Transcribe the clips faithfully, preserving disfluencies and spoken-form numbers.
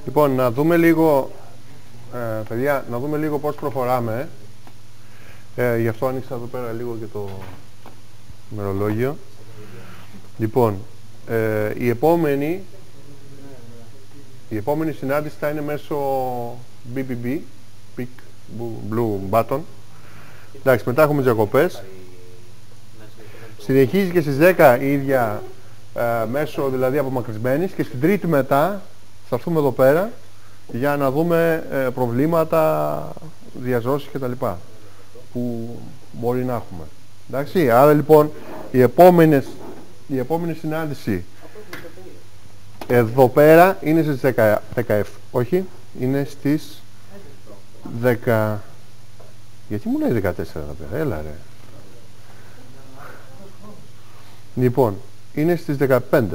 Λοιπόν, να δούμε λίγο, ε, παιδιά, να δούμε λίγο πώς προχωράμε. Ε, γι' αυτό άνοιξα εδώ πέρα λίγο και το ημερολόγιο. Λοιπόν, ε, η επόμενη, η επόμενη συνάντηση θα είναι μέσω μπι μπι μπι, Big Blue Button. Εντάξει, μετά έχουμε διακοπές. Συνεχίζει και στις δέκα η ίδια, ε, μέσω δηλαδή απομακρυσμένης, και στην τρίτη μετά θα έρθουμε εδώ πέρα για να δούμε ε, προβλήματα, διαζώσεις κτλ. Που μπορεί να έχουμε. Εντάξει, άρα λοιπόν η επόμενη, η επόμενη συνάντηση εδώ πέρα είναι στις δέκα, δέκα, όχι, είναι στις δέκα, γιατί μου λέει δεκατέσσερα εδώ πέρα, έλα ρε. Λοιπόν, είναι στις δεκαπέντε.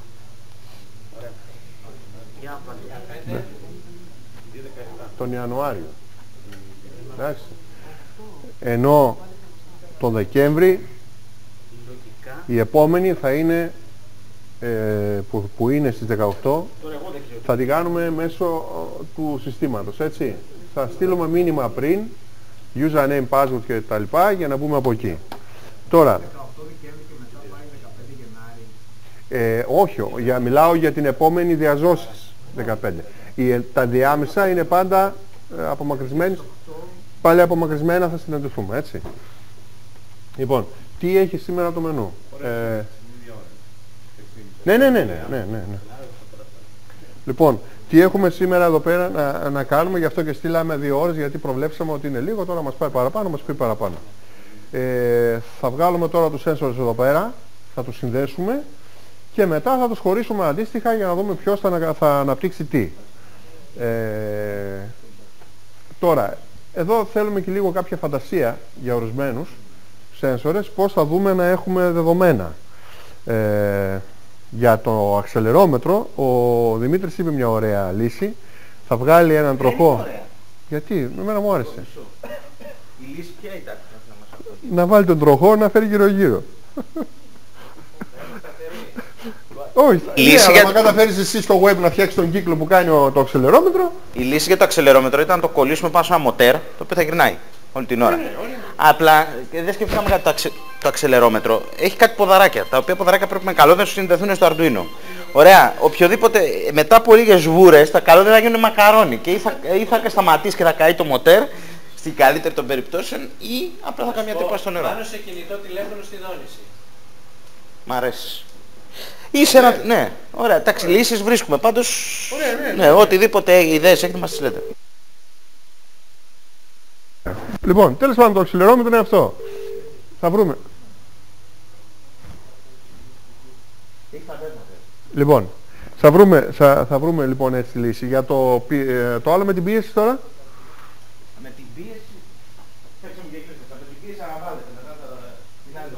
Ναι. Τον Ιανουάριο. Εντάξει. Ενώ τον Δεκέμβρη η επόμενη θα είναι ε, που, που είναι στις δεκαοκτώ, θα την κάνουμε μέσω του συστήματος, έτσι. Θα στείλουμε μήνυμα πριν, username, password και τα λοιπά, για να μπούμε από εκεί. Τώρα, ε, όχι, για, μιλάω για την επόμενη διαζώσεις δεκαπέντε. Η, τα διάμεσα είναι πάντα ε, απομακρυσμένοι. Πάλι απομακρυσμένα θα συναντηθούμε, έτσι. Λοιπόν, τι έχει σήμερα το μενού. Ε, ναι, ναι, ναι, ναι, ναι, ναι, ναι. Λοιπόν, τι έχουμε σήμερα εδώ πέρα να, να κάνουμε, γι' αυτό και στείλαμε δύο ώρες, γιατί προβλέψαμε ότι είναι λίγο, τώρα μας πάει παραπάνω, μας πει παραπάνω. Ε, θα βγάλουμε τώρα τους sensors εδώ πέρα, θα τους συνδέσουμε και μετά θα τους χωρίσουμε αντίστοιχα για να δούμε ποιος θα, θα αναπτύξει τι. Ε, τώρα, εδώ θέλουμε και λίγο κάποια φαντασία για ορισμένους sensors, πώς θα δούμε να έχουμε δεδομένα. Ε, για το αξελερόμετρο, ο Δημήτρης είπε μια ωραία λύση. Θα βγάλει έναν τροχό. Γιατί, εμένα μου άρεσε. Η λύση ποια ήταν? Να βάλει τον τροχό να φέρει γύρω-γύρω. Όχι, ναι, αλλά για... αν καταφέρεις εσύ στο web να φτιάξεις τον κύκλο που κάνει ο, το αξελερόμετρο. Η λύση για το αξελερόμετρο ήταν να το κολλήσουμε πάνω σε ένα μοτέρ, το οποίο θα γυρνάει όλη την ώρα. Απλά δεν σκεφτήκαμε κάτι το, αξε... το αξελερόμετρο. Έχει κάτι ποδαράκια, τα οποία ποδαράκια πρέπει με καλώδια να συνδεθούν στο Arduino. Ωραία, οποιοδήποτε μετά από λίγες βούρες τα καλώδια θα γίνουν μακαρόνι και ή θα, ή θα σταματήσει και θα καεί το μοτέρ, στην καλύτερη των περιπτώσεων, ή απλά θα κάνει μια τρύπα στο νερό. Πάνω σε κινητό τηλέφωνο στη δόνηση. Μ' αρέσει. Ή σε ένα... Ναι, ωραία, εντάξει, λύσεις βρίσκουμε. Πάντως, ωραία, ναι, ναι, ναι, οτιδήποτε ιδέες έχετε μας τις λέτε. Λοιπόν, τέλος πάντων το αξελερόμετρο είναι αυτό. Θα βρούμε. Λοιπόν, θα βρούμε, θα, θα βρούμε λοιπόν έτσι λύση. Για το, το άλλο με την πίεση τώρα. Με την πίεση... Φέξαμε και εκκλήσεις. Με την πίεση αναβάλλεται μετά την άλλη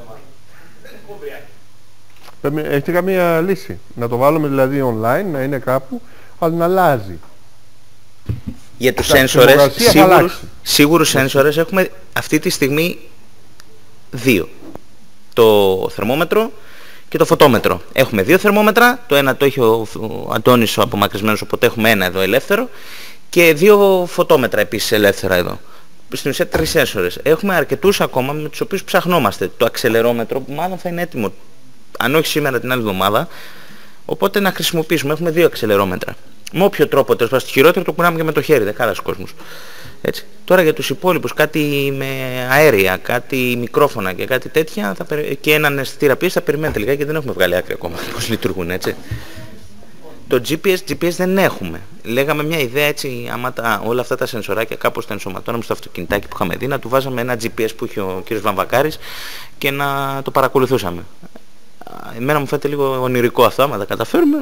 εβδομάδα. Έχετε καμία λύση? Να το βάλουμε δηλαδή online, να είναι κάπου, αλλά να αλλάζει. Για τους sensors, σίγουρους, σίγουρους sensors έχουμε αυτή τη στιγμή δύο. Το θερμόμετρο και το φωτόμετρο. Έχουμε δύο θερμόμετρα, το ένα το έχει ο, ο Αντώνης ο απομακρυσμένος, οπότε έχουμε ένα εδώ ελεύθερο, και δύο φωτόμετρα επίσης ελεύθερα εδώ. Στην ουσία τρεις sensors. Έχουμε αρκετούς ακόμα με τους οποίους ψαχνόμαστε. Το αξελερόμετρο που μάλλον θα είναι έτοιμο, αν όχι σήμερα την άλλη εβδομάδα, οπότε να χρησιμοποιήσουμε. Έχουμε δύο αξελερόμετρα. Με όποιο τρόπο, τέλος πάντων, χειρότερο το κουνάμε και με το χέρι, δεκάδας κόσμους. Έτσι. Τώρα για τους υπόλοιπους, κάτι με αέρια, κάτι μικρόφωνα και κάτι τέτοια, θα περι... και έναν αισθητήρα πίεση, θα περιμένετε λιγάκι και δεν έχουμε βγάλει άκρη ακόμα πώς λειτουργούν, έτσι. Το τζι πι ες, τζι πι ες δεν έχουμε. Λέγαμε μια ιδέα έτσι, άμα τα, όλα αυτά τα σενσοράκια κάπως τα ενσωματώναμε στο αυτοκινητάκι που είχαμε δει, να του βάζαμε ένα τζι πι ες που είχε ο κ. Βαμβακάρης και να το παρακολουθούσαμε. Εμένα μου φαίνεται λίγο ονειρικό αυτό, άμα τα καταφέρουμε.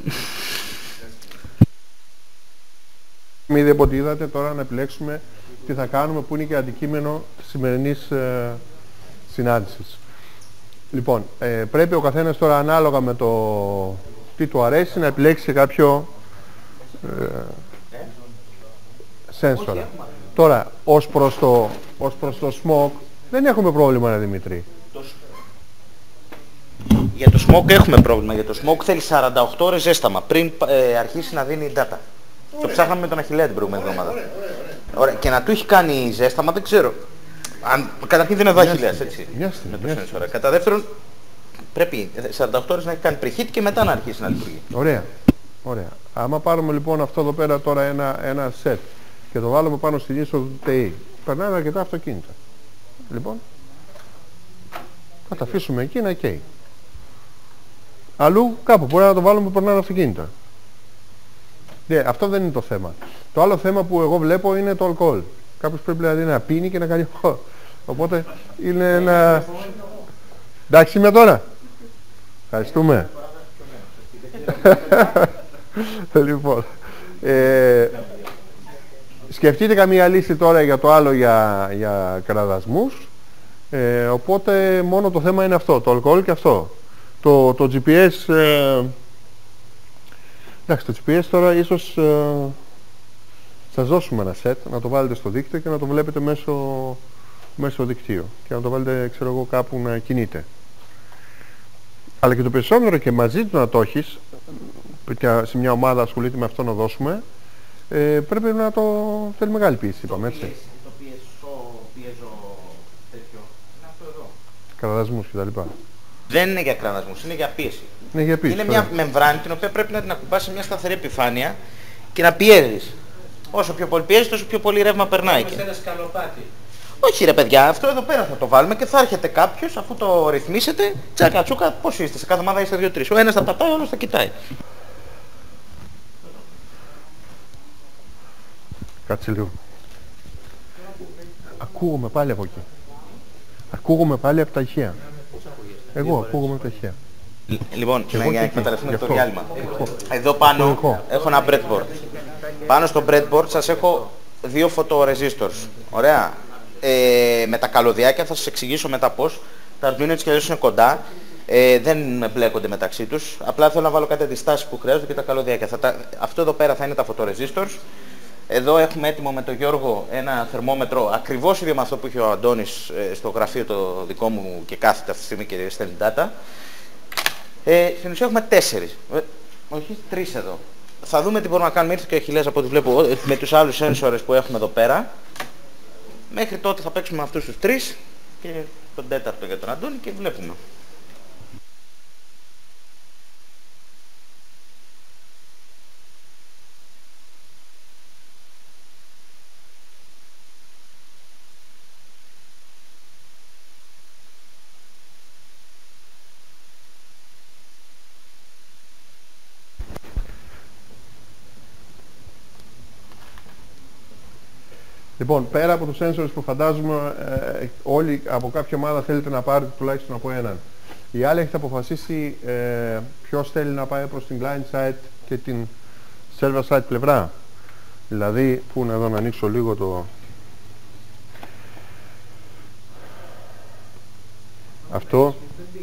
Ήδη από ό,τι είδατε, τώρα να επιλέξουμε τι θα κάνουμε, που είναι και αντικείμενο της σημερινής ε, συνάντησης. Λοιπόν, ε, πρέπει ο καθένας τώρα ανάλογα με το τι του αρέσει να επιλέξει κάποιο ε, σένσορα. Τώρα, ως προς το, ως προς το smoke δεν έχουμε πρόβλημα, ρε Δημήτρη. Για το smoke έχουμε πρόβλημα. Για το smoke θέλει σαράντα οκτώ ώρες ζέσταμα πριν ε, αρχίσει να δίνει data. Το ψάχναμε με τον Αχιλλέα την προηγούμενη εβδομάδα. Ωραία. Και να του έχει κάνει ζέσταμα δεν ξέρω. Αν, καταρχήν δεν είναι εδώ Αχιλλέας, έτσι. Με το sensor. Κατά δεύτερον, πρέπει σαράντα οκτώ ώρες να έχει κάνει preheat και μετά να αρχίσει να λειτουργεί. Ωραία. Ωραία. Άμα πάρουμε λοιπόν αυτό εδώ πέρα τώρα ένα, ένα set και το βάλουμε πάνω στη είσοδο του ΤΕΙ, περνάνε αρκετά αυτοκίνητα. Λοιπόν, θα τα αφήσουμε εκεί να καίει. Αλλού κάπου μπορεί να το βάλουμε που περνάνε αυτοκίνητα. Ναι, αυτό δεν είναι το θέμα. Το άλλο θέμα που εγώ βλέπω είναι το αλκοόλ. Κάποιος πρέπει δηλαδή να πίνει και να κάνει. Οπότε είναι ένα. Εντάξει είμαι τώρα. Ευχαριστούμε. Λοιπόν, ε, σκεφτείτε καμία λύση τώρα για το άλλο για, για κραδασμούς. Ε, οπότε μόνο το θέμα είναι αυτό, το αλκοόλ και αυτό. Το, το τζι πι ες, ε, εντάξει, το τζι πι ες τώρα ίσως ε, σας δώσουμε ένα set, να το βάλετε στο δίκτυο και να το βλέπετε μέσω, μέσω δικτύου και να το βάλετε, ξέρω εγώ, κάπου να κινείτε. Αλλά και το περισσότερο και μαζί του να το έχεις, και σε μια ομάδα ασχολείται με αυτό να δώσουμε, ε, πρέπει να το θέλει μεγάλη πίεση, είπαμε, έτσι. Το πιέζο τέτοιο, είναι αυτό εδώ. Κραδασμούς κτλ. Δεν είναι για κραδασμούς, είναι για πίεση. Είναι, για πίεση, είναι μια μεμβράνη την οποία πρέπει να την ακουμπάς σε μια σταθερή επιφάνεια και να πιέζεις. Όσο πιο πολύ πιέζεις, τόσο πιο πολύ ρεύμα περνάει. Είμαστε ένα σκαλοπάτι. Όχι ρε παιδιά, αυτό εδώ πέρα θα το βάλουμε και θα έρχεται κάποιος αφού το ρυθμίσετε, τσάκα τσούκα, πώς είστε, σε κάθε ομάδα είστε δύο τρεις. Ο ένας θα πατάει, ο άλλος θα κοιτάει. Κάτσε λίγο. Ακούγομαι πάλι από εκεί. Ακούγομαι πάλι από τα ηχεία. Εγώ ακούγομαι από τα ηχεία. Λοιπόν, για να εκμεταλλευτούμε το διάλειμμα. Εδώ πάνω έχω ένα breadboard. Πάνω στο breadboard σας έχω δύο photoresistors. Ωραία. Ε, με τα καλωδιάκια θα σας εξηγήσω μετά πώς. Τα Arduino έτσι και αλλιώς είναι κοντά. Ε, δεν μπλέκονται μεταξύ τους. Απλά θέλω να βάλω κάτι αντιστάσεις που χρειάζονται και τα καλωδιάκια. Θα τα... Αυτό εδώ πέρα θα είναι τα photoresistors. Εδώ έχουμε έτοιμο με τον Γιώργο ένα θερμόμετρο ακριβώς ίδιο με αυτό που είχε ο Αντώνης ε, στο γραφείο το δικό μου και κάθεται αυτή τη στιγμή και στέλνει data. Ε, στην ουσία έχουμε τέσσερις. Ε, όχι, τρεις εδώ. Θα δούμε τι μπορούμε να κάνουμε. Ήρθε και ο Αχιλλέας από ό,τι βλέπω με τους άλλους sensors που έχουμε εδώ πέρα. Μέχρι τότε θα παίξουμε με αυτούς τους τρεις και τον τέταρτο για τον Αντώνη και βλέπουμε. Λοιπόν, πέρα από τους sensors που φαντάζομαι ε, όλοι από κάποια ομάδα θέλετε να πάρετε τουλάχιστον από έναν. Οι άλλοι έχετε αποφασίσει ε, ποιος θέλει να πάει προς την client side και την server side πλευρά. Δηλαδή, πού να εδώ να ανοίξω λίγο το... Αυτό.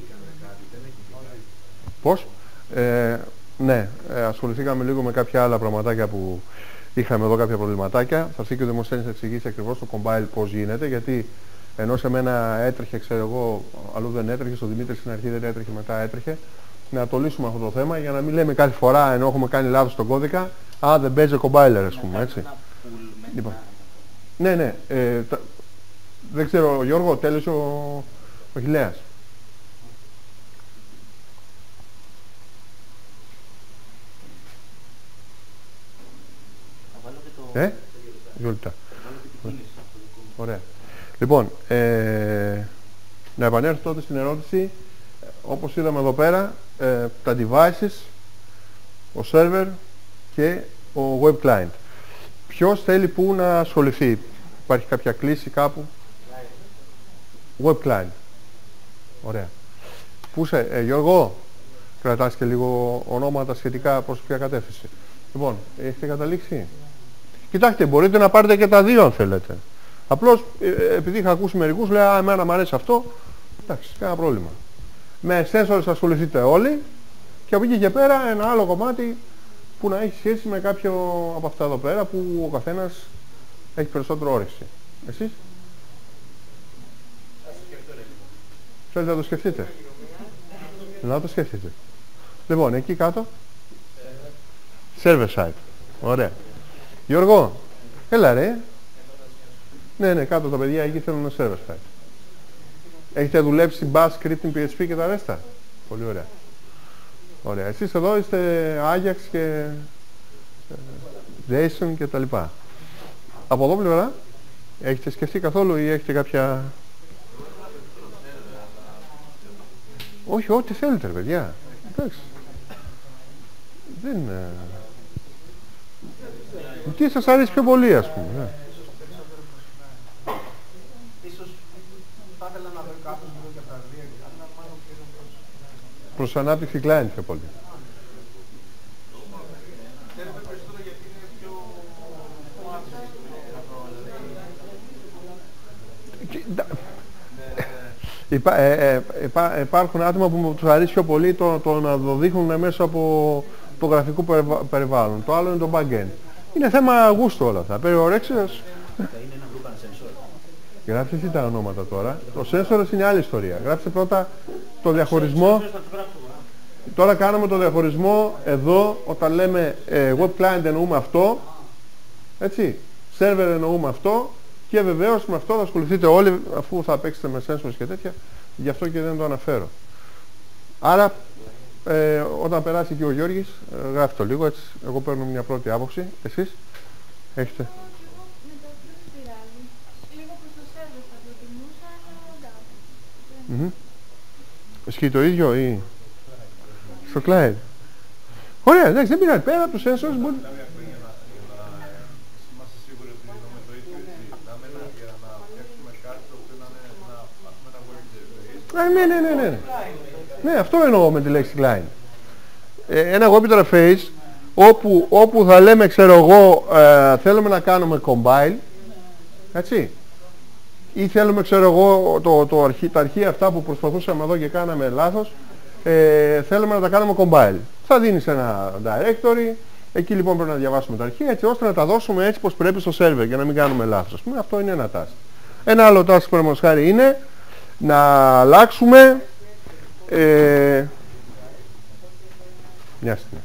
Πώς? Ε, ναι, ε, ασχοληθήκαμε λίγο με κάποια άλλα πραγματάκια που είχαμε εδώ κάποια προβληματάκια. Θα έρθει και ο Δημοσθένης να εξηγήσει ακριβώς το compile πώς γίνεται, γιατί ενώ σε μένα έτρεχε, ξέρω εγώ, αλλού δεν έτρεχε, στο Δημήτρη στην αρχή δεν έτρεχε, μετά έτρεχε. Να το λύσουμε αυτό το θέμα για να μην λέμε κάθε φορά ενώ έχουμε κάνει λάθος στον κώδικα, α, δεν παίζει ο compiler, ας πούμε, έτσι. Λοιπόν. Ναι, ναι, ε, τα, δεν ξέρω, Γιώργο, τέλειωσε ο, ο Αχιλλέας. Ε, δύο λεπτά. Ωραία. Λοιπόν, ε, να επανέλθω τότε στην ερώτηση. Όπως είδαμε εδώ πέρα, ε, τα devices, ο server και ο web client. Ποιος θέλει που να ασχοληθεί? Υπάρχει κάποια κλίση κάπου? Web client. Ωραία. Πού είσαι, ε, Γιώργο? Κρατάς και λίγο ονόματα σχετικά προς ποια κατεύθυνση. Λοιπόν, έχετε καταλήξει? Κοιτάξτε, μπορείτε να πάρετε και τα δύο αν θέλετε. Απλώς, ε, επειδή είχα ακούσει μερικούς, λέει, α, εμένα μου αρέσει αυτό, εντάξει, κανένα πρόβλημα. Με sensors ασχοληθείτε όλοι και από εκεί και πέρα ένα άλλο κομμάτι που να έχει σχέση με κάποιο από αυτά εδώ πέρα που ο καθένας έχει περισσότερο όρεξη. Εσείς? Θέλετε να το σκεφτείτε? Να το σκεφτείτε. Λοιπόν, εκεί κάτω. Server side. Ωραία. Γιώργο, έλα ρε. Ναι, ναι, κάτω τα παιδιά εκεί θέλουν ένα server side. Έχετε δουλέψει bash, scripting, πι έιτς πι και τα ρέστα. Πολύ ωραία. Ωραία. Εσείς εδώ είστε Ajax και JSON και τα λοιπά. Από εδώ πλευρά, έχετε σκεφτεί καθόλου ή έχετε κάποια... Όχι, ό,τι θέλετε ρε παιδιά. Εντάξει. Δεν... Τι σας αρέσει πιο πολύ, ας πούμε. Ναι. Προς ανάπτυξη client πιο πολύ. Υπά, ε, ε, υπά, υπάρχουν άτομα που τους αρέσει πιο πολύ το, το να το δείχνουν μέσα από το γραφικό περιβάλλον. Το άλλο είναι το back-end. Είναι θέμα γούστου όλα αυτά. Περιορέξεως. Γράψτε εσύ τα ονόματα τώρα. Το sensor είναι άλλη ιστορία. Γράψτε πρώτα το διαχωρισμό. Τώρα κάνουμε το διαχωρισμό εδώ όταν λέμε ε, web client εννοούμε αυτό. Έτσι. Server εννοούμε αυτό. Και βεβαίως με αυτό θα ασχοληθείτε όλοι αφού θα παίξετε με sensors και τέτοια. Γι' αυτό και δεν το αναφέρω. Άρα ε, όταν περάσει και ο Γιώργης ε, γράφει το λίγο έτσι. Εγώ παίρνω μια πρώτη άποψη. Εσείς έχετε. Mm-hmm. Ισχύει το ίδιο ή στο client. Ωραία, εντάξει, δεν πειράζει. Πέρα από τους sensors μπορεί... Ναι, ναι, ναι, ναι. Ναι, αυτό εννοώ με τη λέξη client. Ε, ένα web interface όπου, όπου θα λέμε, ξέρω εγώ, ε, θέλουμε να κάνουμε compile, έτσι. Ή θέλουμε, ξέρω εγώ, το, το αρχή, τα αρχεία αυτά που προσπαθούσαμε εδώ και κάναμε λάθος, ε, θέλουμε να τα κάνουμε compile. Θα δίνεις ένα directory, εκεί λοιπόν πρέπει να διαβάσουμε τα αρχεία, έτσι ώστε να τα δώσουμε έτσι πως πρέπει στο server για να μην κάνουμε λάθος. Ας πούμε, αυτό είναι ένα task. Ένα άλλο task που μας χάρη είναι να αλλάξουμε ε, μια στιγμή.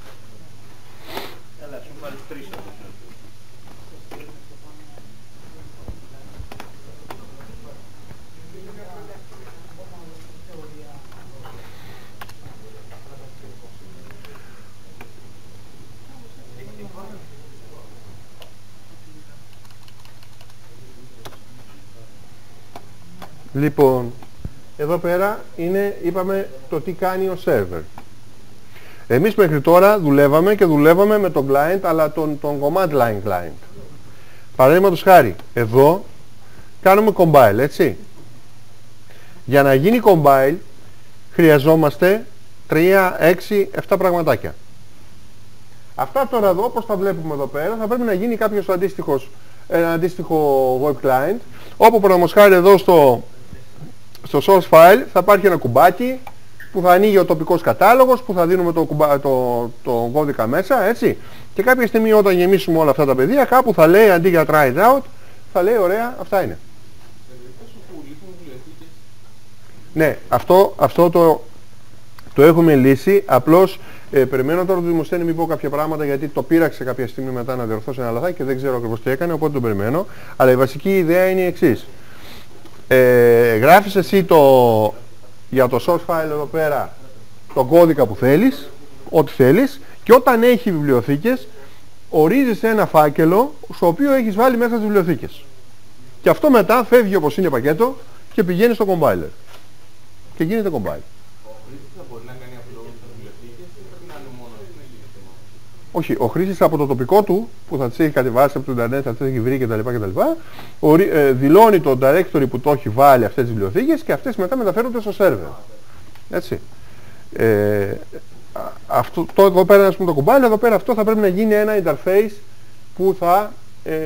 Λοιπόν, εδώ πέρα είναι, είπαμε, το τι κάνει ο server. Εμείς μέχρι τώρα δουλεύαμε και δουλεύαμε με τον client, αλλά τον, τον command line client. Παραδείγματος χάρη, εδώ κάνουμε compile, έτσι. Για να γίνει compile χρειαζόμαστε τρία, έξι, επτά πραγματάκια. Αυτά τώρα εδώ, όπως τα βλέπουμε εδώ πέρα, θα πρέπει να γίνει κάποιος αντίστοιχος, ένα αντίστοιχο web client, όπου παραδείγματος χάρη εδώ στο... Στο source file θα υπάρχει ένα κουμπάκι που θα ανοίγει ο τοπικός κατάλογος, που θα δίνουμε το, κουμπά, το, το κώδικα μέσα, έτσι. Και κάποια στιγμή όταν γεμίσουμε όλα αυτά τα πεδία, κάπου θα λέει, αντί για try it out, θα λέει, ωραία, αυτά είναι. Ναι, αυτό, αυτό το, το έχουμε λύσει, απλώς ε, περιμένω τώρα το Δημοσθένη μην πω κάποια πράγματα, γιατί το πείραξε κάποια στιγμή μετά να διορθώσει ένα λαθάκι και δεν ξέρω ακριβώς τι έκανε, οπότε το περιμένω. Αλλά η βασική ιδέα είναι η εξής. Ε, γράφεις εσύ το, για το source file εδώ πέρα τον κώδικα που θέλεις, ό,τι θέλεις, και όταν έχει βιβλιοθήκες ορίζεις ένα φάκελο στο οποίο έχεις βάλει μέσα τις βιβλιοθήκες. Και αυτό μετά φεύγει όπως είναι πακέτο και πηγαίνει στο compiler. Και γίνεται compile. Όχι, ο χρήστης από το τοπικό του, που θα τις έχει κατεβάσει από το Ιντερνετ, θα τις έχει βρει κτλ. κτλ ε, δηλώνει το directory που το έχει βάλει αυτές τις βιβλιοθήκες και αυτές μετά μεταφέρονται στο server. Έτσι. Ε, αυτό, το, εδώ πέρα, ας πούμε, το compile, εδώ πέρα αυτό θα πρέπει να γίνει ένα interface που θα... Ε,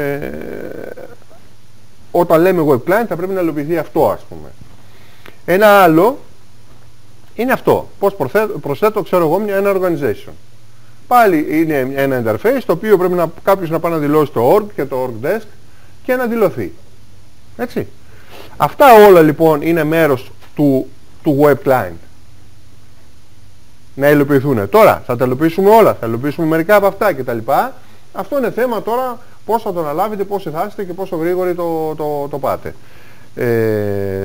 όταν λέμε web client θα πρέπει να υλοποιηθεί αυτό, ας πούμε. Ένα άλλο είναι αυτό. Πώς προσθέτω, προσθέτω ξέρω εγώ, μια, ένα organization. Πάλι είναι ένα interface το οποίο πρέπει να, κάποιος να πάει να δηλώσει το org και το org desk και να δηλωθεί. Έτσι. Αυτά όλα λοιπόν είναι μέρος του, του web client. Να υλοποιηθούν. Τώρα θα τα υλοποιήσουμε όλα, θα υλοποιήσουμε μερικά από αυτά κτλ. Αυτό είναι θέμα τώρα πώς θα το αναλάβετε, πώς θα είστε και πόσο γρήγοροι το, το, το πάτε. Ε,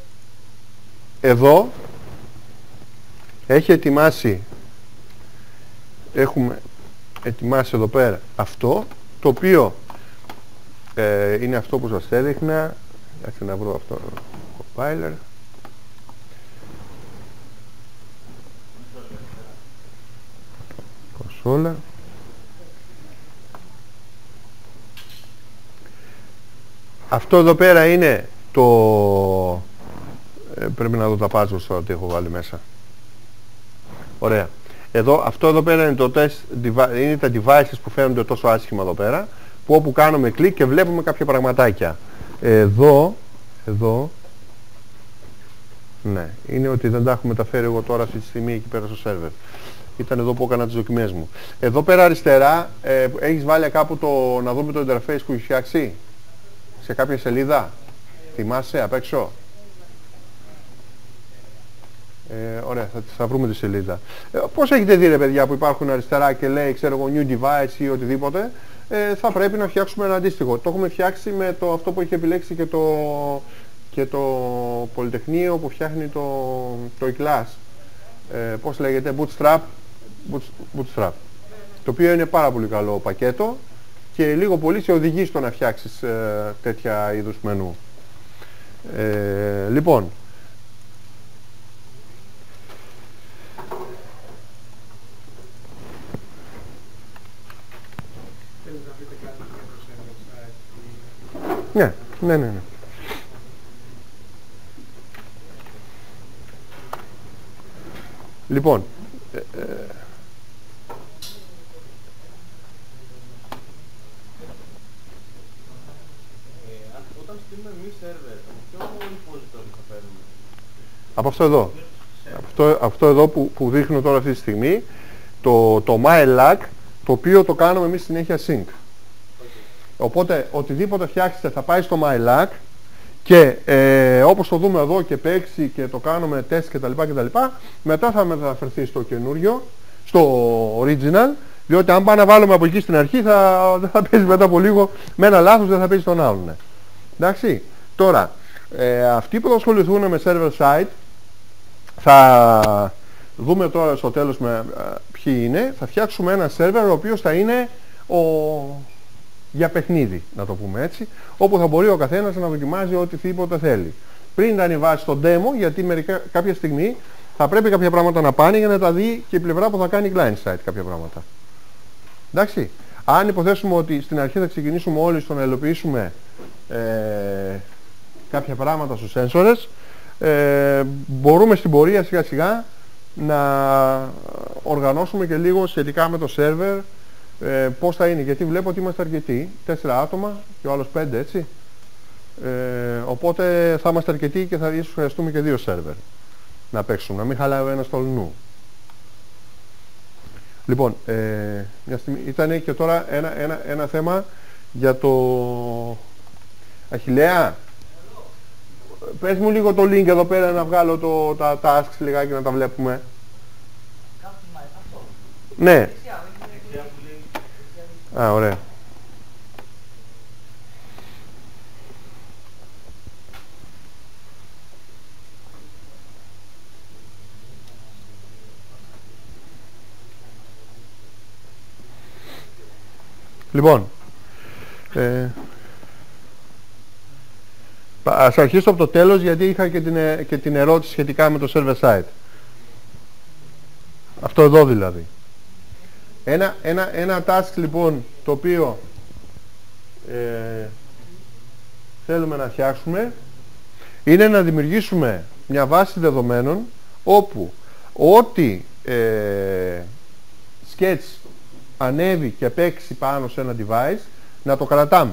εδώ έχει ετοιμάσει, έχουμε ετοιμάσει εδώ πέρα αυτό, το οποίο ε, είναι αυτό που σας έδειχνα. Έτσι να βρω αυτό το compiler. Κονσόλα. Αυτό εδώ πέρα είναι το... Ε, πρέπει να δω τα puzzles τώρα τι έχω βάλει μέσα. Ωραία. Εδώ, αυτό εδώ πέρα είναι, το test, είναι τα devices που φαίνονται τόσο άσχημα εδώ πέρα, που όπου κάνουμε κλικ και βλέπουμε κάποια πραγματάκια. Εδώ, εδώ, ναι, είναι ότι δεν τα έχω μεταφέρει εγώ τώρα αυτή τη στιγμή εκεί πέρα στο σερβερ. Ήταν εδώ που έκανα τις δοκιμές μου. Εδώ πέρα αριστερά, ε, έχεις βάλει κάπου το, να δούμε το interface που έχει φτιάξει, σε κάποια σελίδα. Θυμάσαι απ' έξω. Ε, ωραία, θα, θα βρούμε τη σελίδα. Ε, πώς έχετε δει ρε παιδιά που υπάρχουν αριστερά και λέει ξέρω εγώ new device ή οτιδήποτε, ε, θα πρέπει να φτιάξουμε ένα αντίστοιχο. Το έχουμε φτιάξει με το, αυτό που έχει επιλέξει και το, και το Πολυτεχνείο που φτιάχνει το, το e-class. Ε, πώς λέγεται, Bootstrap, Bootstrap. Το οποίο είναι πάρα πολύ καλό πακέτο και λίγο πολύ σε οδηγεί στο να φτιάξεις ε, τέτοια είδους μενού. Ε, λοιπόν, ναι, ναι, ναι, ναι. Λοιπόν, ε, ε, όταν στείλουμε εμείς σερβερ, ποιο repository θα παίρνουμε? Από αυτό εδώ. Αυτό, αυτό εδώ που, που δείχνω τώρα αυτή τη στιγμή, το, το MyLac, το οποίο το κάνουμε εμείς συνέχεια sync. Οπότε οτιδήποτε φτιάξετε θα πάει στο MyLac και ε, όπως το δούμε εδώ και παίξει και το κάνουμε τεστ κτλ, κτλ, μετά θα μεταφερθεί στο καινούριο, στο original, διότι αν πάμε να βάλουμε από εκεί στην αρχή θα, δεν θα παίζει μετά από λίγο, με ένα λάθος δεν θα παίζει τον άλλον. Ναι. Εντάξει, τώρα ε, αυτοί που θα ασχοληθούν με server side θα δούμε τώρα στο τέλος με, ε, ποιοι είναι. Θα φτιάξουμε ένα server ο οποίος θα είναι ο... για παιχνίδι, να το πούμε έτσι, όπου θα μπορεί ο καθένας να δοκιμάζει οτιδήποτε θέλει. Πριν να ανεβάσει το demo, γιατί μερικά, κάποια στιγμή θα πρέπει κάποια πράγματα να πάνε για να τα δει και η πλευρά που θα κάνει client side κάποια πράγματα. Εντάξει. Αν υποθέσουμε ότι στην αρχή θα ξεκινήσουμε όλοι στο να υλοποιήσουμε ε, κάποια πράγματα στους sensors, ε, μπορούμε στην πορεία σιγά σιγά να οργανώσουμε και λίγο σχετικά με το server. Ε, πώς θα είναι, γιατί βλέπω ότι είμαστε αρκετοί, τέσσερα άτομα και ο άλλος πέντε, έτσι. Ε, οπότε θα είμαστε αρκετοί και θα ίσως χρειαστούμε και δύο σερβερ να παίξουμε, να μην χαλάει ο ένας το νου. Λοιπόν, ε, μια στιγμή, ήταν και τώρα ένα, ένα, ένα θέμα για το Αχιλλέα. Πες μου λίγο το link εδώ πέρα να βγάλω το, τα tasks λιγάκι να τα βλέπουμε. Ναι. Α, ωραία. Λοιπόν, ε, ας αρχίσω από το τέλος γιατί είχα και την, και την ερώτηση σχετικά με το server side. Αυτό εδώ δηλαδή. Ένα, ένα, ένα task λοιπόν το οποίο ε, θέλουμε να φτιάξουμε είναι να δημιουργήσουμε μια βάση δεδομένων όπου ό,τι ε, sketch ανέβει και παίξει πάνω σε ένα device να το κρατάμε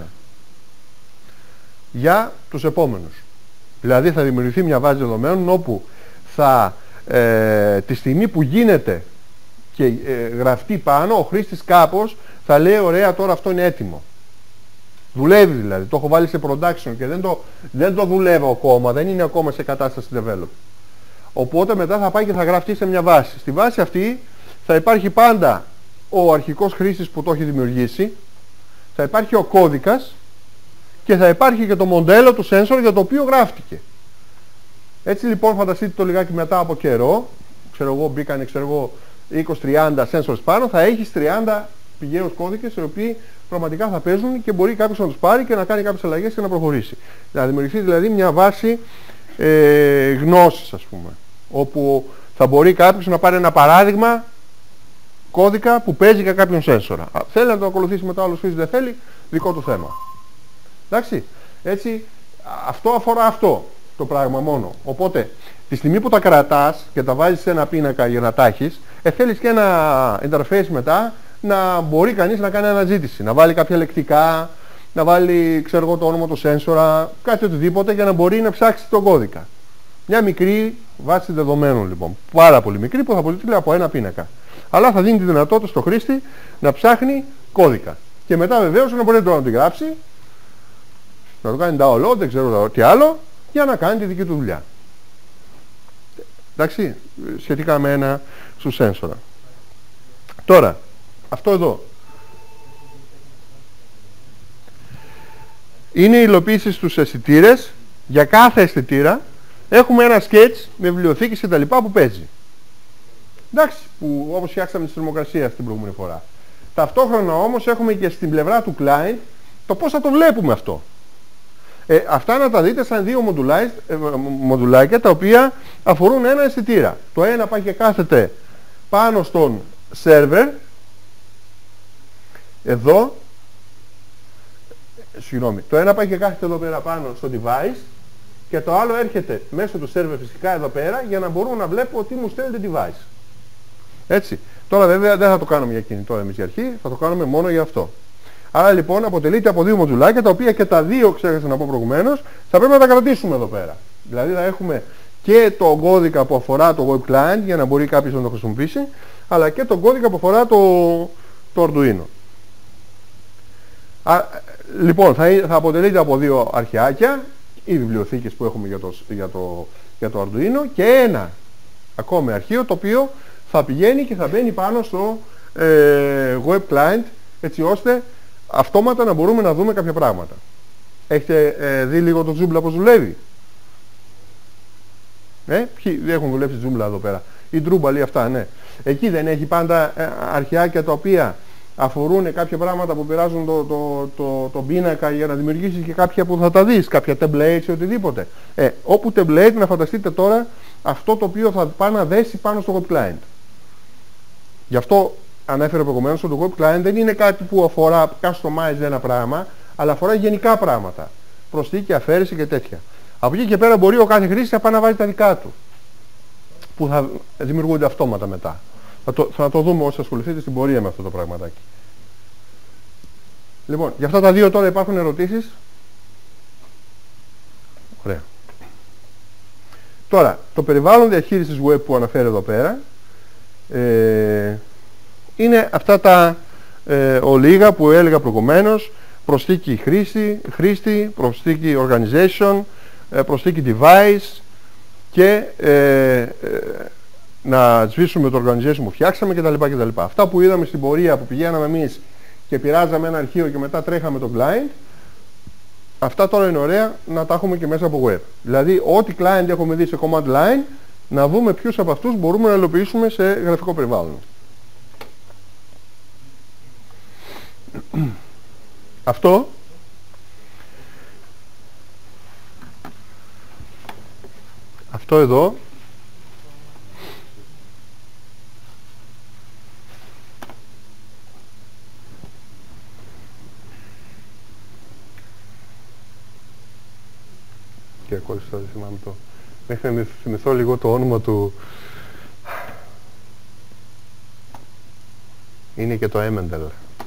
για τους επόμενους. Δηλαδή θα δημιουργηθεί μια βάση δεδομένων όπου θα ε, τη στιγμή που γίνεται και ε, γραφτεί πάνω, ο χρήστης κάπως θα λέει ωραία τώρα αυτό είναι έτοιμο. Δουλεύει δηλαδή, το έχω βάλει σε production και δεν το, δεν το δουλεύω ακόμα, δεν είναι ακόμα σε κατάσταση develop. Οπότε μετά θα πάει και θα γραφτεί σε μια βάση. Στη βάση αυτή θα υπάρχει πάντα ο αρχικός χρήστης που το έχει δημιουργήσει, θα υπάρχει ο κώδικας και θα υπάρχει και το μοντέλο του sensor για το οποίο γράφτηκε. Έτσι λοιπόν φανταστείτε το λιγάκι μετά από καιρό, ξέρω εγώ μπήκανε ξέρω εγώ είκοσι τριάντα sensors πάνω, θα έχεις τριάντα πηγαίους κώδικες οι οποίοι πραγματικά θα παίζουν και μπορεί κάποιος να τους πάρει και να κάνει κάποιες αλλαγές και να προχωρήσει. Να δημιουργηθεί δηλαδή μια βάση ε, γνώσης, ας πούμε, όπου θα μπορεί κάποιος να πάρει ένα παράδειγμα κώδικα που παίζει για κάποιον sensor. Θέλει να το ακολουθήσει μετά, άλλος χρήστης δεν θέλει, δικό του θέμα. Εντάξει, έτσι αυτό αφορά αυτό το πράγμα μόνο. Οπότε, τη στιγμή που τα κρατάς και τα βάζεις σε ένα πίνακα για να τα έχεις, ε, θέλεις και ένα interface μετά να μπορεί κανείς να κάνει αναζήτηση, να βάλει κάποια λεκτικά, να βάλει, ξέρω εγώ, το όνομα του sensor, κάτι οτιδήποτε για να μπορεί να ψάξει τον κώδικα. Μια μικρή βάση δεδομένων λοιπόν, πάρα πολύ μικρή που θα αποτελείται από ένα πίνακα. Αλλά θα δίνει τη δυνατότητα στο χρήστη να ψάχνει κώδικα. Και μετά βεβαίως να μπορεί να το γράψει, να το κάνει download, δεν ξέρω τι άλλο, για να κάνει τη δική του δουλειά. Εντάξει, σχετικά με ένα σου sensor. Τώρα, αυτό εδώ είναι η υλοποίηση στους αισθητήρες. Για κάθε αισθητήρα έχουμε ένα sketch με βιβλιοθήκες και τα λοιπά που παίζει. Εντάξει, που όπως φτιάξαμε τη θερμοκρασία την προηγούμενη φορά. Ταυτόχρονα όμως έχουμε και στην πλευρά του client το πώς θα το βλέπουμε αυτό. Ε, αυτά να τα δείτε σαν δύο ε, μοντουλάκια τα οποία αφορούν ένα αισθητήρα. Το ένα πάει και κάθεται πάνω στον server, εδώ, συγγνώμη, το ένα πάει και κάθεται εδώ πέρα πάνω στο device και το άλλο έρχεται μέσω του server φυσικά εδώ πέρα για να μπορώ να βλέπω τι μου στέλνει το device. Έτσι. Τώρα βέβαια δεν θα το κάνουμε για κινητό εμείς για αρχή, θα το κάνουμε μόνο για αυτό. Άρα λοιπόν αποτελείται από δύο μοντουλάκια τα οποία και τα δύο, ξέχασα να πω προηγουμένως, θα πρέπει να τα κρατήσουμε εδώ πέρα. Δηλαδή θα έχουμε και το κώδικα που αφορά το web client για να μπορεί κάποιος να το χρησιμοποιήσει, αλλά και το κώδικα που αφορά το, το Arduino. Α, λοιπόν θα, θα αποτελείται από δύο αρχαιάκια, οι βιβλιοθήκες που έχουμε για το, για το, για το Arduino και ένα ακόμη αρχείο το οποίο θα πηγαίνει και θα μπαίνει πάνω στο ε, web client, έτσι ώστε αυτόματα να μπορούμε να δούμε κάποια πράγματα. Έχετε ε, δει λίγο το Joomla πώς δουλεύει? Ε, ποιοι έχουν δουλέψει Joomla εδώ πέρα? Η Drupal ή αυτά, ναι. Εκεί δεν έχει πάντα ε, αρχαιάκια τα οποία αφορούν κάποια πράγματα που πειράζουν το, το, το, το πίνακα για να δημιουργήσεις και κάποια που θα τα δεις, κάποια templates ή οτιδήποτε. Ε, όπου template να φανταστείτε τώρα αυτό το οποίο θα πάει να δέσει πάνω στο web client. Γι' αυτό ανέφερε προηγουμένως ότι το web client δεν είναι κάτι που αφορά customize ένα πράγμα, αλλά αφορά γενικά πράγματα. Προσθήκη, αφαίρεση και τέτοια. Από εκεί και πέρα μπορεί ο κάθε χρήστης να πάει να βάζει τα δικά του, που θα δημιουργούνται αυτόματα μετά. Θα το, θα το δούμε όσοι ασχοληθείτε στην πορεία με αυτό το πραγματάκι. Λοιπόν, για αυτά τα δύο τώρα υπάρχουν ερωτήσεις? Ωραία. Τώρα, το περιβάλλον διαχείρισης web που αναφέρει εδώ πέρα ε, είναι αυτά τα ε, ολίγα που έλεγα προηγουμένως: προσθήκη χρήστη, χρήστη προσθήκη organization, ε, προσθήκη device και ε, ε, να σβήσουμε το organization που φτιάξαμε κτλ, κτλ. Αυτά που είδαμε στην πορεία που πηγαίναμε εμείς και πειράζαμε ένα αρχείο και μετά τρέχαμε το client, αυτά τώρα είναι ωραία να τα έχουμε και μέσα από web. Δηλαδή ό,τι client έχουμε δει σε command line, να δούμε ποιους από αυτούς μπορούμε να υλοποιήσουμε σε γραφικό περιβάλλον. Αυτό αυτό εδώ και ακόμη δεν θυμάμαι το, μέχρι να θυμηθώ λίγο το όνομα του, είναι και το Emendel.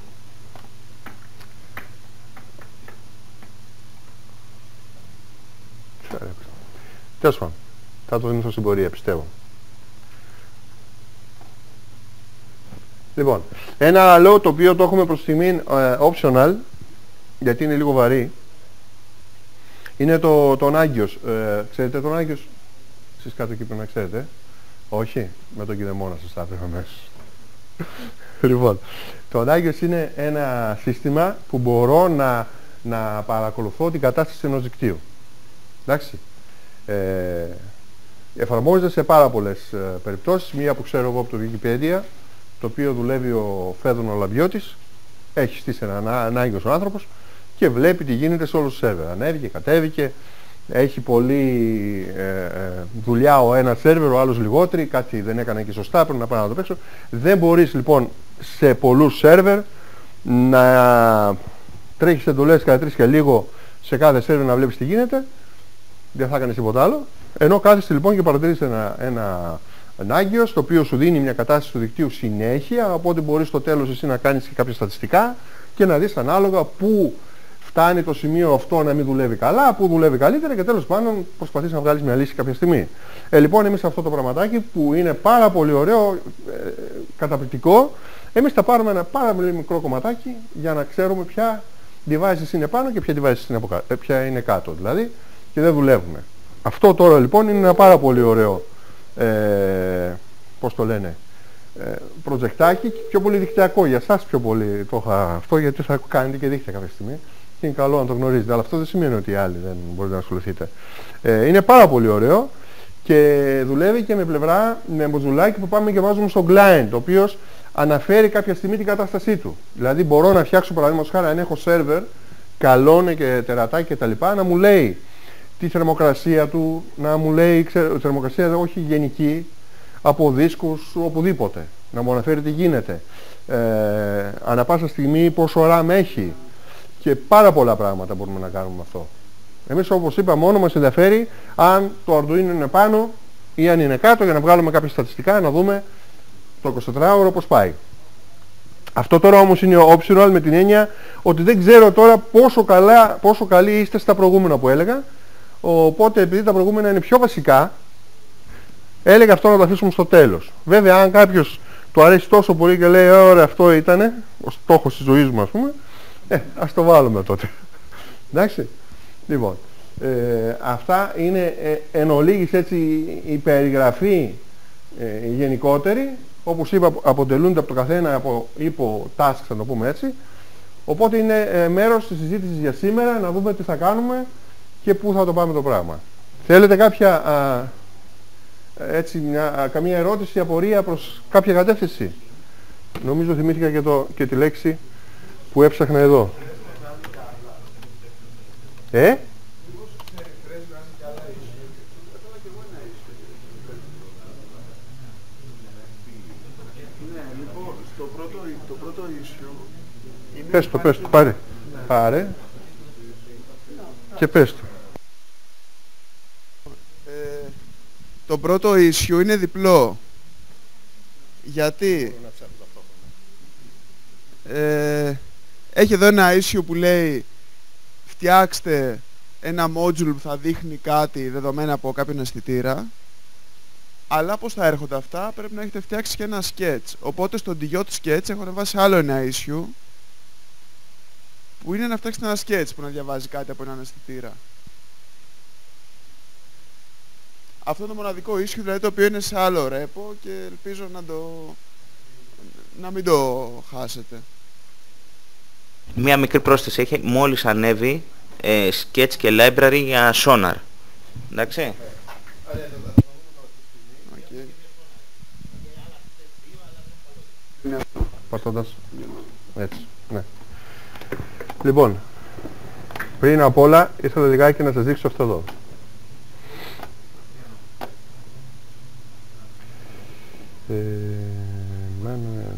Τέλος πάντων, θα το δίνω στην πορεία, πιστεύω. Λοιπόν, ένα άλλο το οποίο το έχουμε προς στιγμή ε, optional, γιατί είναι λίγο βαρύ, είναι το, τον Άγκιος. Ε, ξέρετε τον Άγκιος? Εσείς κάτω εκεί πρέπει να ξέρετε. Όχι, με τον κηδεμόνα σας τα έφερα αμέσως. Λοιπόν, το Nagios είναι ένα σύστημα που μπορώ να, να παρακολουθώ την κατάσταση ενός δικτύου. Εντάξει. Ε, εφαρμόζεται σε πάρα πολλές ε, περιπτώσεις. Μία που ξέρω εγώ από το Wikipedia, το οποίο δουλεύει ο Φέδων ο Λαμπιώτης, έχει στήσει ένα Nagios ο άνθρωπος και βλέπει τι γίνεται σε όλους τους σερβερ. Ανέβηκε, κατέβηκε, έχει πολλή ε, ε, δουλειά ο ένας σερβερ, ο άλλος λιγότερη, κάτι δεν έκανε και σωστά, πρέπει να πάω να το παίξω. Δεν μπορείς λοιπόν σε πολλούς σερβερ να τρέχεις εντολές κατά τρεις και λίγο σε κάθε σερβερ να βλέπεις τι γίνεται, δεν θα κάνεις τίποτα άλλο. Ενώ κάθεσαι λοιπόν και παρατηρείς ένα, ένα Nagios, το οποίο σου δίνει μια κατάσταση του δικτύου συνέχεια, οπότε μπορείς στο τέλος εσύ να κάνεις και κάποια στατιστικά και να δεις ανάλογα πού φτάνει το σημείο αυτό να μην δουλεύει καλά, πού δουλεύει καλύτερα και τέλος πάντων προσπαθείς να βγάλεις μια λύση κάποια στιγμή. Ε, λοιπόν, εμείς αυτό το πραγματάκι που είναι πάρα πολύ ωραίο, ε, καταπληκτικό, εμείς θα πάρουμε ένα πάρα πολύ μικρό κομματάκι για να ξέρουμε ποια devices είναι πάνω και ποια devices είναι, από κάτω, ε, ποια είναι κάτω δηλαδή και δεν δουλεύουμε. Αυτό τώρα λοιπόν είναι ένα πάρα πολύ ωραίο, ε, πώς το λένε, ε, προτζεκτάκι και πιο πολύ δικτυακό. Για εσάς πιο πολύ το είχα αυτό, γιατί θα κάνετε και δίκτυα κάποια στιγμή και είναι καλό να το γνωρίζετε, αλλά αυτό δεν σημαίνει ότι οι άλλοι δεν μπορείτε να ασχοληθείτε. Ε, είναι πάρα πολύ ωραίο και δουλεύει και με πλευρά, με μοτζουλάκι που πάμε και βάζουμε στο client, ο οποίος αναφέρει κάποια στιγμή την κατάστασή του. Δηλαδή μπορώ να φτιάξω παραδείγματος χάρη αν έχω server, καλώνε και τερατάκι και τα λοιπά, να μου λέει τη θερμοκρασία του, να μου λέει ξέρω, θερμοκρασία όχι γενική, από δίσκους, οπουδήποτε. Να μου αναφέρει τι γίνεται. Ε, ανά πάσα στιγμή πόσο RAM έχει. Και πάρα πολλά πράγματα μπορούμε να κάνουμε με αυτό. Εμείς όπως είπα μόνο μας ενδιαφέρει αν το Arduino είναι πάνω ή αν είναι κάτω για να βγάλουμε κάποια στατιστικά να δούμε το εικοσιτετράωρο πώς πάει. Αυτό τώρα όμως είναι optional με την έννοια ότι δεν ξέρω τώρα πόσο, καλά, πόσο καλοί είστε στα προηγούμενα που έλεγα. Οπότε επειδή τα προηγούμενα είναι πιο βασικά, έλεγα αυτό να το αφήσουμε στο τέλος. Βέβαια αν κάποιος του αρέσει τόσο πολύ και λέει ωραία αυτό ήτανε, ο στόχος της ζωής μου ας πούμε, ε, ας το βάλουμε τότε. Εντάξει. Λοιπόν, ε, αυτά είναι ε, εν ολίγης έτσι η περιγραφή ε, γενικότερη. Όπως είπα αποτελούνται από το καθένα από υπό tasks, να το πούμε έτσι. Οπότε είναι ε, μέρος της συζήτησης για σήμερα, να δούμε τι θα κάνουμε και πού θα το πάμε το πράγμα. Θέλετε κάποια α, έτσι, μια, α, καμία ερώτηση, απορία προς κάποια κατεύθυνση? Νομίζω θυμήθηκα και, το, και τη λέξη που έψαχνα εδώ. Ε? Πες το, πες το, πάρε. Πάρε. Και πες το. Ε, το πρώτο issue είναι διπλό. Γιατί ε, έχει εδώ ένα issue που λέει φτιάξτε ένα module που θα δείχνει κάτι δεδομένα από κάποιον αισθητήρα, αλλά πώς θα έρχονται αυτά, πρέπει να έχετε φτιάξει και ένα sketch. Οπότε στον Diyot sketch έχω βάσει άλλο ένα issue που είναι να φτιάξετε ένα sketch που να διαβάζει κάτι από έναν αισθητήρα. Αυτό είναι το μοναδικό issue, δηλαδή το οποίο είναι σε άλλο repo και ελπίζω να, το... να μην το χάσετε. Μία μικρή πρόσθεση έχει, μόλις ανέβει ε, sketch και library για sonar. Εντάξει. Okay. Πατώντας έτσι, ναι. Λοιπόν, πριν απ' όλα ήθελα λιγάκι να σας δείξω αυτό εδώ. Ε, Manuel.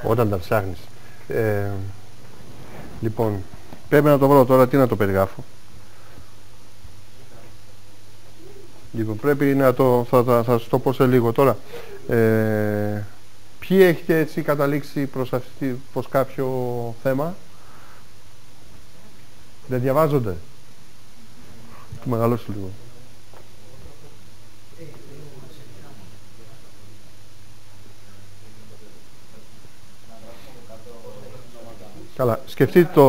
όταν τα ψάχνεις. Ε, λοιπόν, πρέπει να το βρω τώρα, τι να το περιγράφω. Λοιπόν, πρέπει να το, θα, θα, θα σας το πω σε λίγο τώρα. Ε, ποιοι έχετε έτσι καταλήξει προς, αυτή, προς κάποιο θέμα? Δεν διαβάζονται? Το μεγαλώσει λίγο. Καλά, σκεφτείτε το.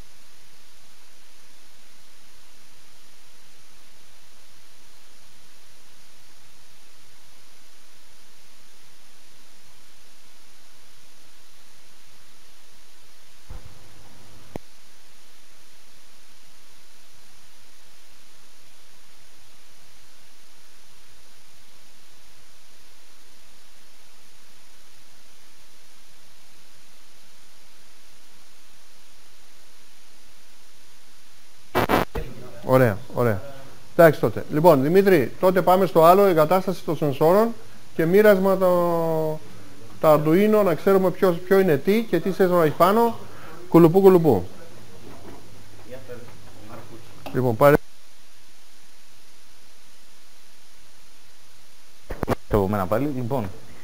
Ωραία, ωραία. Εντάξει τότε. Λοιπόν, Δημήτρη, τότε πάμε στο άλλο, εγκατάσταση των σενσόρων και μοίρασμα το, τα Arduino, να ξέρουμε ποιος, ποιο είναι τι και τι σένσορα έχει πάνω. Κουλουπού, κουλουπού. Λοιπόν, πάρε. Το μένα πάλι, λοιπόν.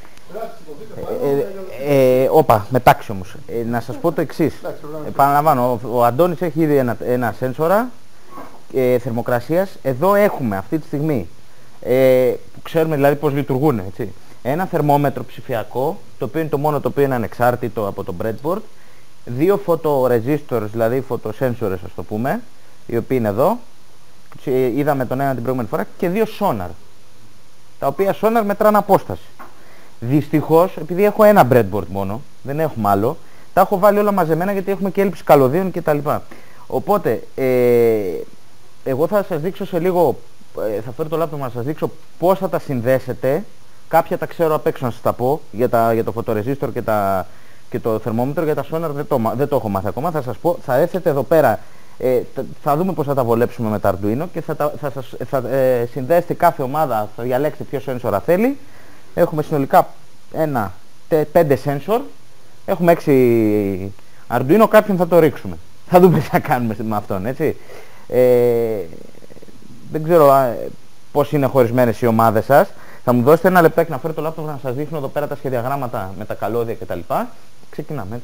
Ε, ε, όπα, μετάξι όμως. Ε, να σας πω το εξής. Επαναλαμβάνω, ο, ο Αντώνης έχει ήδη ένα, ένα σένσορα ε, θερμοκρασίας. Εδώ έχουμε αυτή τη στιγμή, ε, που ξέρουμε δηλαδή πώς λειτουργούν, έτσι, ένα θερμόμετρο ψηφιακό, το οποίο είναι το μόνο το οποίο είναι ανεξάρτητο από το breadboard, δύο photoresistors, δηλαδή photosensors ας το πούμε, οι οποίοι είναι εδώ, είδαμε τον ένα την προηγούμενη φορά, και δύο sonar, τα οποία sonar μετράνε απόσταση. Δυστυχώς, επειδή έχω ένα breadboard μόνο, δεν έχουμε άλλο, τα έχω βάλει όλα μαζεμένα γιατί έχουμε και έλλειψη καλωδίων κτλ. Οπότε, ε, εγώ θα σας δείξω σε λίγο, ε, θα φέρω το λάπτοπ να σας δείξω πώς θα τα συνδέσετε. Κάποια τα ξέρω απ' έξω να σας τα πω, για, τα, για το photoresistor και, τα, και το θερμόμετρο, για τα sonar δεν το, δεν το έχω μάθει ακόμα. Θα σας πω, θα έρθετε εδώ πέρα, ε, θα δούμε πώς θα τα βολέψουμε με τα Arduino και θα, τα, θα, σας, θα ε, συνδέσετε κάθε ομάδα, θα διαλέξετε ποιο sensor θέλει. Έχουμε συνολικά ένα, τε, πέντε sensor, έχουμε έξι Arduino, κάποιον θα το ρίξουμε. Θα δούμε τι θα κάνουμε με αυτόν, έτσι. Ε, δεν ξέρω α, πώς είναι χωρισμένες οι ομάδες σας. Θα μου δώσετε ένα λεπτάκι να φέρω το λάπτοπ να σας δείχνω εδώ πέρα τα σχεδιαγράμματα με τα καλώδια κτλ. Ξεκινάμε.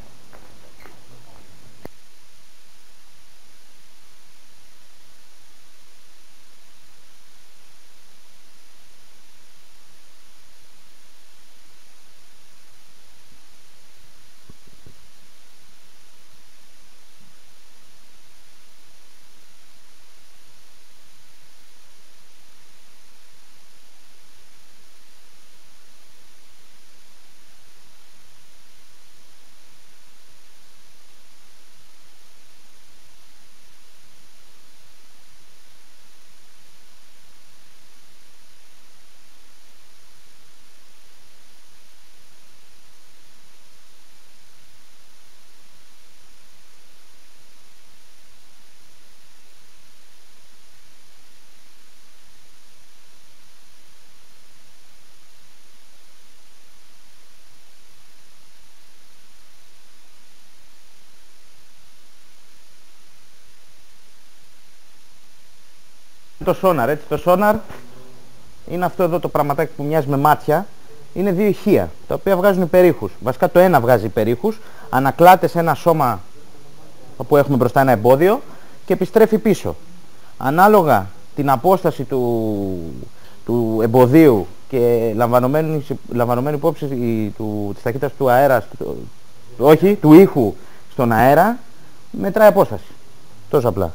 Το sonar, έτσι, το sonar είναι αυτό εδώ το πραγματάκι που μοιάζει με μάτια. Είναι δύο ηχεία, τα οποία βγάζουν υπερήχους. Βασικά το ένα βγάζει υπερήχους, ανακλάται σε ένα σώμα που έχουμε μπροστά ένα εμπόδιο και επιστρέφει πίσω. Ανάλογα την απόσταση του, του εμποδίου και λαμβανομένη υπόψη του, της ταχύτητας του αέρα, του, όχι, του ήχου στον αέρα, μετράει απόσταση. Τόσο απλά.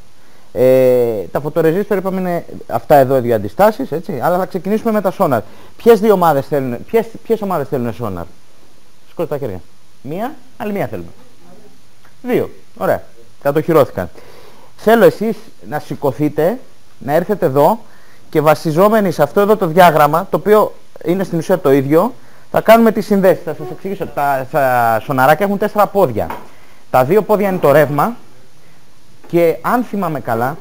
Ε, τα photoresistor είπαμε είναι αυτά εδώ οι δύο αντιστάσεις, έτσι, αλλά θα ξεκινήσουμε με τα sonar. Ποιες δύο ομάδες θέλουν, ποιες, ποιες ομάδες θέλουν sonar? Σηκώστε τα χέρια. Μία, άλλη μία θέλουμε. Δύο, ωραία, κατοχυρώθηκαν. Θέλω εσείς να σηκωθείτε, να έρθετε εδώ και βασιζόμενοι σε αυτό εδώ το διάγραμμα, το οποίο είναι στην ουσία το ίδιο, θα κάνουμε τις συνδέσεις. Θα σας εξηγήσω, τα, τα σοναράκια έχουν τέσσερα πόδια. Τα δύο πόδια είναι το ρεύμα. Και αν θυμάμαι καλά,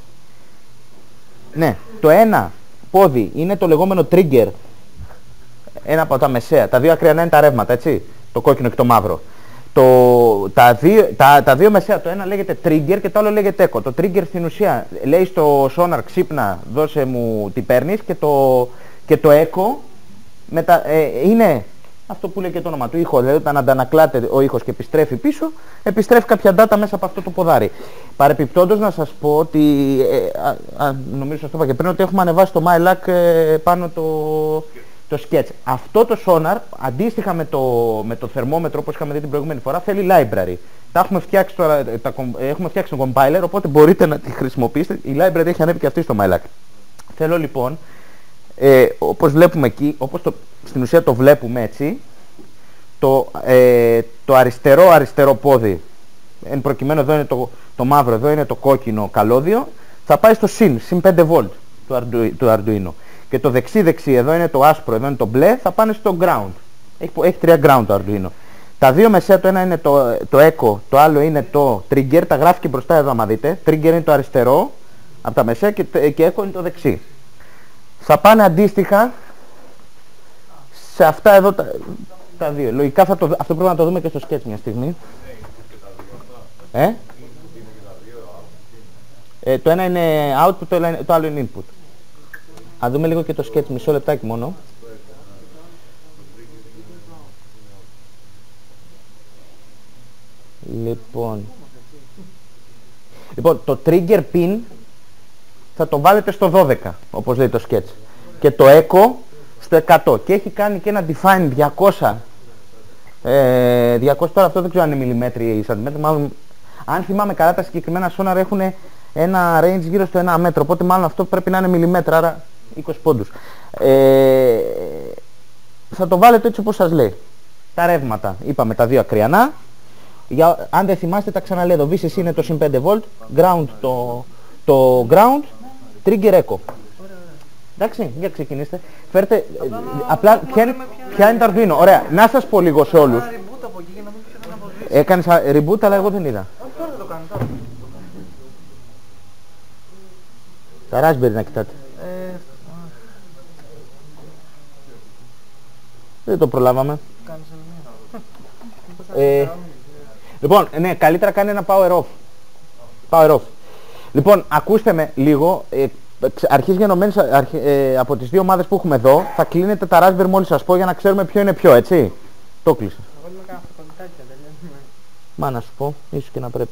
ναι, το ένα πόδι είναι το λεγόμενο trigger, ένα από τα μεσαία. Τα δύο ακριανά είναι τα ρεύματα, έτσι. Το κόκκινο και το μαύρο. Το, τα, δύο, τα, τα δύο μεσαία, το ένα λέγεται trigger και το άλλο λέγεται echo. Το trigger στην ουσία λέει στο sonar ξύπνα, δώσε μου τι παίρνεις, και το, και το echo μετα, ε, είναι αυτό που λέει και το όνομα του, ήχο, δηλαδή όταν αντανακλάται ο ήχος και επιστρέφει πίσω, επιστρέφει κάποια data μέσα από αυτό το ποδάρι. Παρεπιπτόντως να σας πω ότι, ε, α, α, νομίζω σας το είπα και πριν, ότι έχουμε ανεβάσει το MyLac ε, πάνω το, το sketch. Αυτό το sonar, αντίστοιχα με το, με το θερμόμετρο όπως είχαμε δει την προηγούμενη φορά, θέλει library. Τα έχουμε φτιάξει τώρα, τα, έχουμε φτιάξει τον compiler, οπότε μπορείτε να τη χρησιμοποιήσετε. Η library έχει ανέβει και αυτή στο MyLac. Θέλω λοιπόν, ε, όπως βλέπουμε εκεί, όπως το, στην ουσία το βλέπουμε έτσι, το, ε, το αριστερό αριστερό πόδι, εν προκειμένου εδώ είναι το, το μαύρο, εδώ είναι το κόκκινο καλώδιο, θα πάει στο συν, συν πέντε βολτ του, Ardu, του Arduino. Και το δεξί δεξί, εδώ είναι το άσπρο, εδώ είναι το μπλε, θα πάνε στο ground. Έχει, έχει τρία ground το Arduino. Τα δύο μεσαία, το ένα είναι το, το echo, το άλλο είναι το trigger, τα γράφει και μπροστά εδώ άμα δείτε. Trigger είναι το αριστερό από τα μεσαία και, και echo είναι το δεξί. Θα πάνε αντίστοιχα σε αυτά εδώ τα, τα δύο. Λογικά θα το, αυτό πρέπει να το δούμε και στο sketch μια στιγμή. Ε? Ε, το ένα είναι output, το, το άλλο είναι input. Αν δούμε λίγο και το sketch, μισό λεπτάκι μόνο. Λοιπόν, λοιπόν, το trigger pin θα το βάλετε στο δώδεκα, όπως λέει το sketch. Και το echo στο εκατό. Και έχει κάνει και ένα define διακόσια. Ε, διακόσια τώρα αυτό δεν ξέρω αν είναι μιλιμέτρη ή σαντιμέτρη. Μάλλον, αν θυμάμαι καλά, τα συγκεκριμένα sonar έχουν ένα range γύρω στο ένα μέτρο. Οπότε μάλλον αυτό πρέπει να είναι μιλιμέτρα, άρα είκοσι πόντους. Ε, θα το βάλετε έτσι όπως σας λέει. Τα ρεύματα, είπαμε τα δύο ακριανά. Για, αν δεν θυμάστε τα ξαναλέω, το βι σι σι είναι το συν πέντε βολτ, ground το, το ground, trigger echo. Εντάξει, για ξεκινήστε. Φέρτε, ε, απλά ποια, ποια είναι το Arduino. Ωραία, να σας πω λίγο σε όλους. Έκανες reboot, αλλά εγώ δεν είδα. Τα Raspberry να κοιτάτε. Δεν το προλάβαμε. Ε, λοιπόν, ναι, καλύτερα κάνει ένα power off. Power off. Λοιπόν, ακούστε με λίγο. Ε, αρχής γενομένης αρχι, ε, από τις δύο ομάδες που έχουμε εδώ, θα κλείνετε τα Raspberry μόλις σας πω για να ξέρουμε ποιο είναι ποιο, έτσι. Το κλείσα. Μα να σου πω, ίσως και να πρέπει.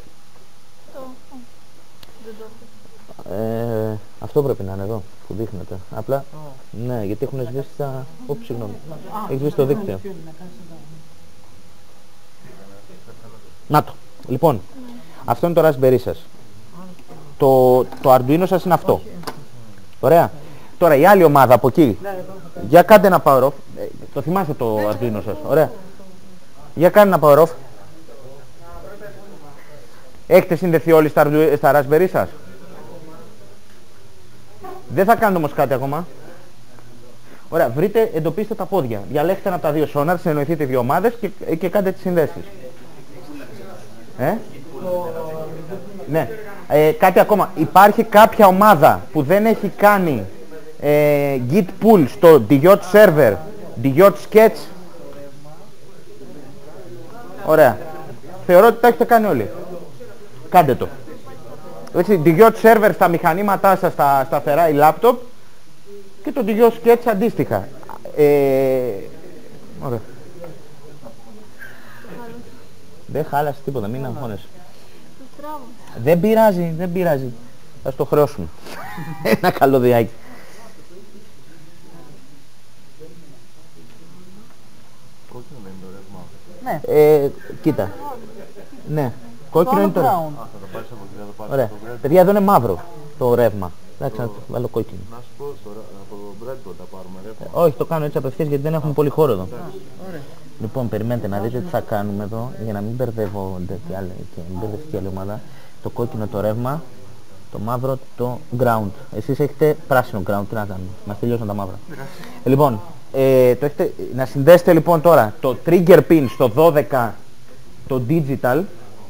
Ε, αυτό πρέπει να είναι εδώ, που δείχνετε. Απλά, ναι, γιατί έχουν σβήσει τα... Ωπ, συγγνώμη. Έχει σβήσει το δίκτυο. Να το. Λοιπόν, αυτό είναι το Raspberry σας. Το, το Arduino σας είναι αυτό. Ωραία. Τώρα η άλλη ομάδα από εκεί. Για κάντε ένα power off. Ε, το θυμάστε το Arduino σας. Ωραία. Για κάντε ένα power off. Έχετε συνδεθεί όλοι στα, στα Raspberry σας. Δεν θα κάνετε όμως κάτι ακόμα. Ωραία. Βρείτε, εντοπίστε τα πόδια. Διαλέξτε ένα από τα δύο sonar, συνεννοηθείτε δύο ομάδες και, και κάντε τις συνδέσεις. Ε? Ναι. Ε, κάτι ακόμα. Υπάρχει κάποια ομάδα που δεν έχει κάνει ε, git pull στο Diode server, Diode sketch. Ωραία. Θεωρώ ότι τα έχετε κάνει όλοι. Κάντε το. Έτσι, Diode server στα μηχανήματά σας, στα σταθερά ή laptop, και το Diode sketch αντίστοιχα. Ε, ωραία. Δεν χάλασε τίποτα, μην αγχώνεσαι. Δεν πειράζει, δεν πειράζει. Θα στο χρεώσουμε. Ένα καλό διάκι. Κόκκινο είναι το ρεύμα. Ναι. Ε, κοίτα. Ναι. Κόκκινο είναι το ρεύμα. Α, θα το πάρεις από εκεί, θα το πάρεις Ωραία. από το breadboard. Παιδιά, εδώ είναι μαύρο το ρεύμα. Εντάξει, να το βάλω κόκκινο. Να σου πω τώρα, από το breadboard θα πάρουμε ρεύμα. Ε, όχι, το κάνω έτσι απευθείας γιατί δεν έχουμε πολύ χώρο εδώ. Λοιπόν, περιμένετε να δείτε τι θα κάνουμε εδώ για να μην μπερδεύονται και άλλη, και μην μπερδευτεί άλλη ομάδα. Το κόκκινο το ρεύμα, το μαύρο το ground. Εσείς έχετε πράσινο ground, τι να κάνουμε. Μας τελειώσαν τα μαύρα. Ε, λοιπόν, ε, το έχετε, να συνδέσετε λοιπόν τώρα το trigger pin στο δώδεκα, το digital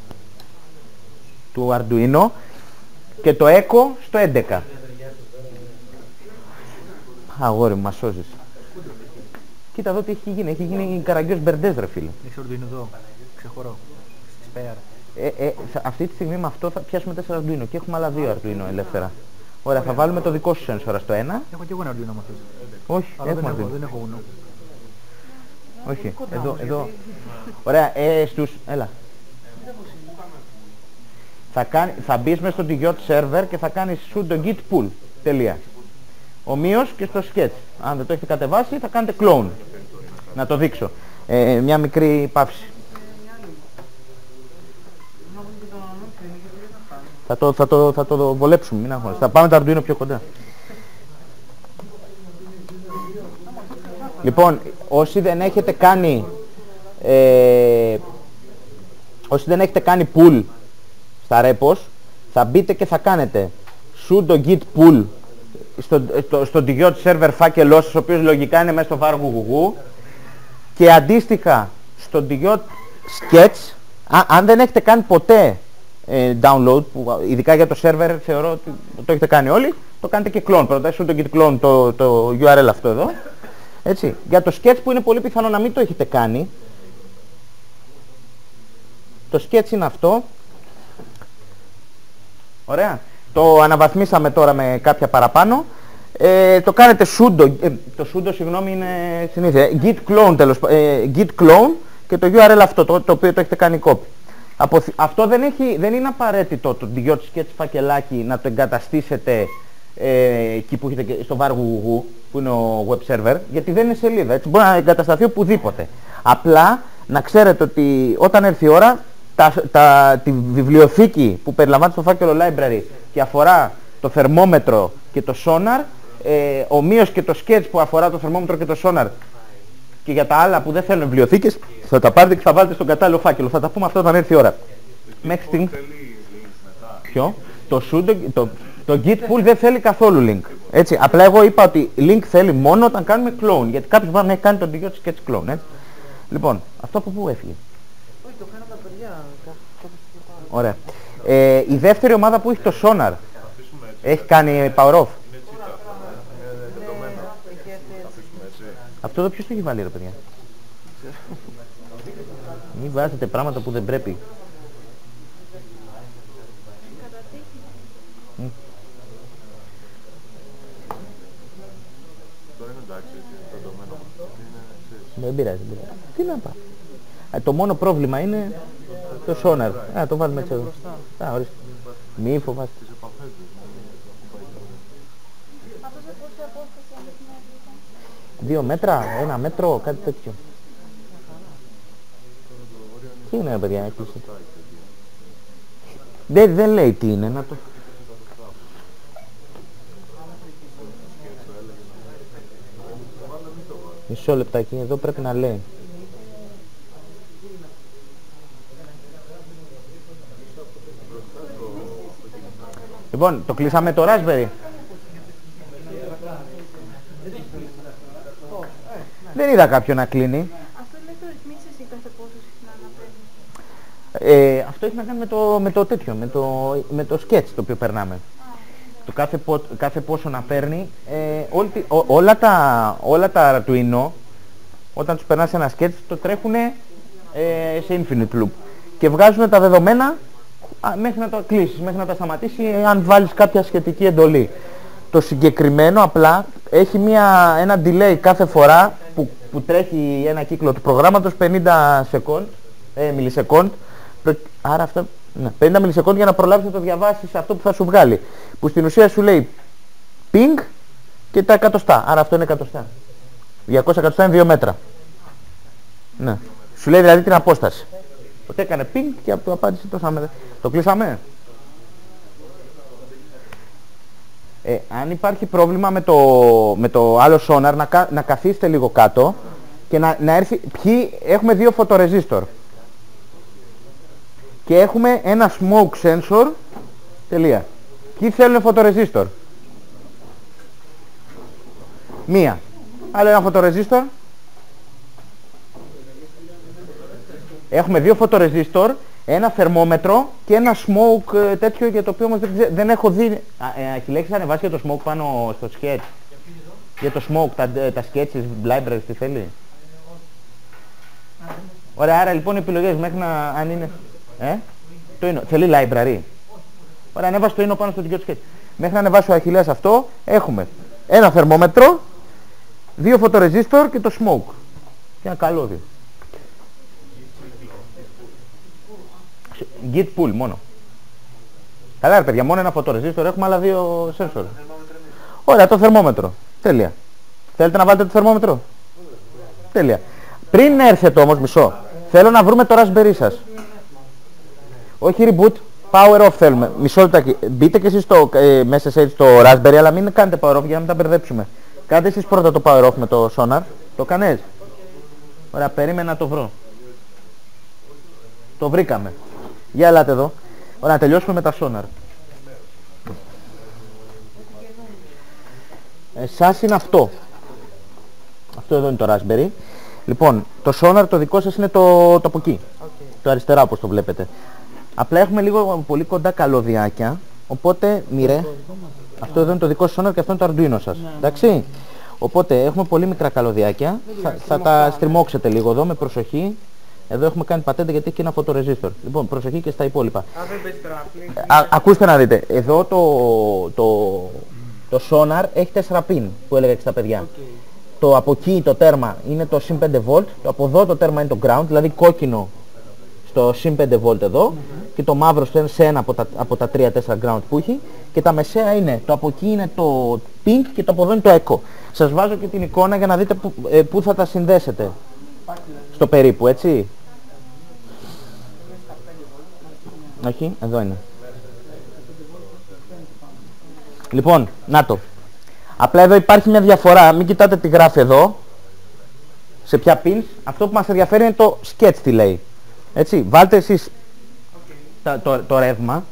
του Arduino, και το echo στο έντεκα. Αγόρι μου, μας σώζεις. Κοίτα εδώ τι έχει γίνει. Έχει γίνει καραγκιός μπερντές, ρε φίλε. Έχεις Arduino εδώ. Ξεχωρώ. Spare. Ε, ε, αυτή τη στιγμή με αυτό θα πιάσουμε τέσσερα Arduino και έχουμε άλλα δύο Arduino ελεύθερα. Ωραία, θα βάλουμε το δικό σου sensor στο ένα. Έχω και εγώ ένα Arduino άμα θες. Όχι, Αλλά δεν έχουμε έχω, Arduino. δεν έχω Uno. Όχι, εδώ, εδώ. Ωραία, ε, στους... Έλα. Θα, κάνει, θα μπεις μέσα στο Digiot server και θα κάνεις sudo git pull. Τελεία. Ομοίως και στο sketch. Αν δεν το έχετε κατεβάσει θα κάνετε clone. Να το δείξω. Ε, μια μικρή παύση. Θα το, θα το, θα το βολέψουμε, μην αγχώνεσαι. Θα πάμε τα Arduino πιο κοντά. Λοιπόν, όσοι δεν έχετε κάνει ε, όσοι δεν έχετε κάνει pull στα repos, θα μπείτε και θα κάνετε sudo git pull στο, στο, στο Digiot server φάκελός σας, ο οποίος λογικά είναι μέσα στο var γουγουγού, και αντίστοιχα στο Digiot sketch, α, αν δεν έχετε κάνει ποτέ ε, download, που ειδικά για το server θεωρώ ότι το έχετε κάνει όλοι, το κάνετε και clone. Πρώτα sudo git clone το, το γιου αρ ελ αυτό εδώ. Έτσι. Για το sketch που είναι πολύ πιθανό να μην το έχετε κάνει, το sketch είναι αυτό. Ωραία. Το αναβαθμίσαμε τώρα με κάποια παραπάνω. Ε, το κάνετε sudo, ε, το sudo συγγνώμη είναι συνήθεια, git clone τέλος, ε, git clone και το γιου αρ ελ αυτό, το, το οποίο το έχετε κάνει copy. Από, αυτό δεν, έχει, δεν είναι απαραίτητο το Digiot sketch φακελάκι να το εγκαταστήσετε ε, εκεί που έχετε στο var γουγουγού, που είναι ο web server, γιατί δεν είναι σελίδα, έτσι μπορεί να εγκατασταθεί οπουδήποτε. Απλά να ξέρετε ότι όταν έρθει η ώρα, τα, τα, τη βιβλιοθήκη που περιλαμβάνεται στο φάκελο library και αφορά το θερμόμετρο και το sonar, ε, ομοίως και το sketch που αφορά το θερμόμετρο και το sonar, και για τα άλλα που δεν θέλουν βιβλιοθήκες, θα τα πάρετε και θα βάλετε στον κατάλληλο φάκελο. Θα τα πούμε αυτό όταν έρθει η ώρα. Μέχρι στιγμή. Ποιο? Το sudo, το, το git pull δεν θέλει καθόλου link. Έτσι. Απλά εγώ είπα ότι link θέλει μόνο όταν κάνουμε clone. Γιατί κάποιος μπορεί να έχει κάνει το Digiot sketch clone. Έτσι. Λοιπόν, αυτό από πού έφυγε? Όχι, το κάνω τα παιδιά. Ωραία. Ε, η δεύτερη ομάδα που έχει το sonar έχει κάνει power off. Αυτό εδώ ποιος το έχει βάλει, ρε παιδιά? Μην βάζετε πράγματα που δεν πρέπει. Δεν πειράζει, δεν πειράζει. Τι να πάει. Α, το μόνο πρόβλημα είναι το sonar. Α, το βάλουμε έτσι εδώ. Α, ορίστε. Μη φοβάστε. Δύο μέτρα, ένα μέτρο, κάτι τέτοιο. Τι είναι, παιδιά, έκλεισε. Δεν, δεν λέει τι είναι, να το... Μισό λεπτάκι, εδώ πρέπει να λέει. Λοιπόν, το κλείσαμε το Raspberry. Δεν είδα κάποιον να κλείνει. Αυτό λέει το ρυθμίσεις εσύ κάθε πόσο συχνά να παίρνει. Ε, αυτό έχει να κάνει με το, με το τέτοιο, με το, με το sketch το οποίο περνάμε. Το κάθε, πο, κάθε πόσο να παίρνει, ε, όλη, ό, όλα, τα, όλα τα Arduino, όταν τους περνάς ένα sketch, το τρέχουν ε, σε infinite loop. Και βγάζουν τα δεδομένα α, μέχρι να τα κλείσεις, μέχρι να τα σταματήσει, αν βάλεις κάποια σχετική εντολή. Το συγκεκριμένο απλά έχει μια, ένα delay κάθε φορά που, που τρέχει ένα κύκλο του προγράμματος πενήντα σεκόντ, ε, μιλισεκόντ, άρα αυτά, ναι, πενήντα μιλισεκόντ για να προλάβεις να το διαβάσεις αυτό που θα σου βγάλει. Που στην ουσία σου λέει ping και τα εκατοστά, άρα αυτό είναι εκατοστά. διακόσια εκατοστά είναι δύο μέτρα. Ναι. Σου λέει δηλαδή την απόσταση. Τότε έκανε ping και από το απάντησε τόσα μέτρα. Το κλείσαμε. Ε, αν υπάρχει πρόβλημα με το, με το άλλο sonar, να, να καθίσετε λίγο κάτω και να, να έρθει... Ποιοι έχουμε δύο φωτορεζίστορ και έχουμε ένα smoke sensor, τελεία. Ποιοι θέλουν φωτορεζίστορ? Μία. Άλλο ένα φωτορεζίστορ. Έχουμε δύο φωτορεζίστορ, ένα θερμόμετρο και ένα smoke ε, τέτοιο, για το οποίο όμως δεν, δεν έχω δει. Αχιλέξης, ε, ανεβάσει για το smoke πάνω στο sketch. Για το smoke, τα, τα sketches, libraries, τι θέλει. Ωραία, άρα λοιπόν οι επιλογές μέχρι να αν είναι... Ε, το είναι, θέλει library. Ωραία, ανέβασε το ίνο πάνω στο δικαιό του sketch. Μέχρι να ανεβάσει ο Αχιλλέας αυτό, έχουμε ένα θερμόμετρο, δύο φωτορεζίστορ και το smoke. Και ένα καλώδιο. Git pull μόνο. Καλά ρε παιδιά, μόνο ένα φωτορεζίστορ έχουμε, αλλά δύο sensor. Ωραία, το θερμόμετρο. Τέλεια. Θέλετε να βάλετε το θερμόμετρο? Τέλεια. Πριν έρθετε όμως, μισό, θέλω να βρούμε το Raspberry σας. Όχι reboot, power off θέλουμε. Μισό λεπτάκι. Μπείτε και εσείς στο, ε, μέσα σε στο Raspberry, αλλά μην κάνετε power off για να μην τα μπερδέψουμε. Κάντε εσείς πρώτα το power off με το sonar. Το κάνες? Ωραία, περίμενα να το βρω. Το βρήκαμε. Για ελάτε εδώ. Ωραία, να τελειώσουμε με τα sonar. Εσάς είναι αυτό. Αυτό εδώ είναι το Raspberry. Λοιπόν, το sonar το δικό σας είναι το, το από εκεί. Okay. Το αριστερά όπως το βλέπετε. Απλά έχουμε λίγο πολύ κοντά καλωδιάκια. Οπότε, μοιρέ, αυτό εδώ είναι το δικό σας sonar και αυτό είναι το Arduino σας. Yeah. Εντάξει. Οπότε έχουμε πολύ μικρά καλωδιάκια. Θα, θα τα στριμώξετε λίγο εδώ με προσοχή. Εδώ έχουμε κάνει πατέντα γιατί έχει και ένα φωτορεζίστορ. Λοιπόν, προσοχή και στα υπόλοιπα. Α, ακούστε να δείτε. Εδώ το, το, το sonar έχει τέσσερα πιν που έλεγα και στα παιδιά. Okay. Το από εκεί το τέρμα είναι το συν πέντε βολτ, το από εδώ το τέρμα είναι το ground, δηλαδή κόκκινο στο συν πέντε βολτ εδώ mm-hmm. και το μαύρο σε ένα από τα, από τα τρία τέσσερα ground που έχει και τα μεσαία είναι, το από εκεί είναι το pink και το από εδώ είναι το echo. Σας βάζω και την εικόνα για να δείτε που, ε, που θα τα συνδέσετε στο περίπου, έτσι. Όχι, εδώ είναι. Λοιπόν, να το. Απλά εδώ υπάρχει μια διαφορά, μην κοιτάτε τι γράφει εδώ, σε ποια pins, αυτό που μας ενδιαφέρει είναι το sketch τι λέει. Έτσι, βάλτε εσείς okay. το, το, το ρεύμα.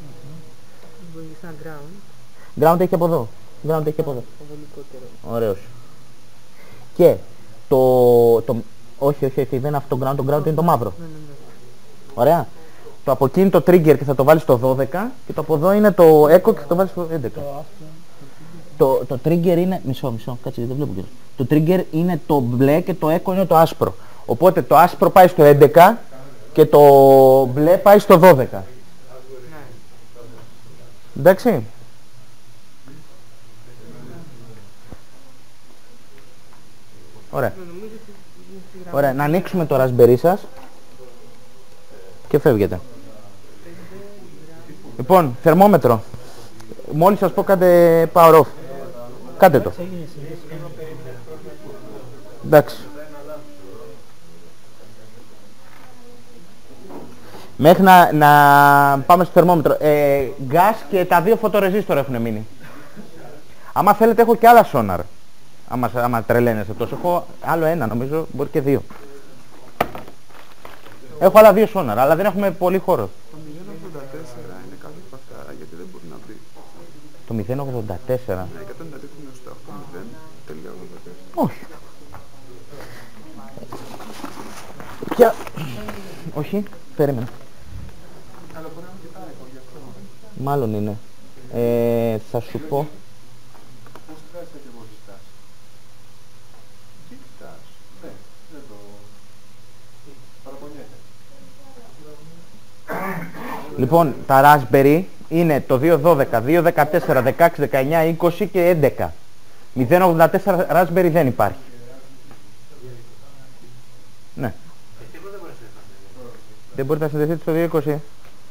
Ground. Ground έχει από εδώ. Ground έχει από εδώ. Ωραίος. Και το, το... Όχι, όχι, όχι, δεν είναι αυτό το ground, το ground είναι το μαύρο. Ωραία. Το από εκεί είναι το trigger και θα το βάλεις στο δώδεκα και το από εδώ είναι το echo και θα το βάλεις στο έντεκα. Το, το trigger είναι... Μισό, μισό, κάτσε, δεν βλέπω κύριε. Το trigger είναι το μπλε και το echo είναι το άσπρο. Οπότε το άσπρο πάει στο έντεκα και το μπλε πάει στο δώδεκα. Εντάξει. Ωραία. Ωραία, να ανοίξουμε το Raspberry σας και φεύγετε. Λοιπόν, θερμόμετρο. Μόλις σας πω κάντε power off. Κάντε το. Εντάξει. Μέχρι να, να πάμε στο θερμόμετρο. Ε, gas και τα δύο φωτορεζίστορ έχουν μείνει. Άμα θέλετε έχω και άλλα sonar. Άμα, άμα τρελαίνεστε τόσο. Έχω άλλο ένα νομίζω, μπορεί και δύο. Έχω άλλα δύο sonar, αλλά δεν έχουμε πολύ χώρο. Το μηδέν ογδόντα τέσσερα είναι κάτι από αυτά, γιατί δεν μπορεί να μπει. Το μηδέν ογδόντα τέσσερα. Ναι, εκατόν ενενήντα δύο ογδόντα μηδέν τελεία ογδόντα τέσσερα. Όχι. Ποια... Όχι, περίμενα. Αλλά μπορεί να μην κοιτάει εγώ γι' αυτό. Μάλλον είναι. Ε, θα σου πω. Πώς χρειάζεται και εγώ κοιτάς. Τι κοιτάς. Ναι, δεν το... Παραπονιέται. Λοιπόν, τα Raspberry είναι το δύο δώδεκα, δύο δεκατέσσερα, δεκαέξι, δεκαεννιά, είκοσι και έντεκα. μηδέν ογδόντα τέσσερα Raspberry δεν υπάρχει. Ναι. Δεν μπορείτε να συνδεθείτε στο δύο είκοσι.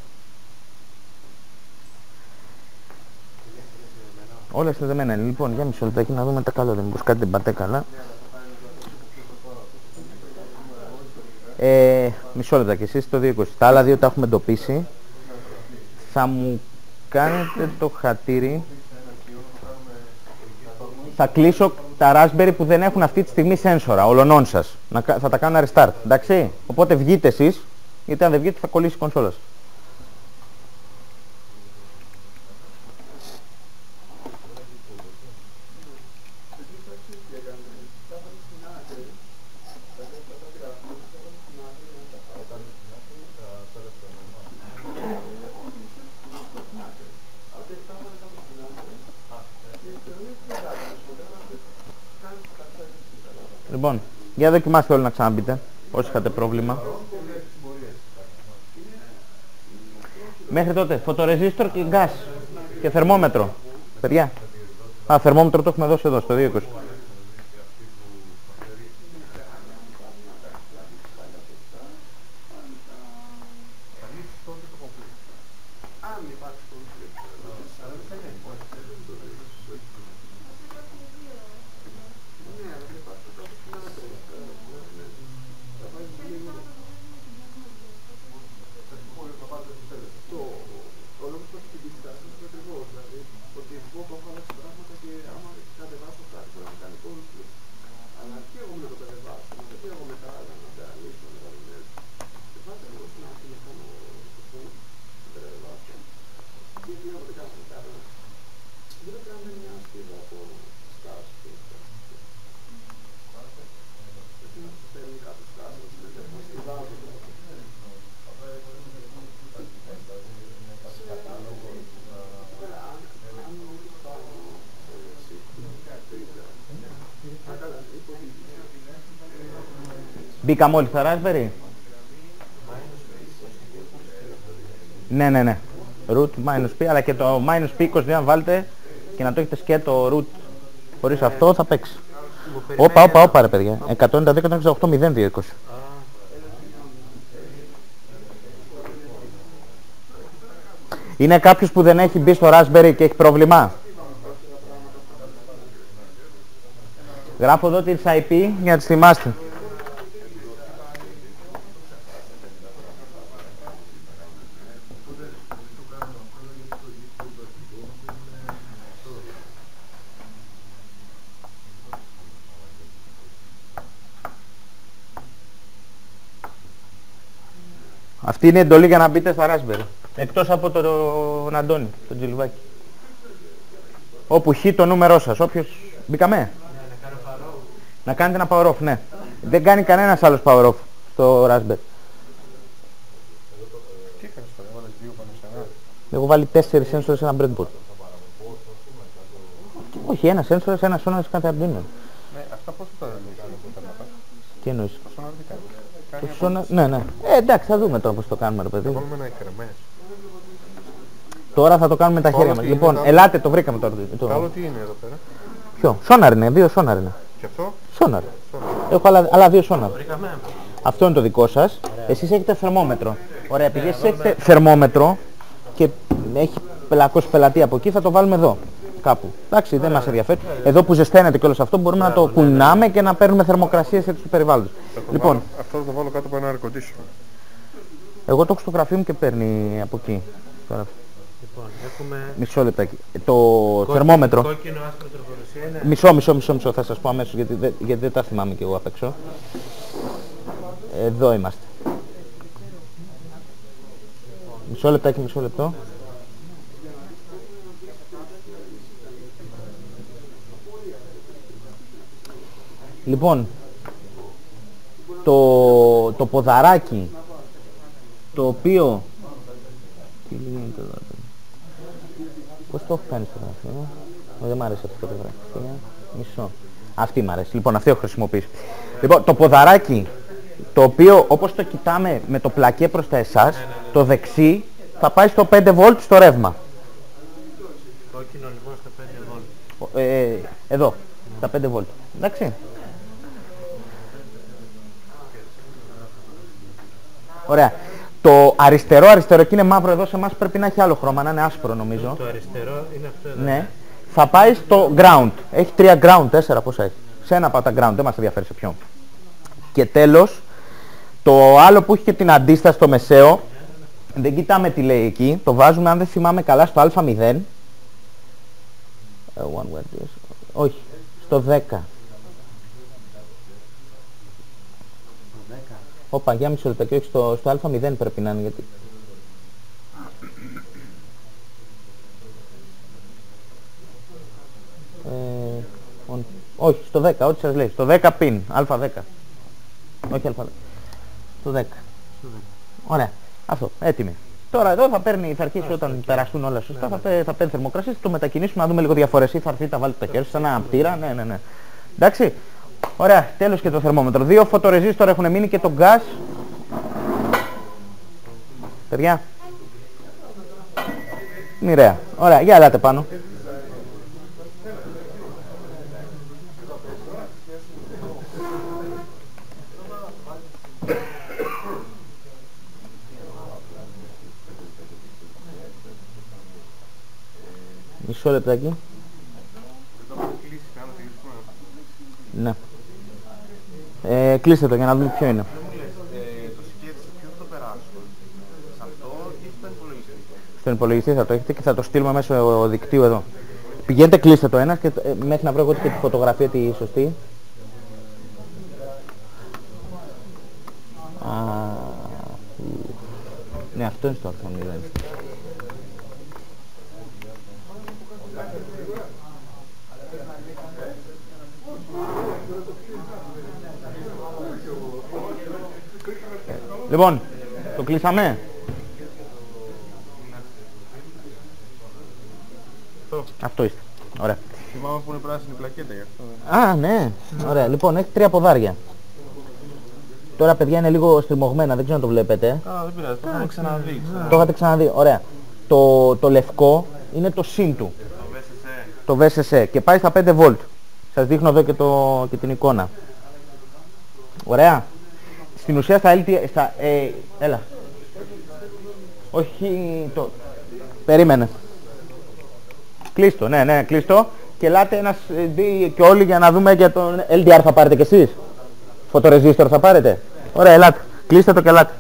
Όλα συνδεμένα είναι. Λοιπόν, για μισό λεπτάκι να δούμε τα καλά. Δεν μήπως κάτι δεν πάτε καλά. Ε, μισό λεπτάκι, εσείς το δύο είκοσι. Τα άλλα δύο τα έχουμε εντοπίσει. Θα μου κάνετε το χατήρι. Θα κλείσω τα Raspberry που δεν έχουν αυτή τη στιγμή σένσορα, ολονών σας. Να, θα τα κάνω restart, εντάξει. Οπότε βγείτε εσείς, γιατί αν δεν βγείτε θα κολλήσει η κονσόλα σας. Λοιπόν, για δοκιμάστε όλοι να ξαναμπείτε. Πώς είχατε πρόβλημα? Μέχρι τότε, φωτορεζίστορ και γκάς και θερμόμετρο. Παιδιά, α, θερμόμετρο το έχουμε δώσει εδώ, στο δύο είκοσι. Μπήκαμε όλοι στα Raspberry. Ναι, ναι, ναι. Root minus P, αλλά και το minus P είκοσι δύο αν βάλετε και να το έχετε σκέτο root χωρίς αυτό θα παίξει. Όπα, όπα, όπα ρε παιδιά. εκατόν ενενήντα δύο, εκατόν εξήντα οκτώ, μηδέν δύο είκοσι. Είναι κάποιος που δεν έχει μπει στο Raspberry και έχει πρόβλημα? Γράφω εδώ τις άι πι για να τις θυμάστε. Αυτή είναι η εντολή για να μπείτε στα Raspberry. Εκτός από τον το, Αντώνη, τον Τζιλουβάκη. Όπου χει το νούμερό σας. Όποιος... Μπήκαμε. Ναι, να, να κάνετε ένα power off, ναι. Δεν κάνει κανένας άλλος power off στο Raspberry. Τι έκανες τώρα, έβαλες δύο πάνω σε ένα? Έχω βάλει τέσσερις sensors σε ένα breadboard. Όχι, ένα sensor, ένα sonar σε κάθε Arduino. Ναι, αυτά πώς θα τα λύσεις? Τι εννοείς? Το sonar, ναι, ναι. Ε, εντάξει, θα δούμε τώρα πώς το κάνουμε, ρε παιδί. Θα βάλουμε ένα εκρεμές. Τώρα θα το κάνουμε με τα χέρια μας. Λοιπόν, το... ελάτε, το βρήκαμε τώρα. Το άλλο τι είναι εδώ πέρα? Ποιο? Sonar είναι, δύο sonar είναι. Και αυτό? Sonar. Έχω άλλα, άλλα δύο sonar. Αυτό είναι το δικό σας. Εσείς έχετε θερμόμετρο. Ωραία, επειδή εσείς έχετε θερμόμετρο και έχει πλακώσει πελατή από εκεί, θα το βάλουμε εδώ. Κάπου. Εντάξει, δεν μας ενδιαφέρει. Εδώ που ζεσταίνεται και όλο αυτό μπορούμε να το κουνάμε και να παίρνουμε θερμοκρασίες έτσι του περιβάλλοντος. Λοιπόν, αυτό θα το βάλω κάτω από ένα air conditioner. Εγώ το έχω στο γραφείο μου και παίρνει από εκεί. Τώρα. Λοιπόν, έχουμε... Μισό λεπτάκι. Το Κόκκι, θερμόμετρο. Κόκκινο, άσπρο, τροχορουσία είναι... Μισό, μισό, μισό, μισό. Θα σας πω αμέσως γιατί, δε, γιατί δεν τα θυμάμαι κι εγώ απ' έξω. Εδώ είμαστε. Μισό λεπτάκι, μισό λεπτό. Λοιπόν, το, το ποδαράκι το οποίο... Τι λέει το εδώ? Πώς το έχω κάνει στο γραφείο? Δεν μ' άρεσε αυτή η φωτογραφία. Μισό. Αυτή μ' αρέσει. Λοιπόν, αυτή έχω χρησιμοποιήσει. Λοιπόν, το ποδαράκι το οποίο όπως το κοιτάμε με το πλακέ προς τα εσάς, το δεξί θα πάει στο πέντε βολτ στο ρεύμα. Κόκκινο λοιπόν στα πέντε βολτ. Ε, εδώ, στα πέντε βολτ. Εντάξει. Ωραία. Το αριστερό, αριστερό και είναι μαύρο εδώ σε εμάς πρέπει να έχει άλλο χρώμα, να είναι άσπρο νομίζω. Το αριστερό είναι αυτό εδώ. Ναι. Θα πάει στο ground. Έχει τρία ground, τέσσερα πόσα έχει. Σε ένα από τα ground, δεν μας ενδιαφέρει σε ποιο. Και τέλος, το άλλο που έχει και την αντίσταση στο μεσαίο, δεν κοιτάμε τι λέει εκεί, το βάζουμε αν δεν θυμάμαι καλά στο α μηδέν. Uh, one word, yes. Όχι, στο δέκα. Όπα, για μισό λεπτό και όχι στο, στο α μηδέν πρέπει να είναι γιατί... Ε, on, όχι, στο δέκα, ό,τι σας λέει. Στο δέκα πιν, α δέκα. Όχι α δέκα. Στο δέκα. Ωραία, αυτό, έτοιμη. Τώρα εδώ θα παίρνει, θα αρχίσει όταν περαστούν όλα σωστά, θα, πέ, θα παίρνει θερμοκρασίες, το μετακινήσουμε να δούμε λίγο διαφορές. Ή θα έρθει, θα βάλει το χέρι σαν ένα πτήρα, ναι, ναι, ναι. Εντάξει. Ωραία, τέλος και το θερμόμετρο. Δύο φωτορεζίστορ έχουν μείνει και το gas. Παιδιά. Μοιραία. Ωραία, για ελάτε πάνω. Μισό λεπτάκι. Ναι. Ε, κλείστε το για να δούμε ποιο είναι. Το σκέτς, ποιο θα περάσω, σε αυτό ή στον υπολογιστή? Στον υπολογιστή θα το έχετε και θα το στείλουμε μέσω δικτύου εδώ. Πηγαίνετε, κλείστε το ένα και ε, μέχρι να βρω εγώ και τη φωτογραφία τη σωστή. Α, ναι, αυτό είναι στο άρθρο μηδέν. Λοιπόν, το κλείσαμε. Αυτό. Αυτό είστε. Ωραία. Θυμάμαι που είναι πράσινη πλακέτα γι' αυτό. Α, ναι. Ωραία. Λοιπόν, έχει τρία ποδάρια. Τώρα, παιδιά, είναι λίγο στριμωγμένα, δεν ξέρω αν το βλέπετε. Α, δεν πειράζει, το είχαμε ξαναδεί. Το είχατε ξαναδεί. Ωραία. Το, το λευκό είναι το συν του. Το βι ες ες. Το βι ες ες και πάει στα πέντε βολτ. Σας δείχνω εδώ και, το, και την εικόνα. Ωραία. Στην ουσία στα ελ τι ες, στα, ε, έλα. Όχι το... Περίμενε. Κλείστο, ναι, ναι, κλείστο. Και ελάτε ένας δει και όλοι για να δούμε για τον ελ ντι αρ θα πάρετε κι εσείς. Φωτορεζίστορ θα πάρετε. Ωραία, ελάτε. Κλείστε το και ελάτε.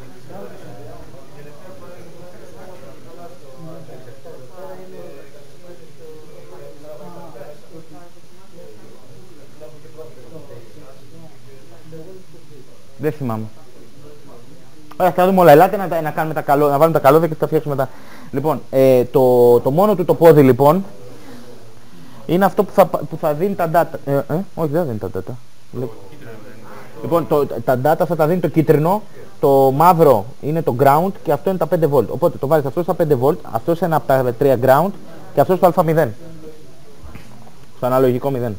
Δεν θυμάμαι. Ωραία, θα δούμε όλα. Ελάτε να, να, κάνουμε τα καλώ, να βάλουμε τα καλώδια και θα τα φτιάξουμε μετά. Λοιπόν, ε, το, το μόνο του το πόδι λοιπόν είναι αυτό που θα, που θα δίνει τα data. Ε, ε, όχι, δεν δίνει τα data. Λοιπόν, το, τα data θα τα δίνει το κίτρινο, το μαύρο είναι το ground και αυτό είναι τα πέντε βολτ. Οπότε το βάζεις αυτό στα πέντε βολτ, αυτό είναι από τα τρία ground και αυτό στο α μηδέν. Στο αναλογικό μηδέν.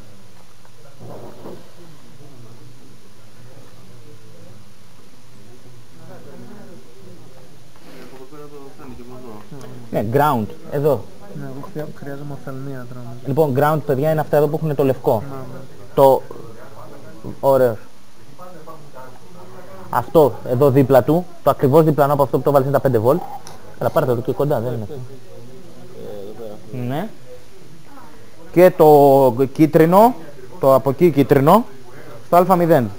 Ναι, ground, εδώ. Ναι, εγώ χρειάζομαι οφθαλμίατρο. Λοιπόν, ground, παιδιά, είναι αυτά εδώ που έχουν το λευκό. Ναι, ναι. Το... Ωραίο. Αυτό εδώ δίπλα του, το ακριβώς διπλανό από αυτό που το βάλεις είναι τα πέντε βολτ. Αλλά πάρτε το και κοντά, δεν είναι αυτό. Ε, ναι. Και το κίτρινο, το από εκεί κίτρινο, στο α μηδέν.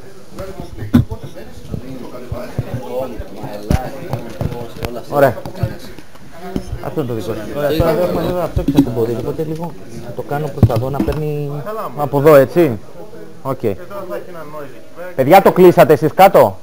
Ωραία. Αυτό είναι το δικό σου. Ωραία, τώρα εδώ έχουμε εδώ αυτό και θα την ποδήλω, οπότε λίγο θα το κάνω προς τα δω να παίρνει από εδώ, έτσι. Οκ. Okay. Παιδιά, το κλείσατε εσείς κάτω.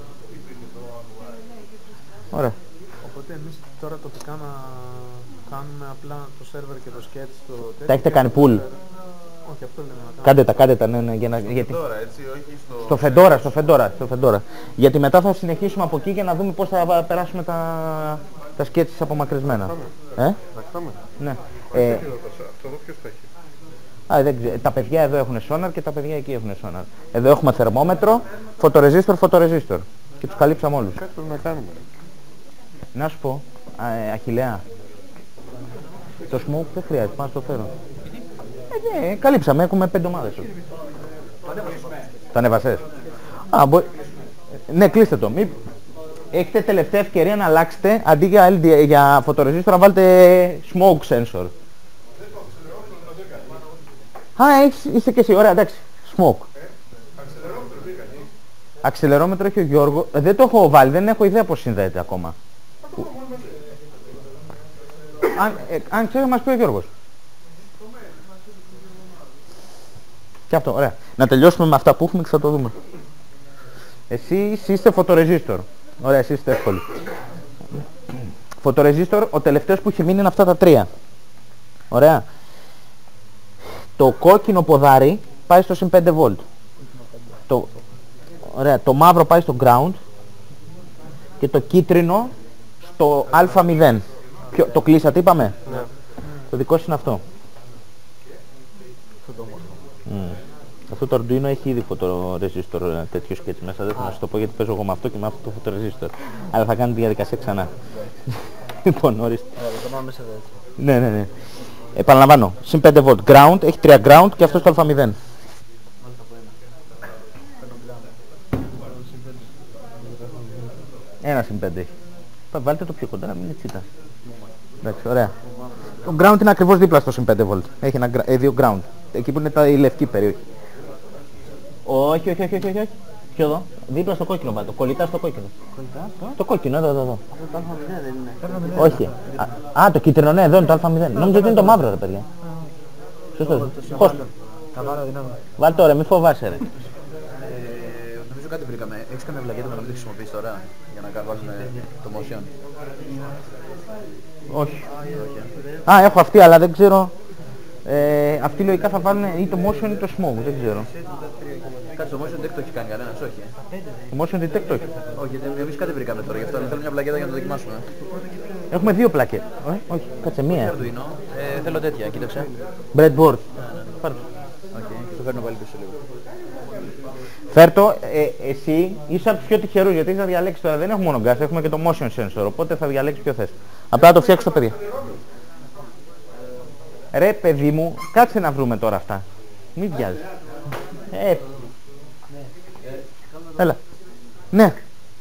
Ωραία. Οπότε εμείς τώρα τοπικά να κάνουμε απλά το σερβερ και το σκέτς το τέτοιο. Τα έχετε κάνει pool. Όχι, αυτό λέμε να κάνουμε. Κάντε τα, κάντε τα, ναι, ναι, για να... Στο γιατί... Fedora, έτσι, όχι στο... Στο Fedora, στο Fedora, στο Fedora. Γιατί μετά θα συνεχίσουμε από εκεί για να δούμε πώς θα περάσουμε τα, τα σκέτσεις απομακρυσμένα. Ε? Ναι. Ε... Αυτό εδώ ποιος θα έχει? Α, δεν ξέρω. Τα παιδιά εδώ έχουν sonar και τα παιδιά εκεί έχουν sonar. Εδώ έχουμε θερμόμετρο, φωτορεζίστορ, φωτορεζίστορ. Και τους καλύψαμε όλους. Κάτι πρέπει να κάνουμε. Να σου πω, α, ε, Αχιλλέα, το smoke δεν χρειάζεται, πάνω στο φέρω. Ε, ναι, καλύψαμε, έχουμε πέντε ομάδες. Το ανέβασες. Α, μπο... Ναι, κλείστε το. Μη... Έχετε τελευταία ευκαιρία να αλλάξετε, αντί για, ελ ντι αρ, για φωτορεζίστορ, να βάλετε smoke sensor. Α, έχεις, είσαι και εσύ, ωραία, εντάξει. Smoke. Αξελερόμετρο έχει ο Γιώργο. Ε, δεν το έχω βάλει, δεν έχω ιδέα πώς συνδέεται ακόμα. Αν, ε, αν ξέρει, μας πει ο Γιώργος. Και αυτό, ωραία. Να τελειώσουμε με αυτά που έχουμε και θα το δούμε. Εσείς είστε φωτορεζίστορ. Ωραία, εσείς είστε εύκολοι. Φωτορεζίστορ, ο τελευταίος που έχει μείνει είναι αυτά τα τρία. Ωραία. Το κόκκινο ποδάρι πάει στο συν πέντε βολτ. Το, ωραία, το μαύρο πάει στο ground και το κίτρινο στο α μηδέν. Ποιο, το κλείσατε, είπαμε. Ναι. Το δικό σου είναι αυτό. Mm. Αυτό το Arduino έχει ήδη φωτορεζίστορ τέτοιο σκέτς μέσα. Δεν θα σας το πω γιατί παίζω εγώ με αυτό και με αυτό το φωτορεζίστορ. Αλλά θα κάνει τη διαδικασία ξανά. Λοιπόν, ορίστε. Ναι, ναι, ναι. Επαναλαμβάνω. Συν πέντε βολτ ground, έχει τρία ground και αυτό στο α μηδέν. Ένα συν πέντε έχει. Βάλτε το πιο κοντά, μην είναι τσίτα. Εντάξει, ωραία. Το ground είναι ακριβώς δίπλα στο συν πέντε βολτ. Έχει ένα, ε, δύο ground. Εκεί που είναι τα, η λευκή περιοχή. Όχι, όχι, όχι, όχι, όχι. Ποιο εδώ. Δίπλα στο κόκκινο βάλτε. Κολλητά στο κόκκινο. Κολλητά στο. Το κόκκινο, εδώ, εδώ. εδώ. Αυτό το α μηδέν δεν είναι. Όχι. Α, α, το κίτρινο, ναι, εδώ είναι το α μηδέν. Νόμιζα ότι είναι το μαύρο, ρε παιδιά. Σωστό. Πώς. Καβάρα δυνάμει. Βάλτε τώρα, μη φοβάσαι, ρε. Νομίζω κάτι βρήκαμε. Έχεις καμία βλακέτα να μην το χρησιμοποιείς τώρα για να βάλουμε το motion? Όχι. Α, έχω αυτή, αλλά δεν ξέρω. Ε, αυτοί λογικά θα βάλουν ή το motion ή το smoke, δεν ξέρω. Κάτι το motion detect το έχει κάνει κανένας, όχι. Το motion detect το έχει. Όχι, εμείς κάτι βρήκαμε τώρα, γι' αυτό θέλω μια πλακέτα για να το δοκιμάσουμε. Έχουμε δύο πλακές. Όχι, όχι, κάτσε μία. Arduino, ε, θέλω τέτοια, κοίταξε. Breadboard. Πάρτε. Οκ, το φέρνω πάλι πίσω λίγο. Φέρτο, ε, εσύ είσαι από τους πιο τυχερούς γιατί έχεις να διαλέξεις τώρα. Δεν έχουμε μόνο gas, έχουμε και το motion sensor, οπότε θα διαλέξεις ποιο θες. Απλά το φτιάξεις το παιδί. Ρε παιδί μου, κάτσε να βρούμε τώρα αυτά. Μην βιάζεις. Ε, έλα. Ναι.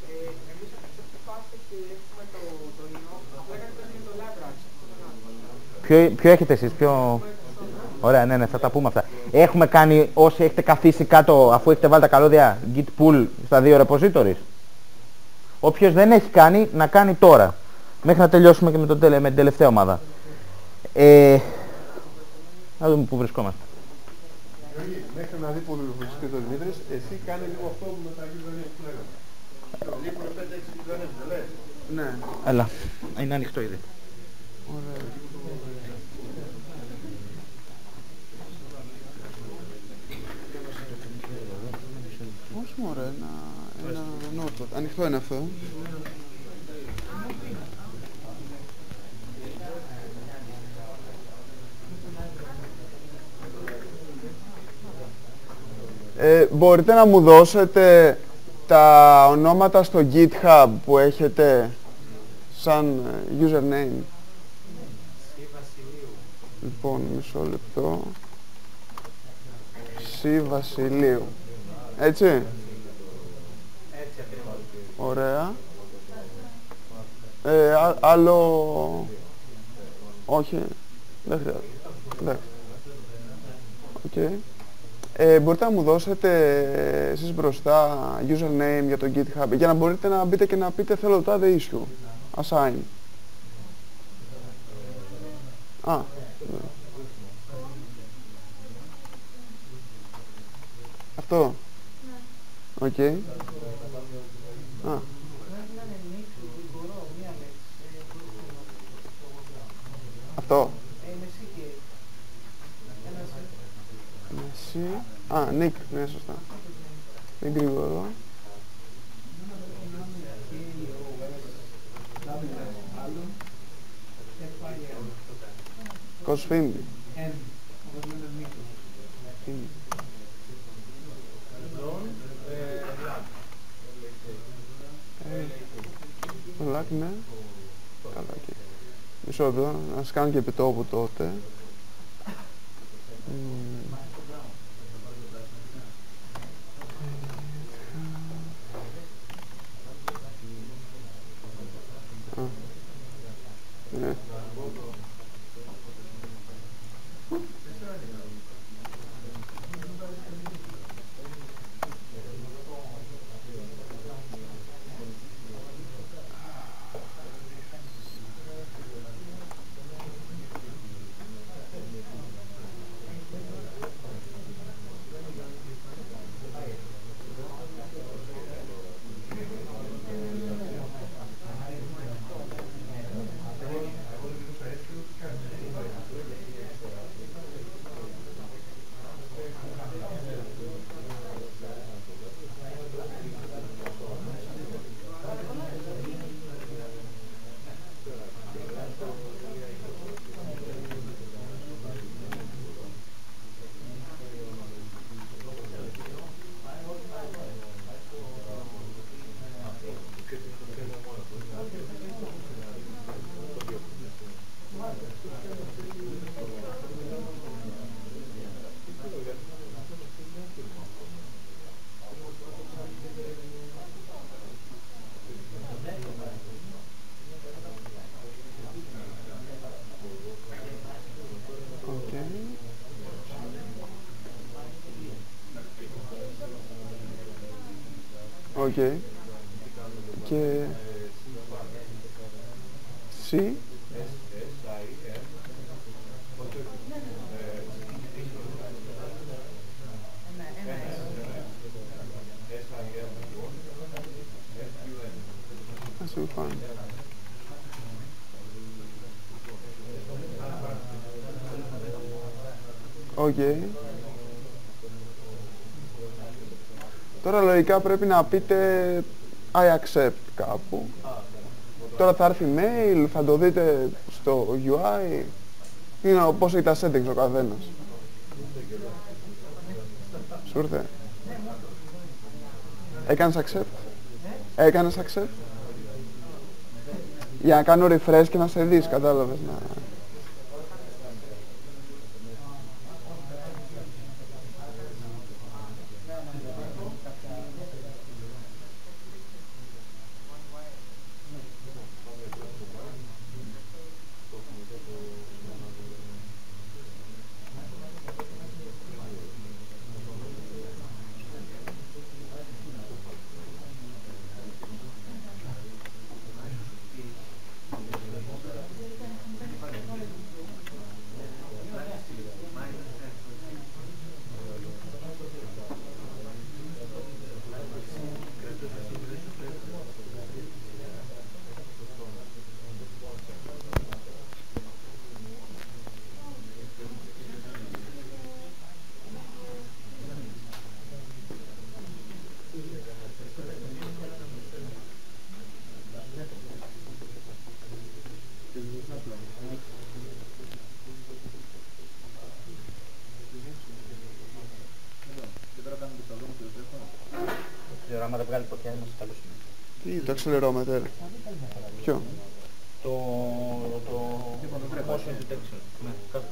Ποιο, ποιο έχετε εσείς, ποιο... Ωραία, ναι, ναι, θα τα πούμε αυτά. Έχουμε κάνει όσοι έχετε καθίσει κάτω, αφού έχετε βάλει τα καλώδια git pull στα δύο repositories. Όποιος δεν έχει κάνει, να κάνει τώρα. Μέχρι να τελειώσουμε και με, το, με την τελευταία ομάδα. Ε, να δούμε πού βρισκόμαστε. Μέχρι να δει που βρίσκεται ο Δημήτρης, εσύ κάνει λίγο αυτό που με τα γυρνανία που λέγαμε. Λείπουν πέντε έξι γυρνανίες, δεν λες? Ναι. Έλα, είναι ανοιχτό ήδη. Ωραία. Όχι μωρέ, ένα, ένα notebook. Ανοιχτό είναι αυτό. Ε, μπορείτε να μου δώσετε τα ονόματα στο GitHub που έχετε σαν username? Λοιπόν, μισό λεπτό. Σι Βασιλείου. Έτσι. Έτσι ακριβώς. Ωραία. Ε, α, άλλο... Όχι. Δεν χρειάζεται. Εντάξει. Οκ. Okay. Ε, μπορείτε να μου δώσετε εσείς μπροστά username για το GitHub για να μπορείτε να μπείτε και να πείτε θέλω το τάδε issue. Assign. Α. Αυτό. Οκ. Okay. Α. Αυτό. Μεσί. Α, Νίκ. Ναι, σωστά. Δεν κρύβω εδώ. Κοσφήμι. Λάκ, ναι. Καλά, εκεί. Μισό εδώ, να σας κάνω και επιτόπου τότε. Ναι. Οκ. Okay. Και... C. That's really fun. Οκ. Okay. Τώρα λογικά πρέπει να πείτε I accept κάπου. Τώρα θα έρθει mail, θα το δείτε στο γιου άι. Είναι πώς έχει τα settings ο καθένας. Σου ήρθε. Έκανες accept. Έκανες accept. Για να κάνω refresh και να σε δεις, κατάλαβες. Να... Άμα δεν βγάλει ποτέ, να σε καλούσουμε. Τι, το accelerometer. Ποιο? Το... το... motion detection. Ναι, κάτω.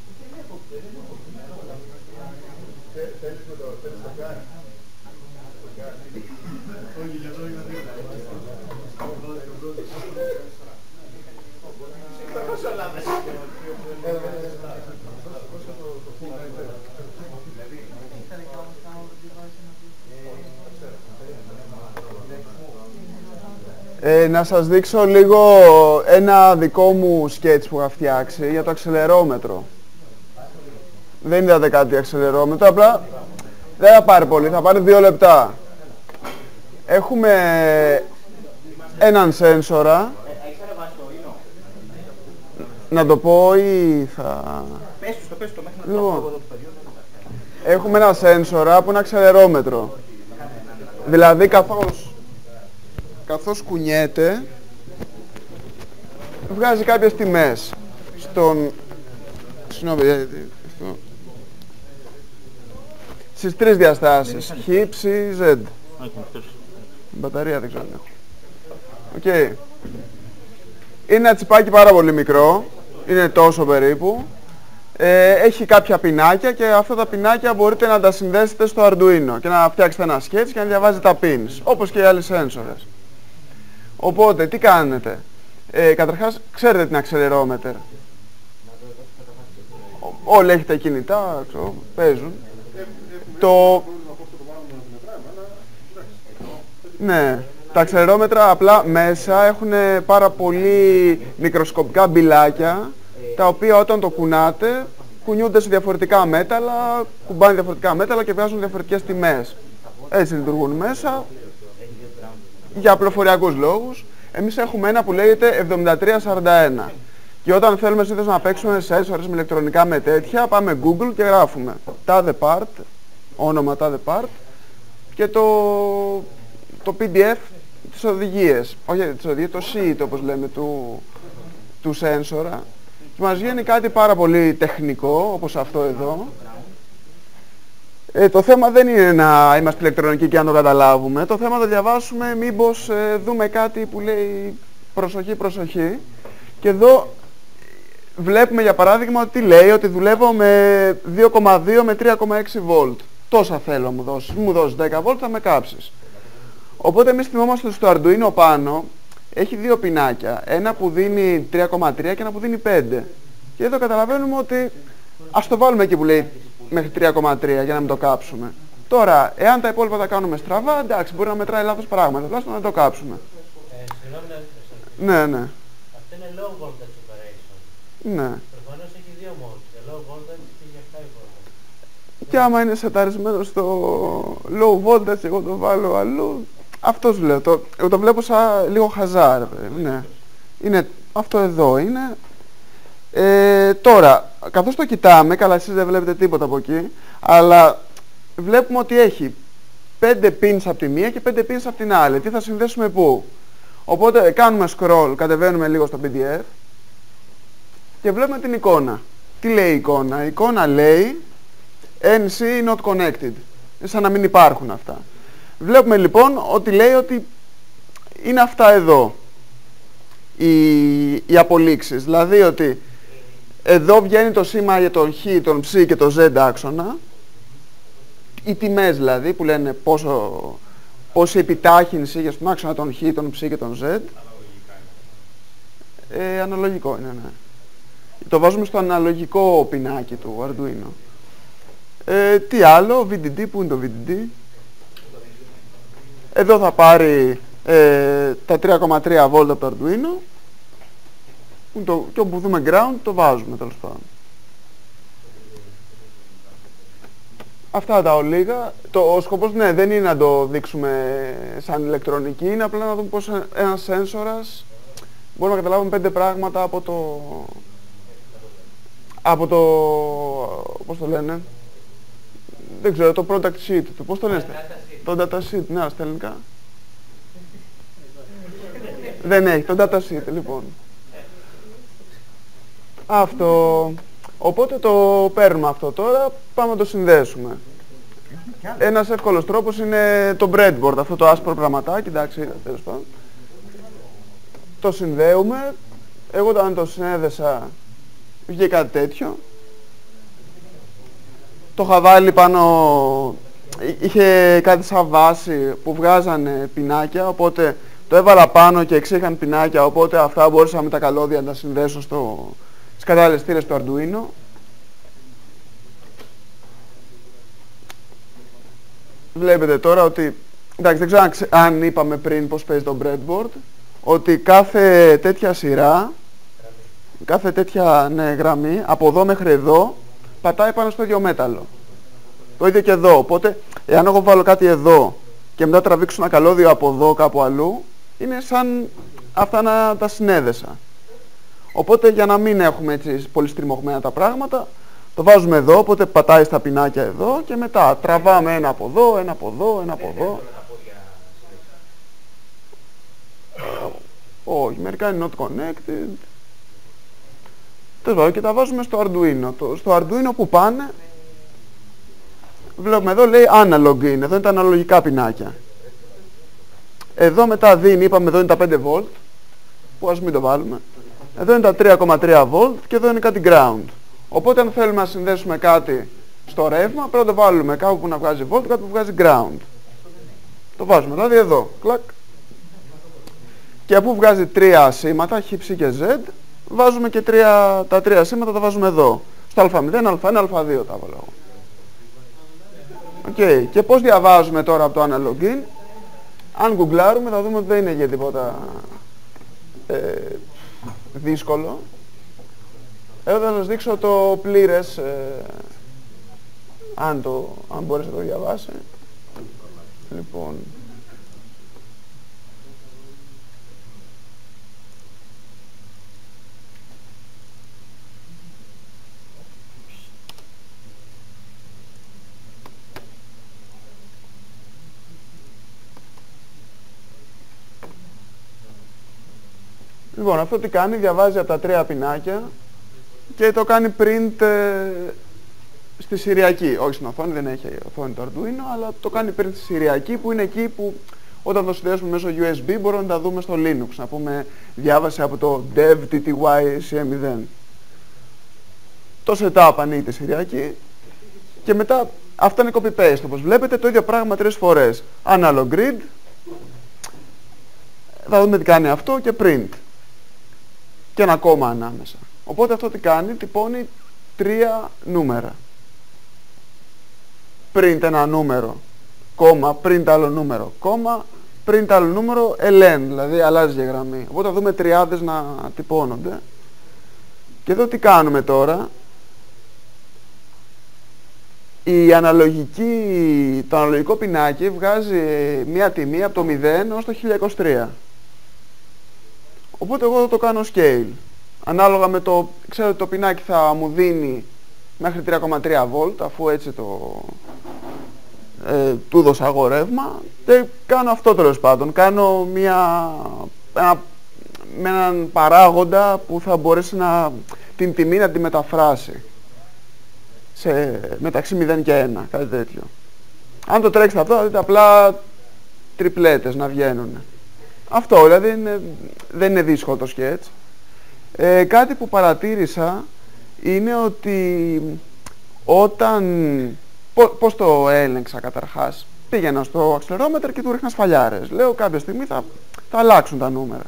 Θέλεις με το θέλεις να κάνει. Ε, να σας δείξω λίγο ένα δικό μου σκέτς που είχα φτιάξει για το αξελερόμετρο. Δεν είδατε κάτι αξελερόμετρο, απλά δεν θα πάρει πολύ, θα πάρει δύο λεπτά. Έχουμε έναν σένσορα. Να το πω ή θα... Πες το, πες το, μέχρι να λοιπόν, το εδώ το παιδί. έχουμε ένα σένσορα που είναι αξελερόμετρο. Δηλαδή καθώς, καθώς κουνιέται, βγάζει κάποιες τιμές στον... Συγγνώμη, στο... στις τρεις διαστάσεις, χ, ψ, z. Μπαταρία δεν ξέρω αν έχω. Οκ. Okay. Είναι ένα τσιπάκι πάρα πολύ μικρό, είναι τόσο περίπου. Ε, έχει κάποια πινάκια και αυτά τα πινάκια μπορείτε να τα συνδέσετε στο Arduino και να φτιάξετε ένα sketch και να διαβάζει τα pins, όπως και οι άλλοι sensors. Οπότε, τι κάνετε. Ε, καταρχάς, ξέρετε την accelerometer. Όλοι έχετε κινητά, ξέρω, παίζουν. Το... Ναι. Τα αξελερόμετρα απλά μέσα έχουν πάρα πολύ μικροσκοπικά μπιλάκια, τα οποία όταν το κουνάτε, κουνιούνται σε διαφορετικά μέταλλα, κουμπάνε διαφορετικά μέταλλα και βγάζουν διαφορετικές τιμές. Έτσι λειτουργούν μέσα, για πληροφοριακούς λόγους. Εμείς έχουμε ένα που λέγεται εβδομήντα τρία σαράντα ένα. Και όταν θέλουμε συνήθως να παίξουμε sensors με ηλεκτρονικά με τέτοια, πάμε Google και γράφουμε τάδε part, όνομα τάδε part, και το, το πι ντι εφ, τις οδηγίες, όχι τις οδηγίες, το sheet όπως λέμε του, του σένσορα. Και μας βγαίνει κάτι πάρα πολύ τεχνικό, όπως αυτό εδώ. Ε, το θέμα δεν είναι να είμαστε ηλεκτρονικοί και να το καταλάβουμε. Το θέμα να το διαβάσουμε, μήπως ε, δούμε κάτι που λέει προσοχή, προσοχή. Και εδώ βλέπουμε για παράδειγμα ότι λέει ότι δουλεύω με δύο κόμμα δύο με τρία κόμμα έξι βολτ. Τόσα θέλω να μου δώσεις. Μου δώσεις δέκα βολτ θα με κάψεις. Οπότε εμείς θυμόμαστε στο Arduino πάνω έχει δύο πινάκια. Ένα που δίνει τρία κόμμα τρία και ένα που δίνει πέντε. Και εδώ καταλαβαίνουμε ότι ας το βάλουμε εκεί που λέει μέχρι τρία κόμμα τρία για να μην το κάψουμε. Τώρα, εάν τα υπόλοιπα τα κάνουμε στραβά, εντάξει, μπορεί να μετράει λάθος πράγματα. Τουλάχιστον να το κάψουμε. Ε, συγγνώμη, ναι, ναι. αυτό είναι low voltage operation. Ναι. Προφανώς έχει δύο modes, για low voltage και για high voltage. Και άμα είναι σεταρισμένο στο low voltage, εγώ το βάλω αλλού. Αυτό σου λέω. Το, εγώ το βλέπω σαν λίγο χαζάρ. Ναι. Είναι, αυτό εδώ είναι. Ε, τώρα, καθώς το κοιτάμε, καλά εσείς δεν βλέπετε τίποτα από εκεί, αλλά βλέπουμε ότι έχει πέντε pins από τη μία και πέντε pins από την άλλη. Τι θα συνδέσουμε πού. Οπότε κάνουμε scroll, κατεβαίνουμε λίγο στο πι ντι εφ και βλέπουμε την εικόνα. Τι λέει η εικόνα. Η εικόνα λέει εν σι not connected. Είναι σαν να μην υπάρχουν αυτά. Βλέπουμε λοιπόν ότι λέει ότι είναι αυτά εδώ οι, οι απολύξεις. Δηλαδή ότι εδώ βγαίνει το σήμα για τον χ, τον ψ και τον z άξονα. Οι τιμές δηλαδή που λένε πόσο, πόση επιτάχυνση για τον άξονα τον χ, τον ψ και τον z. Ε, αναλογικό είναι, ναι. Το βάζουμε στο αναλογικό πινάκι του Arduino. Ε, τι άλλο, βι ντι ντι, πού είναι το βι ντι ντι. Εδώ θα πάρει ε, τα τρία κόμμα τρία βολτ από το Arduino. Το, και όπου δούμε ground το βάζουμε τέλος πάντων. Αυτά τα ολίγα. Το, ο σκοπός ναι, δεν είναι να το δείξουμε σαν ηλεκτρονική, είναι απλά να δούμε πώς ένας σένσορας μπορούμε να καταλάβουμε πέντε πράγματα από το... από το... πώς το λένε... δεν ξέρω, το product sheet του, πώς το λένε, το data sheet, ναι, στα ελληνικά. Δεν έχει, το data sheet, λοιπόν. Αυτό. Οπότε το παίρνουμε αυτό τώρα, πάμε να το συνδέσουμε. Ένας εύκολος τρόπος είναι το breadboard, αυτό το άσπρο πραγματάκι, εντάξει, τέλος πάντων. Το συνδέουμε. Εγώ όταν το συνέδεσα, βγήκε κάτι τέτοιο. Το είχα βάλει πάνω είχε κάτι σαν βάση που βγάζανε πινάκια, οπότε το έβαλα πάνω και εξήχαν πινάκια, οπότε αυτά μπορούσα με τα καλώδια να τα συνδέσω στο, στις κατάλληλες θύρες του Arduino. Βλέπετε τώρα ότι, εντάξει, δεν ξέρω αν, ξε, αν είπαμε πριν πώς παίζει το breadboard, ότι κάθε τέτοια σειρά, κάθε τέτοια ναι, γραμμή, από εδώ μέχρι εδώ, πατάει πάνω στο ίδιο μέταλλο. Το ίδιο και εδώ. Οπότε, εάν εγώ βάλω κάτι εδώ και μετά τραβήξω ένα καλώδιο από εδώ κάπου αλλού, είναι σαν αυτά να τα συνέδεσα. Οπότε, για να μην έχουμε έτσι πολύ στριμωγμένα τα πράγματα, το βάζουμε εδώ, οπότε πατάει στα πινάκια εδώ και μετά τραβάμε ένα από εδώ, ένα από εδώ, ένα από εδώ. Όχι, μερικά είναι not connected. Τέλος πάντων, και τα βάζουμε στο Arduino. Το, στο Arduino που πάνε, βλέπουμε εδώ λέει analog είναι, εδώ είναι τα αναλογικά πινάκια. Εδώ μετά δίνει, είπαμε εδώ είναι τα πέντε βολτ, που ας μην το βάλουμε. Εδώ είναι τα τρία κόμμα τρία βολτ και εδώ είναι κάτι ground. Οπότε αν θέλουμε να συνδέσουμε κάτι στο ρεύμα, πρέπει να το βάλουμε κάπου που να βγάζει volt, κάπου που βγάζει ground. Το βάζουμε δηλαδή εδώ, κλακ. Και αφού βγάζει τρία σήματα, χ, ψ και z, βάζουμε και τρία, τα τρία σήματα τα βάζουμε εδώ. Στο α μηδέν, α ένα, α δύο τα βάλω εγώ. Okay. Και πώς διαβάζουμε τώρα από το analog in? Αν γκουγκλάρουμε θα δούμε ότι δεν είναι για τίποτα ε, δύσκολο. Εγώ θα σας δείξω το πλήρες, ε, αν, το, αν μπορείς να το διαβάσει. Λοιπόν, Λοιπόν, αυτό τι κάνει, διαβάζει από τα τρία πινάκια και το κάνει print ε, στη σηριακή. Όχι στην οθόνη, δεν έχει οθόνη το Arduino, αλλά το κάνει print στη σηριακή που είναι εκεί που όταν το συνδέσουμε μέσω γιου ες μπι μπορούμε να τα δούμε στο Linux. Να πούμε διάβασε από το dev τι τι γουάι σι εμ μηδέν. Το setup ανοίγει τη σηριακή και μετά αυτό είναι copy-paste. Όπως βλέπετε το ίδιο πράγμα τρεις φορές. Analog grid, θα δούμε τι κάνει αυτό και print. Και ένα κόμμα ανάμεσα. Οπότε αυτό τι κάνει, τυπώνει τρία νούμερα. Print ένα νούμερο, κόμμα, print άλλο νούμερο, κόμμα, print άλλο νούμερο, ln, δηλαδή αλλάζει διαγραμμή. Οπότε θα δούμε τριάδες να τυπώνονται. Και εδώ τι κάνουμε τώρα. Η αναλογική, το αναλογικό πινάκι βγάζει μία τιμή από το μηδέν ως το χίλια είκοσι τρία. Οπότε εγώ θα το κάνω scale. Ανάλογα με το, ξέρω ότι το πινάκι θα μου δίνει μέχρι τρία κόμμα τρία βολτ, αφού έτσι το ε, του δώσα αγορεύμα, και κάνω αυτό τέλος πάντων. Κάνω μια, ένα, με έναν παράγοντα που θα μπορέσει να, την τιμή να τη μεταφράσει σε, μεταξύ μηδέν και ένα, κάτι τέτοιο. Αν το τρέξετε αυτό θα δείτε απλά τριπλέτες να βγαίνουν. Αυτό, δηλαδή είναι, δεν είναι δύσκολο το sketch. Ε, κάτι που παρατήρησα είναι ότι όταν... Πώς, πώς το έλεγξα καταρχάς. Πήγαινα στο accelerometer και του ρίχνα σφαλιάρες. Λέω κάποια στιγμή θα, θα αλλάξουν τα νούμερα.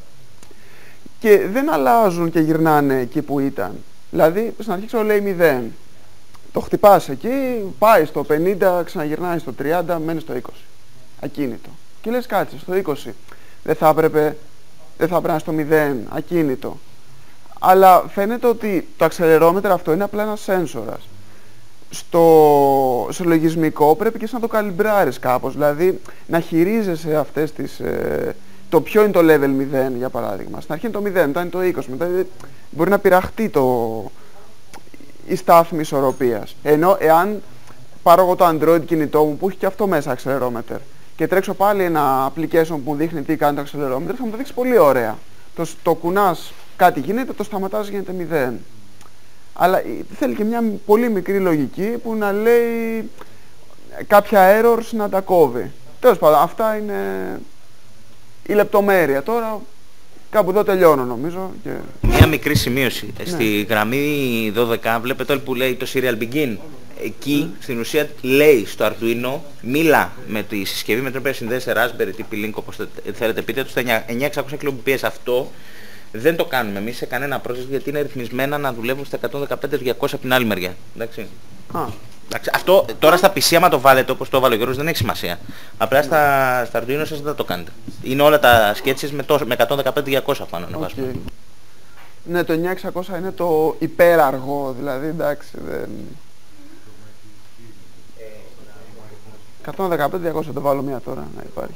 Και δεν αλλάζουν και γυρνάνε εκεί που ήταν. Δηλαδή στην αρχή ξέρω λέει μηδέν. Το χτυπάς εκεί, πάει στο πενήντα, ξαναγυρνάει στο τριάντα, μένει στο είκοσι. Ακίνητο. Και λες κάτσε, στο είκοσι. Δεν θα έπρεπε, δεν θα έπρεπε στο μηδέν, ακίνητο. Αλλά φαίνεται ότι το accelerometer αυτό είναι απλά ένας σένσορας. Στο, στο λογισμικό πρέπει και να το καλυμπράρεις κάπως. Δηλαδή να χειρίζεσαι αυτές τις... Ε, το ποιο είναι το level μηδέν για παράδειγμα. Στην αρχή είναι το μηδέν, μετά είναι το είκοσι, μετά μπορεί να πειραχτεί το, η στάθμη ισορροπίας. Ενώ εάν πάρω εγώ το Android κινητό μου που έχει και αυτό μέσα accelerometer και τρέξω πάλι ένα application που μου δείχνει τι κάνει το accelerometer, θα μου το δείξει πολύ ωραία. Το, το κουνάς, κάτι γίνεται, το σταματάς, γίνεται μηδέν. Αλλά θέλει και μια πολύ μικρή λογική που να λέει κάποια errors να τα κόβει. Τέλος πάντων, αυτά είναι η λεπτομέρεια. Τώρα κάπου εδώ τελειώνω νομίζω. Και... Μια μικρή σημείωση. Ναι. Στη γραμμή δώδεκα βλέπετε όλοι που λέει το serial begin. εκεί mm. στην ουσία λέει στο Arduino, μίλα με τη συσκευή με την οποία συνδέεται Raspberry, τύπη Link, όπως θέλετε πείτε, τους τα εννιά χιλιάδες εξακόσια κιλομπιτ. Αυτό δεν το κάνουμε εμείς σε κανένα process, γιατί είναι ρυθμισμένα να δουλεύουν στα εκατόν δεκαπέντε διακόσια από την άλλη μεριά. Εντάξει. Ah. Εντάξει, αυτό τώρα στα πι σι άμα το βάλετε όπως το βάλε ο Γιώργος δεν έχει σημασία. Απλά στα, στα Arduino σας δεν το κάνετε. Είναι όλα τα sketches με, το, με εκατόν δεκαπέντε διακόσια πάνω να βάζουμε. Okay. Ναι, το εννιά χιλιάδες εξακόσια είναι το υπέραργο, δηλαδή εντάξει δεν... εκατόν δεκαπέντε διακόσια το βάλω μία τώρα να υπάρχει.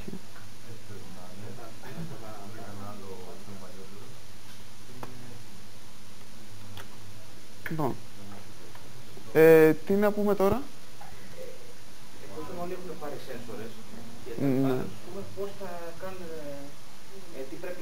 Λοιπόν, ε, τι να πούμε τώρα. Εφόσον όλοι έχουν πάρει σένσορες, ναι. ας πούμε πώς θα κάνουν, ε, τι πρέπει...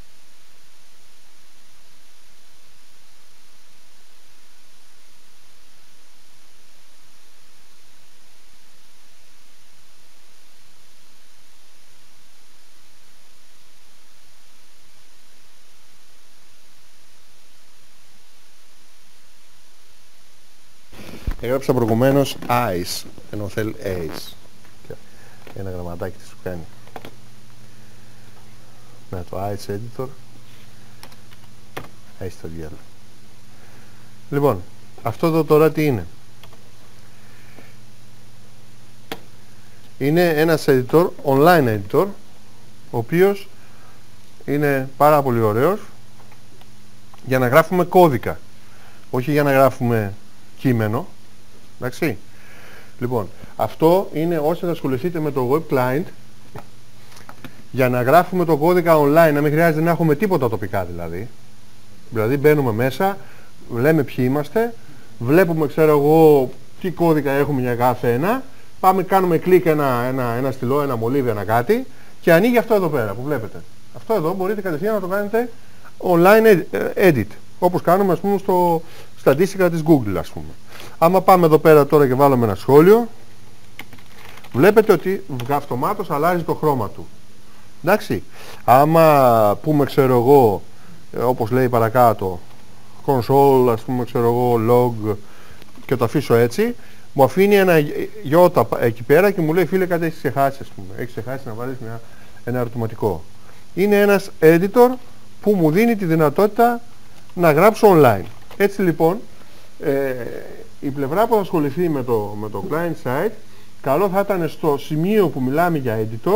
Έγραψα προηγουμένως ice, ενώ θέλει ace. Ένα γραμματάκι τι σου κάνει. Με το ice editor. Έχει το διάλογο. Λοιπόν, αυτό εδώ τώρα τι είναι. Είναι ένας editor, online editor, ο οποίος είναι πάρα πολύ ωραίος για να γράφουμε κώδικα. Όχι για να γράφουμε κείμενο. Εντάξει. Λοιπόν, αυτό είναι όσοι θα ασχοληθείτε με το web client για να γράφουμε το κώδικα online, να μην χρειάζεται να έχουμε τίποτα τοπικά δηλαδή. Δηλαδή μπαίνουμε μέσα, λέμε ποιοι είμαστε, βλέπουμε ξέρω εγώ τι κώδικα έχουμε για κάθε ένα, πάμε κάνουμε κλικ ένα, ένα, ένα στυλό, ένα μολύβι, ένα κάτι και ανοίγει αυτό εδώ πέρα που βλέπετε. Αυτό εδώ μπορείτε κατευθείαν να το κάνετε online edit, όπως κάνουμε ας πούμε στο, στα αντίστοιχα της Google ας πούμε. Άμα πάμε εδώ πέρα τώρα και βάλουμε ένα σχόλιο, βλέπετε ότι αυτομάτως αλλάζει το χρώμα του. Εντάξει. Άμα πούμε ξέρω εγώ, όπως λέει παρακάτω, console ας πούμε ξέρω εγώ, log και το αφήσω έτσι, μου αφήνει ένα γιώτα εκεί πέρα και μου λέει φίλε κάτι έχεις ξεχάσει ας πούμε. Έχεις ξεχάσει να βάλεις μια, ένα ερωτηματικό. Είναι ένας editor που μου δίνει τη δυνατότητα να γράψω online. Έτσι λοιπόν, ε, η πλευρά που θα ασχοληθεί με το, με το client side, καλό θα ήταν στο σημείο που μιλάμε για editor,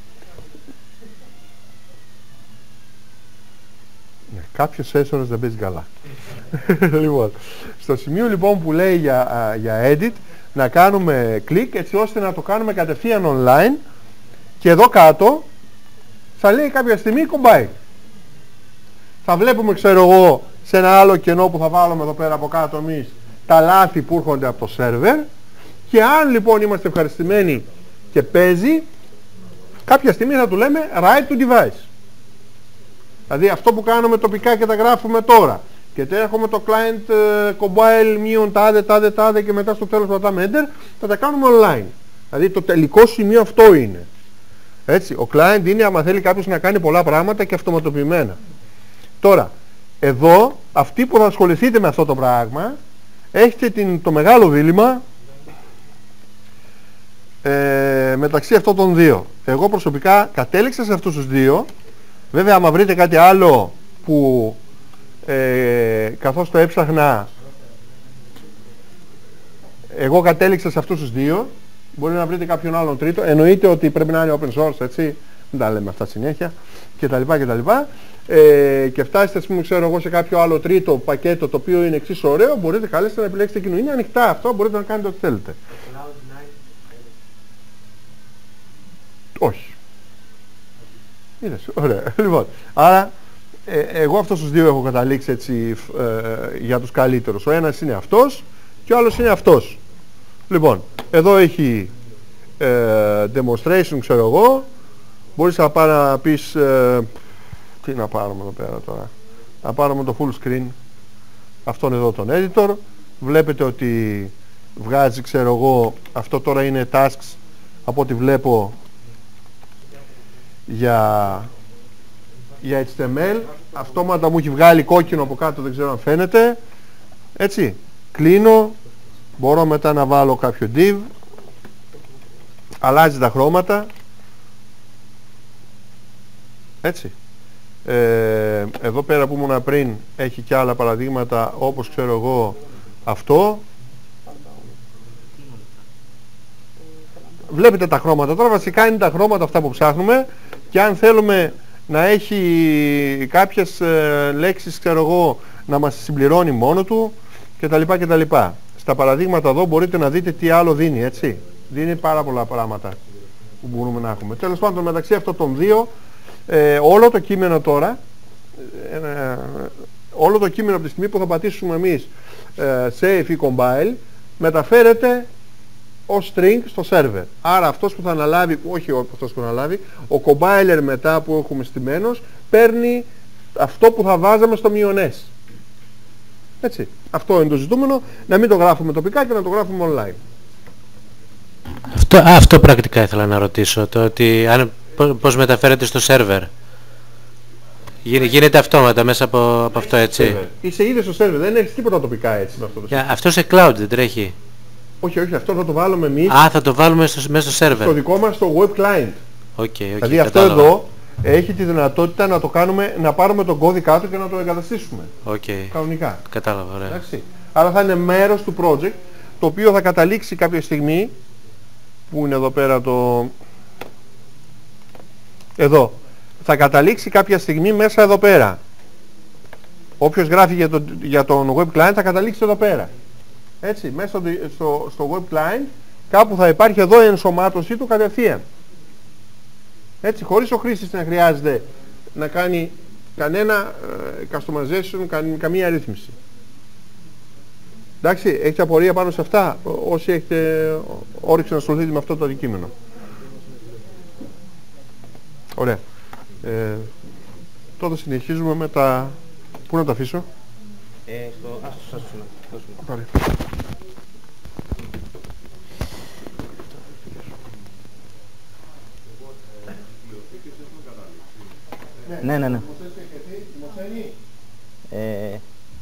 ναι, κάποιος έσωρας δεν παίζει καλά. Λοιπόν, στο σημείο λοιπόν που λέει για, για edit, να κάνουμε κλικ έτσι ώστε να το κάνουμε κατευθείαν online και εδώ κάτω θα λέει κάποια στιγμή κομπάει. Θα βλέπουμε ξέρω εγώ σε ένα άλλο κενό που θα βάλουμε εδώ πέρα από κάτω εμείς τα λάθη που έρχονται από το σερβερ και αν λοιπόν είμαστε ευχαριστημένοι και παίζει, κάποια στιγμή θα του λέμε write to device. Δηλαδή αυτό που κάνουμε τοπικά και τα γράφουμε τώρα και έχουμε το client uh, compile μείον τάδε τάδε τάδε και μετά στο τέλος πατάμε enter, θα τα κάνουμε online. Δηλαδή το τελικό σημείο αυτό είναι. Έτσι, ο client είναι άμα θέλει κάποιος να κάνει πολλά πράγματα και αυτοματοποιημένα. Τώρα, εδώ αυτοί που θα ασχοληθείτε με αυτό το πράγμα έχετε την, το μεγάλο δίλημμα ε, μεταξύ αυτών των δύο. Εγώ προσωπικά κατέληξα σε αυτούς τους δύο. Βέβαια άμα βρείτε κάτι άλλο που ε, καθώς το έψαχνα εγώ κατέληξα σε αυτούς τους δύο, μπορεί να βρείτε κάποιον άλλον τρίτο. Εννοείται ότι πρέπει να είναι open source, έτσι, δεν τα λέμε αυτά συνέχεια κτλ. κτλ. Ε, και φτάσετε ας πούμε ξέρω εγώ σε κάποιο άλλο τρίτο πακέτο το οποίο είναι εξής ωραίο, μπορείτε καλέστε να επιλέξετε εκείνο. Είναι ανοιχτά αυτό, μπορείτε να κάνετε ό,τι θέλετε. Όχι. Είδες, ωραία. Λοιπόν, άρα ε, εγώ αυτούς τους δύο έχω καταλήξει έτσι ε, για τους καλύτερους. Ο ένας είναι αυτός και ο άλλος είναι αυτός. Λοιπόν, εδώ έχει ε, demonstration ξέρω εγώ, μπορείς να πάρει να πεις ε, τι να πάρουμε εδώ πέρα τώρα. Να πάρουμε το full screen. Αυτόν εδώ τον editor. Βλέπετε ότι βγάζει ξέρω εγώ, αυτό τώρα είναι tasks από ό,τι βλέπω για, για έιτς τι εμ ελ. Αυτόματα μου έχει βγάλει κόκκινο από κάτω, δεν ξέρω αν φαίνεται. Έτσι. Κλείνω. Μπορώ μετά να βάλω κάποιο div, αλλάζει τα χρώματα, έτσι. Ε, εδώ πέρα που ήμουν πριν έχει και άλλα παραδείγματα, όπως ξέρω εγώ αυτό. Βλέπετε τα χρώματα. Τώρα βασικά είναι τα χρώματα αυτά που ψάχνουμε, και αν θέλουμε να έχει κάποιες ε, λέξεις, ξέρω εγώ, να μας συμπληρώνει μόνο του κτλ. κτλ. Στα παραδείγματα εδώ μπορείτε να δείτε τι άλλο δίνει, έτσι. Δίνει πάρα πολλά πράγματα που μπορούμε να έχουμε. Τέλος πάντων, μεταξύ αυτών των δύο, ε, όλο το κείμενο τώρα, ε, όλο το κείμενο από τη στιγμή που θα πατήσουμε εμείς ε, save ή compile, μεταφέρεται ως string στο server. Άρα αυτός που θα αναλάβει, όχι αυτός που θα αναλάβει, ο compiler μετά που έχουμε στημένος, παίρνει αυτό που θα βάζαμε στο μειονές. Έτσι. Αυτό είναι το ζητούμενο, να μην το γράφουμε τοπικά και να το γράφουμε online. Αυτό, α, αυτό πρακτικά ήθελα να ρωτήσω, το ότι αν, πώς μεταφέρεται στο server. Γι, γίνεται αυτόματα μέσα από, από αυτό, έτσι. Είσαι ήδη στο server, δεν έχεις τίποτα τοπικά έτσι με αυτό το yeah, αυτό σε cloud δεν τρέχει? Όχι, όχι, αυτό θα το βάλουμε εμείς. Α, θα το βάλουμε στο, μέσα στο server. Στο δικό μας το web client. Okay, okay, δηλαδή αυτό εδώ έχει τη δυνατότητα να το κάνουμε, να πάρουμε τον κώδικά του και να το εγκαταστήσουμε. Okay. Κανονικά. Κατάλαβα, ωραία. Εντάξει. Άρα θα είναι μέρος του project, το οποίο θα καταλήξει κάποια στιγμή, που είναι εδώ πέρα το... Εδώ. Θα καταλήξει κάποια στιγμή μέσα εδώ πέρα. Όποιος γράφει για, το, για τον web client θα καταλήξει εδώ πέρα. Έτσι, μέσα στο, στο web client κάπου θα υπάρχει εδώ η ενσωμάτωσή του κατευθείαν. Έτσι, χωρίς ο χρήστης να χρειάζεται να κάνει κανένα uh, customization, κα, καμία ρύθμιση. Εντάξει, έχετε απορία πάνω σε αυτά, όσοι έχετε όρεξη να ασχοληθείτε με αυτό το αντικείμενο? Ωραία. Ε, τότε συνεχίζουμε με τα... Πού να τα αφήσω? Ε, στο... Α, στο σας Ωραία. Ναι, ναι, ναι. Ε...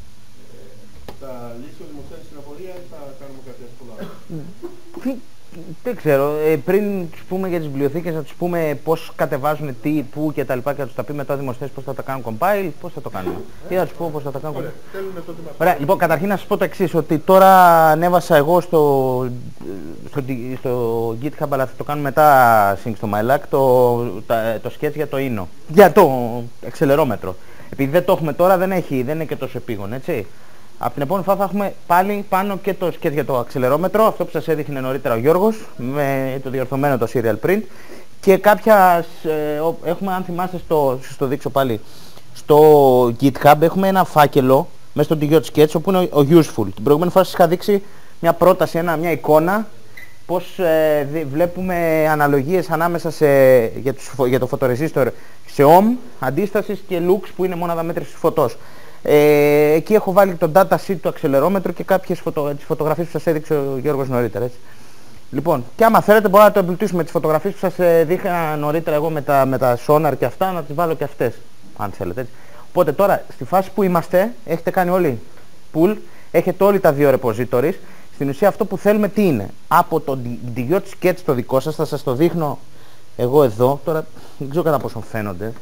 Θα λύσει ο Δημοσθένης στην απορία ή θα κάνουμε κάτι εύκολα? Δεν ξέρω. Ε, πριν τους πούμε για τις βιβλιοθήκες, να τους πούμε πώς κατεβάζουν τι, πού και τα λοιπά, και να τους τα πει μετά ο Δημοσθένης πώς θα τα κάνουν compile, πώς θα το κάνουμε. Ή θα τους πω πώς θα τα κάνουν compile. Ωραία, λοιπόν, καταρχήν να σας πω το εξής, ότι τώρα ανέβασα εγώ στο, στο, στο GitHub, αλλά θα το κάνουμε μετά sync στο MyLac, το, τα, το sketch για το ίνο, για το αξελερόμετρο. Επειδή δεν το έχουμε τώρα, δεν, έχει, δεν είναι και τόσο επίγον, έτσι. Από την επόμενη φορά θα έχουμε πάλι πάνω και το sketch για το αξελερόμετρο, αυτό που σας έδειχνε νωρίτερα ο Γιώργος, με το διορθωμένο το serial print, και κάποια, ε, έχουμε, αν θυμάστε, στο, στο δείξω πάλι, στο GitHub έχουμε ένα φάκελο μέσα στο Digital Sketch, όπου είναι ο, ο useful. Την προηγούμενη φορά σας είχα δείξει μια πρόταση, ένα, μια εικόνα, πώς ε, δι, βλέπουμε αναλογίες ανάμεσα σε, για, τους, για το photoresistor σε ohm, αντίστασης και lux, που είναι μόναδα μέτρησης φωτός. Ε, εκεί έχω βάλει το data sheet του αξελερόμετρου και κάποιες φωτο, τις φωτογραφίες που σας έδειξε ο Γιώργος νωρίτερα, έτσι. Λοιπόν, και άμα θέλετε μπορώ να το εμπλουτίσουμε τις φωτογραφίες που σας ε, δείχα νωρίτερα εγώ με τα, με τα sonar και αυτά, να τις βάλω και αυτές, αν θέλετε, έτσι. Οπότε τώρα, στη φάση που είμαστε, έχετε κάνει όλοι pull, έχετε όλοι τα δύο repositories. Στην ουσία αυτό που θέλουμε τι είναι? Από το Digital Sketch το δικό σας, θα σας το δείχνω εγώ εδώ, τώρα δεν ξέρω κατά πόσο φαίνονται.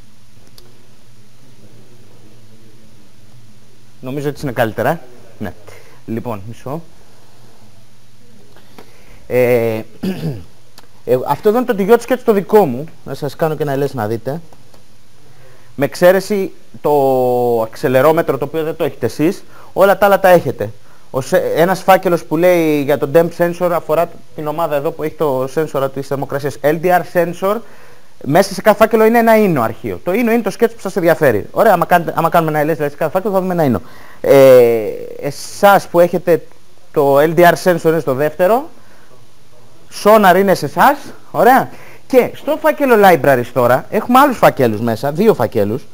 Νομίζω ότι είναι καλύτερα, ε? Ναι. Λοιπόν, μισό. Ε, ε, αυτό εδώ είναι το Digital Sketch το δικό μου. Να σας κάνω και ένα ελές να δείτε. Με εξαίρεση το αξελερόμετρο, το οποίο δεν το έχετε εσείς. Όλα τα άλλα τα έχετε. Ο, ένας φάκελος που λέει για το Demp Sensor αφορά την ομάδα εδώ που έχει το sensor της θερμοκρασίας. ελ ντι αρ Sensor. Μέσα σε κάθε φάκελο είναι ένα ίνο αρχείο. Το ίνο είναι το sketch που σας ενδιαφέρει. Ωραία, άμα, κάνετε, άμα κάνουμε ένα ελές δηλαδή σε κάθε φάκελο θα δούμε ένα ίνο. Ε, εσάς που έχετε το ελ ντι αρ sensor είναι στο δεύτερο. Sonar είναι σε εσάς. Ωραία. Και στο φάκελο libraries τώρα έχουμε άλλους φακέλους μέσα, δύο φακέλους.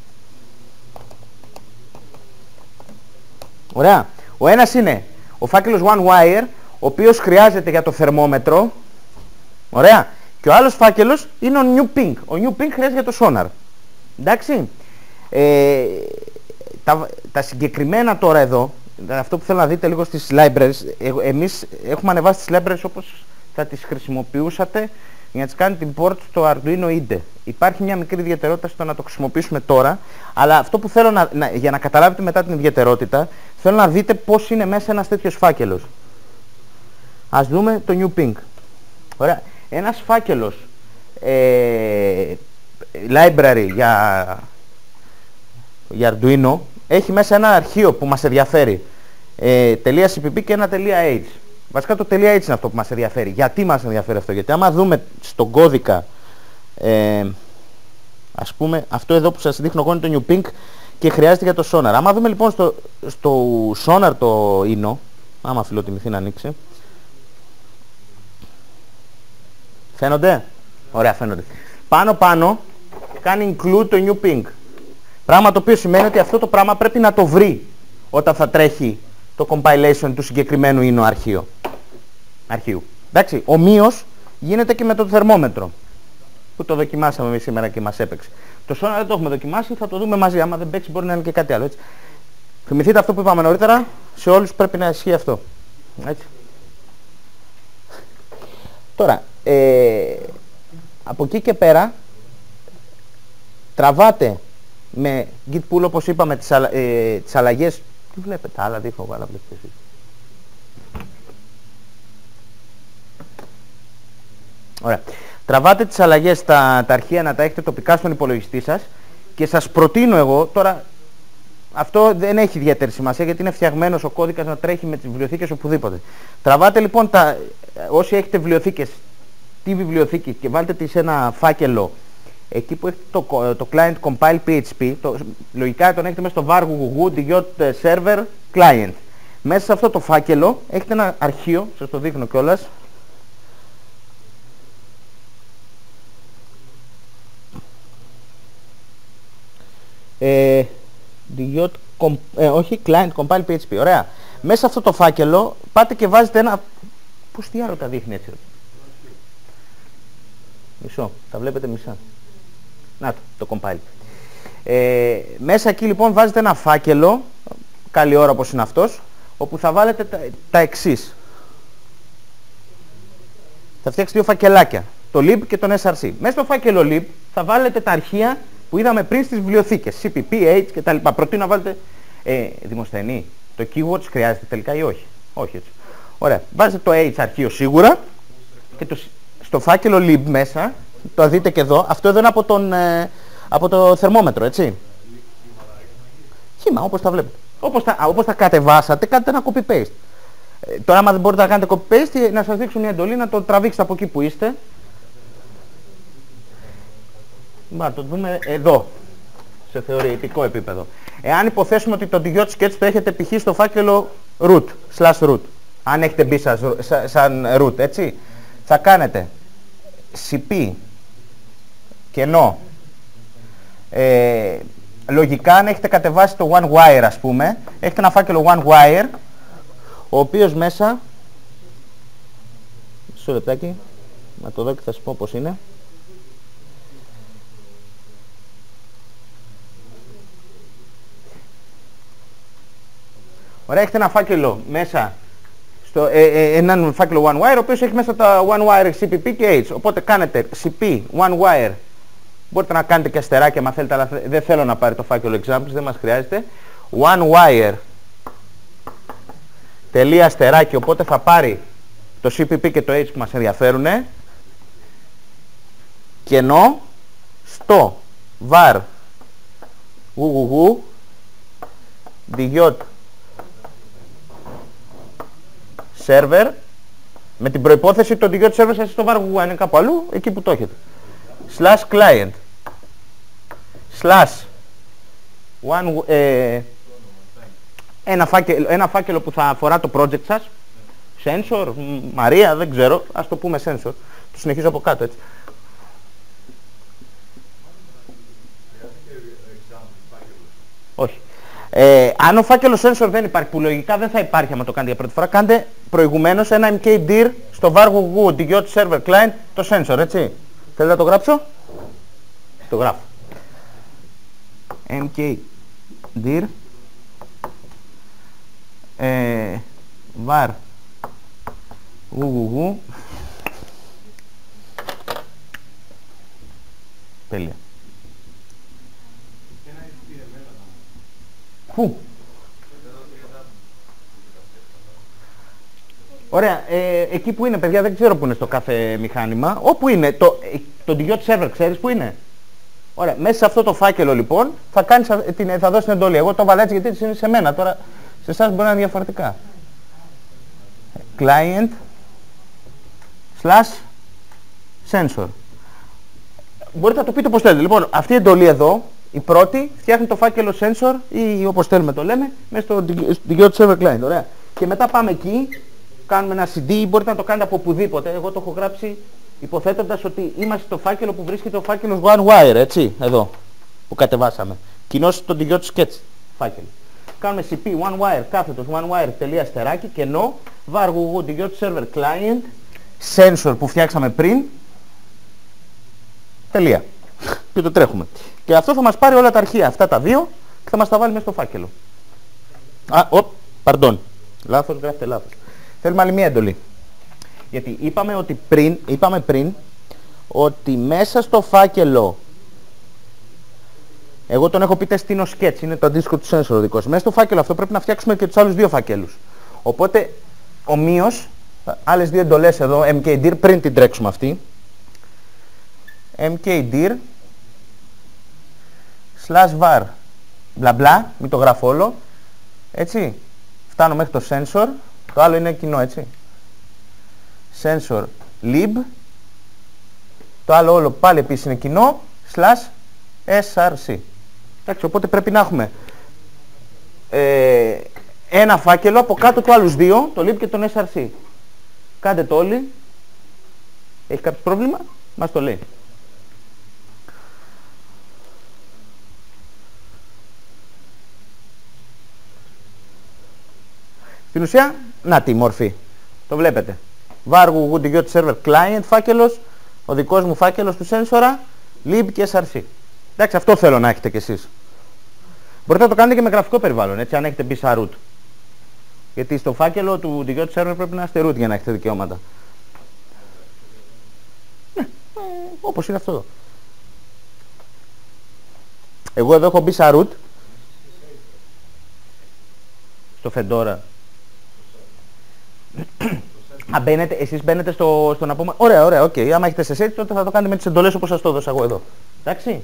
Ωραία. Ο ένας είναι ο φάκελος one wire, ο οποίος χρειάζεται για το θερμόμετρο. Ωραία. Και ο άλλος φάκελος είναι ο New Pink. Ο New Pink χρειάζεται για το sonar. Εντάξει. Ε, τα, τα συγκεκριμένα τώρα εδώ, αυτό που θέλω να δείτε λίγο στις libraries, ε, εμείς έχουμε ανεβάσει τις libraries όπως θα τις χρησιμοποιούσατε για να τις κάνετε import στο Arduino Ide. Υπάρχει μια μικρή ιδιαιτερότητα στο να το χρησιμοποιήσουμε τώρα, αλλά αυτό που θέλω να, να, για να καταλάβετε μετά την ιδιαιτερότητα, θέλω να δείτε πώς είναι μέσα ένας τέτοιος φάκελος. Ας δούμε το New Pink. Ωραία. Ένας φάκελος ε, library για, για Arduino έχει μέσα ένα αρχείο που μας ενδιαφέρει. Ε, .cpp και ένα .h. Βασικά το .h είναι αυτό που μας ενδιαφέρει. Γιατί μας ενδιαφέρει αυτό? Γιατί άμα δούμε στον κώδικα, ε, ας πούμε, αυτό εδώ που σας δείχνω εγώ είναι το New Pink και χρειάζεται για το Sonar. Άμα δούμε λοιπόν στο, στο Sonar το Ino, άμα φιλοτιμηθεί να ανοίξει, φαίνονται? Ωραία, φαίνονται. Πάνω πάνω κάνει include το New Pink. Πράγμα το οποίο σημαίνει ότι αυτό το πράγμα πρέπει να το βρει όταν θα τρέχει το compilation του συγκεκριμένου Ino αρχείο. αρχείου. Εντάξει, ομοίως γίνεται και με το θερμόμετρο που το δοκιμάσαμε εμείς σήμερα και μας έπαιξε. Το Sonar δεν το έχουμε δοκιμάσει, θα το δούμε μαζί. Άμα δεν παίξει μπορεί να είναι και κάτι άλλο. Έτσι. Θυμηθείτε αυτό που είπαμε νωρίτερα, σε όλους πρέπει να ισχύει αυτό. Έτσι. Τώρα, ε, από εκεί και πέρα τραβάτε με git pull, όπως είπαμε, τις, αλα, ε, τις αλλαγές. Τι βλέπετε, άλλα δείχνω, άλλα βλέπετε εσείς. Ωραία. Τραβάτε τις αλλαγές, τα, τα αρχεία να τα έχετε τοπικά στον υπολογιστή σας και σας προτείνω εγώ, τώρα αυτό δεν έχει ιδιαίτερη σημασία γιατί είναι φτιαγμένος ο κώδικας να τρέχει με τις βιβλιοθήκες οπουδήποτε. Τραβάτε λοιπόν, τα, όσοι έχετε βιβλιοθήκες, τη βιβλιοθήκη και βάλτε τη σε ένα φάκελο εκεί που έχετε το, το client compile πι έιτς πι, το, λογικά τον έχετε μέσα στο var gugu server client. Μέσα σε αυτό το φάκελο έχετε ένα αρχείο, σας το δείχνω κιόλας. Ε, comp, ε, όχι, client compile πι έιτς πι, ωραία. Μέσα σε αυτό το φάκελο πάτε και βάζετε ένα... Πώς τι άλλο τα δείχνει έτσι? Μισό, τα βλέπετε μισά. Να το, το compile. Ε, μέσα εκεί λοιπόν βάζετε ένα φάκελο, καλή ώρα όπως είναι αυτός, όπου θα βάλετε τα, τα εξής. Θα φτιάξετε δύο φακελάκια, το lib και τον ες αρ σι. Μέσα στο φάκελο lib θα βάλετε τα αρχεία που είδαμε πριν στις βιβλιοθήκες, σι πι πι, H κτλ. Προτείνω να βάλετε ε, δημοσθενή. Το keywords χρειάζεται τελικά ή όχι? Όχι έτσι. Ωραία. Βάζετε το H αρχείο σίγουρα και το, στο φάκελο lib μέσα, το δείτε και εδώ, αυτό εδώ είναι από, τον, ε, από το θερμόμετρο, έτσι. Χήμα, όπως τα βλέπετε. Όπως τα, όπως τα κατεβάσατε, κάντε ένα copy-paste. Ε, τώρα, άμα δεν μπορείτε να κάνετε copy-paste, να σας δείξω μια εντολή να το τραβήξετε από εκεί που είστε. Να το δούμε εδώ, σε θεωρητικό επίπεδο. Εάν υποθέσουμε ότι το Diode Sketch το έχετε π.χ. στο φάκελο root, slash root, αν έχετε μπει σαν, σαν root, έτσι, θα κάνετε cp κενό, ε, λογικά αν έχετε κατεβάσει το one wire, ας πούμε, έχετε ένα φάκελο one wire, ο οποίος μέσα, μισό λεπτάκι, να το δω και θα σας πω πώς είναι. Ωραία, έχετε ένα φάκελο μέσα, στο, ε, ε, έναν φάκελο one wire, ο οποίος έχει μέσα τα one wire σι πι πι και H. Οπότε κάνετε σι πι one wire, μπορείτε να κάνετε και αστεράκια αν θέλετε, αλλά δεν θέλω να πάρει το φάκελο examples, δεν μας χρειάζεται. One wire, τελεία αστεράκι, οπότε θα πάρει το σι πι πι και το H που μας ενδιαφέρουν. Κενό, στο var γουγουγού, Diode server, με την προϋπόθεση ότι το Diode server σας στο var γουγουγού είναι κάπου αλλού, εκεί που το έχετε. Slash client slash one, ε, ένα, φάκελο, ένα φάκελο που θα αφορά το project σας, sensor, Μαρία, δεν ξέρω, ας το πούμε sensor, το συνεχίζω από κάτω έτσι. Όχι. Ε, αν ο φάκελος sensor δεν υπάρχει, που λογικά δεν θα υπάρχει άμα το κάνετε για πρώτη φορά, κάντε προηγουμένως ένα mkdir στο var γουγουγού Diode server client το sensor, έτσι. Θέλετε να το γράψω? Το γράφω. mkdir ε, var γουγουγού. Τέλεια. Πού? Ωραία, ε, εκεί που είναι παιδιά, δεν ξέρω που είναι στο κάθε μηχάνημα. Όπου είναι, το, το Digiot server ξέρεις που είναι? Ωραία, μέσα σε αυτό το φάκελο λοιπόν θα, κάνεις, την, θα δώσεις την εντολή. Εγώ το βάλα έτσι γιατί είναι σε μένα, τώρα σε εσάς μπορεί να είναι διαφορετικά. Client slash sensor. Μπορείτε να το πείτε όπως θέλετε. Λοιπόν, αυτή η εντολή εδώ, η πρώτη, φτιάχνει το φάκελο sensor ή όπως θέλουμε το λέμε, μέσα στο Digiot server client. Ωραία. Και μετά πάμε εκεί, κάνουμε ένα σι ντι, μπορείτε να το κάνετε από οπουδήποτε. Εγώ το έχω γράψει υποθέτοντας ότι είμαστε στο φάκελο που βρίσκεται ο φάκελος OneWire, έτσι, εδώ, που κατεβάσαμε. Κοινώς το Digiot Sketch φάκελο. Κάνουμε cp OneWire κάθετος OneWire τελεία αστεράκι και ενώ var γουγού Digiot server client sensor που φτιάξαμε πριν τελεία. Και το τρέχουμε. Και αυτό θα μας πάρει όλα τα αρχεία, αυτά τα δύο, και θα μας τα βάλει μέσα στο φάκελο. Α, οπ, pardon. Λάθος, γράφετε λάθος. Θέλουμε άλλη μία εντολή. Γιατί είπαμε ότι πριν, είπαμε πριν ότι μέσα στο φάκελο, εγώ τον έχω πει τεστίνο sketch, είναι το αντίστοιχο του sensor ο δικός. Μέσα στο φάκελο αυτό πρέπει να φτιάξουμε και τους άλλους δύο φακέλους. Οπότε, ομοίως, άλλες δύο εντολές εδώ, mkdir, πριν την τρέξουμε αυτή. mkdir slash var μπλα μπλα, μην το γράφω όλο, έτσι, φτάνω μέχρι το sensor, το άλλο είναι κοινό, έτσι, sensor lib, το άλλο όλο πάλι επίσης είναι κοινό, slash src. Εντάξει, οπότε πρέπει να έχουμε ε, ένα φάκελο από κάτω του άλλους δύο, το lib και τον src. Κάντε το όλοι. Έχει κάποιο πρόβλημα? Μας το λέει. Στην ουσία, να τη μορφή. Το βλέπετε. var γουγού Digiot server client φάκελος, ο δικός μου φάκελος του sensor, lib και src. Εντάξει, αυτό θέλω να έχετε κι εσείς. Μπορείτε να το κάνετε και με γραφικό περιβάλλον, έτσι, αν έχετε μπει σαν root. Γιατί στο φάκελο του Digiot server πρέπει να είστε root για να έχετε δικαιώματα. Ναι, ε, όπως είναι αυτό εδώ. Εγώ εδώ έχω μπει σαν root. Στο Fedora. Α, μπαίνετε, εσείς μπαίνετε στο, στον απόμα... Ωραία, ωραία, οκ. Okay. Άμα έχετε σε set, τότε θα το κάνετε με τις εντολές όπως σας το έδωσα εγώ εδώ. Εντάξει.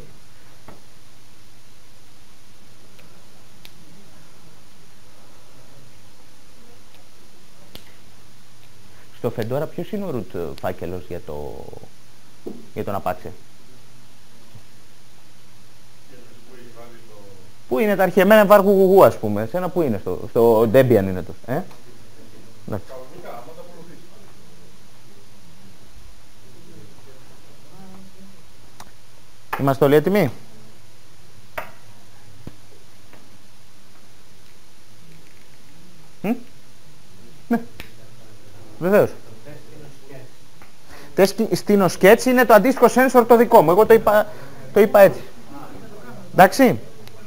Στο Fedora ποιος είναι ο root φάκελος για, το... για τον Apache? Πού είναι τα αρχιεμένα var γουγουγού, ας πούμε? Σένα πού είναι? Στο, στο Debian είναι το. Ε? Ναι. Είμαστε όλοι έτοιμοι? Μ? Ναι. Βεβαίως. Τεστίνο sketch είναι το αντίστοιχο sensor το δικό μου. Εγώ το είπα, το είπα έτσι. Εντάξει.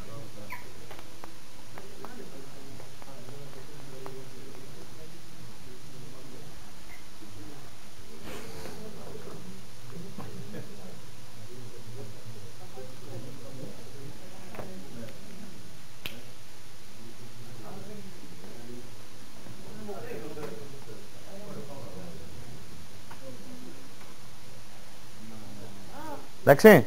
Εντάξει.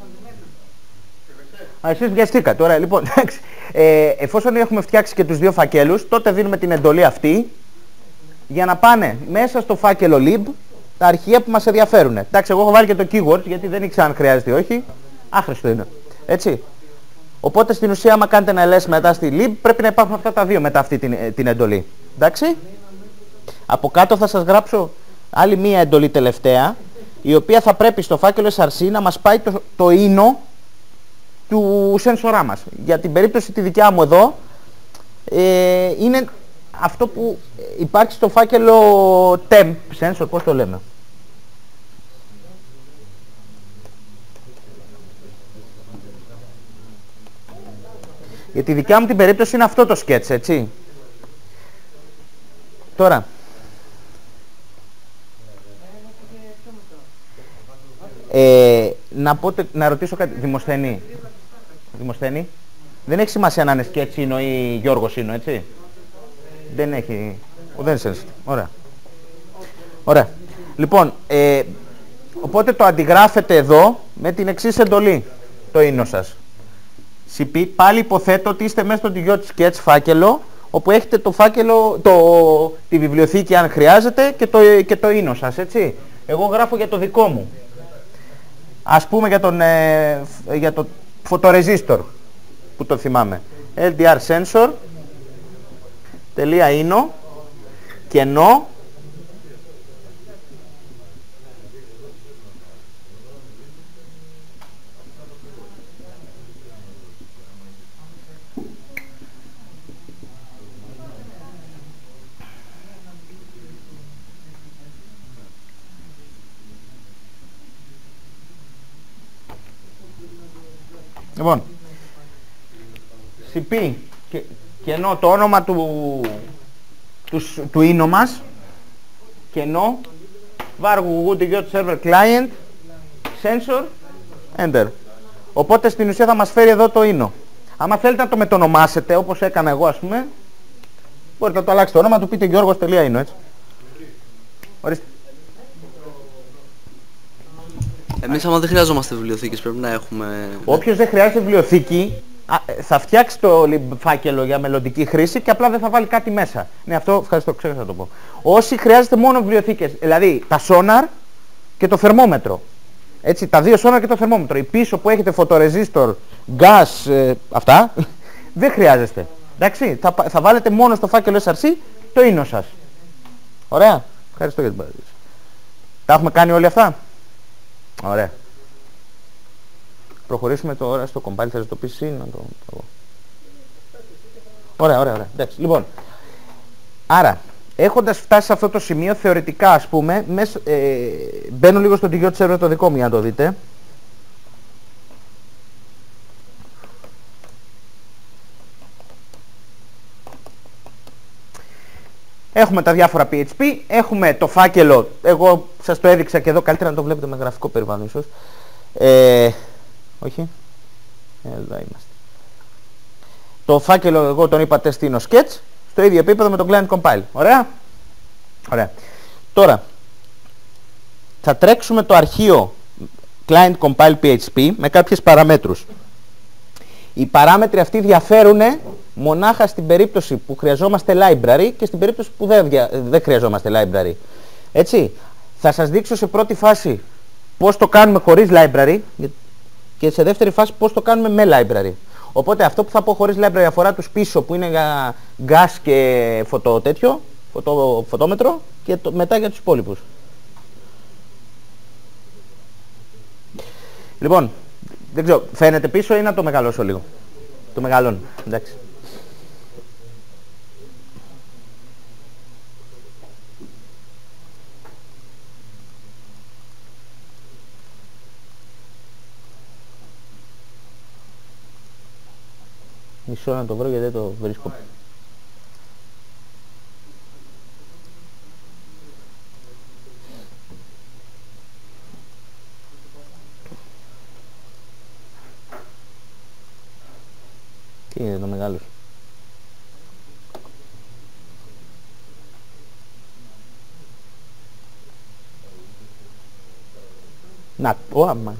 Α, εσείς βιαστήκατε. Ωραία, λοιπόν, εντάξει. Ε, εφόσον έχουμε φτιάξει και τους δύο φακέλους, τότε δίνουμε την εντολή αυτή για να πάνε μέσα στο φάκελο lib τα αρχεία που μας ενδιαφέρουν. Εντάξει, εγώ έχω βάλει και το keywords γιατί δεν ήξερα αν χρειάζεται ή όχι. Άχρηστο είναι. Έτσι. Οπότε στην ουσία, άμα κάνετε ένα ls μετά στη lib, πρέπει να υπάρχουν αυτά τα δύο μετά αυτή την, την εντολή. Εντάξει. Από κάτω θα σας γράψω άλλη μία εντολή τελευταία, η οποία θα πρέπει στο φάκελο src να μας πάει το, το ίνο του σένσορά μας. Για την περίπτωση τη δικιά μου εδώ, ε, είναι αυτό που υπάρχει στο φάκελο temp sensor, πώς το λέμε. Για τη δικιά μου την περίπτωση είναι αυτό το sketch, έτσι. τώρα. Ε, να, πω, να ρωτήσω κάτι. Δημοσθενή. Δημοσθενή. Δεν έχει σημασία να είναι Σκέτσινο ή Γιώργος Ίνο, έτσι. Δεν έχει. Ο, δεν είναι. Ωραία. Ωραία. Λοιπόν, ε, οπότε το αντιγράφετε εδώ με την εξής εντολή. Το ίνο σας. σι πι, πάλι υποθέτω ότι είστε μέσα στο Digital Sketch φάκελο, όπου έχετε το φάκελο, το, τη βιβλιοθήκη αν χρειάζεται και το, και το ίνο σας, έτσι. Εγώ γράφω για το δικό μου. Ας πούμε για, τον, ε, για το φωτορεζίστορ, που το θυμάμαι. ελ ντι αρ sensor, τελεία ίνο, κενό, λοιπόν, σι πι και, και ενώ το όνομα του, του, του ίνο μας και ενώ βάργου Digital Server Client Sensor Enter. Οπότε στην ουσία θα μας φέρει εδώ το ίνο. Άμα θέλετε να το μετονομάσετε όπως έκανα εγώ, ας πούμε, μπορείτε να το αλλάξετε το όνομα, του πείτε Γιώργος.ίνο, έτσι. Ορίστε. Εμείς άμα δεν χρειάζομαστε βιβλιοθήκες πρέπει να έχουμε... Όποιος δεν χρειάζεται βιβλιοθήκη θα φτιάξει το φάκελο για μελλοντική χρήση και απλά δεν θα βάλει κάτι μέσα. Ναι, αυτό ευχαριστώ, ξέχασα να το πω. Όσοι χρειάζεται μόνο βιβλιοθήκες, δηλαδή τα sonar και το θερμόμετρο. Έτσι, τα δύο sonar και το θερμόμετρο. Η πίσω που έχετε φωτορεζίστορ, gas, ε, αυτά, δεν χρειάζεστε. Εντάξει, θα, θα βάλετε μόνο στο φάκελο ες αρ σι το ίνο σας. Ωραία. Ευχαριστώ για την παρατήρηση. Τα έχουμε κάνει όλοι αυτά. Ωραία. Προχωρήσουμε τώρα στο compile, θα το πεις εσύ να το πω. Ωραία, ωραία, ωραία. Εντάξει, λοιπόν. Άρα, έχοντας φτάσει σε αυτό το σημείο, θεωρητικά ας πούμε, μες, ε, μπαίνω λίγο στο Digital Server το δικό μου για να το δείτε. Έχουμε τα διάφορα πι έιτς πι, έχουμε το φάκελο, εγώ σας το έδειξα και εδώ, καλύτερα να το βλέπετε με γραφικό περιβάλλον ίσως. Ε, όχι, εδώ είμαστε. Το φάκελο εγώ τον είπα test είναι ο sketch, στο ίδιο επίπεδο με το client compile. Ωραία. Ωραία. Τώρα, θα τρέξουμε το αρχείο client compile πι έιτς πι με κάποιες παραμέτρους. Οι παράμετροι αυτοί διαφέρουν μονάχα στην περίπτωση που χρειαζόμαστε library και στην περίπτωση που δεν, δεν χρειαζόμαστε library. Έτσι, θα σας δείξω σε πρώτη φάση πώς το κάνουμε χωρίς library και σε δεύτερη φάση πώς το κάνουμε με library. Οπότε αυτό που θα πω χωρίς library αφορά τους πίσω που είναι για gas και φωτό τέτοιο, φωτό, φωτόμετρο και το, μετά για τους υπόλοιπους. Λοιπόν, δεν ξέρω, φαίνεται πίσω ή να το μεγαλώσω λίγο. Το μεγαλώνω, εντάξει. Μισό να το βρω γιατί δεν το βρίσκω. Τι είναι το μεγάλο. Να, ο άμα.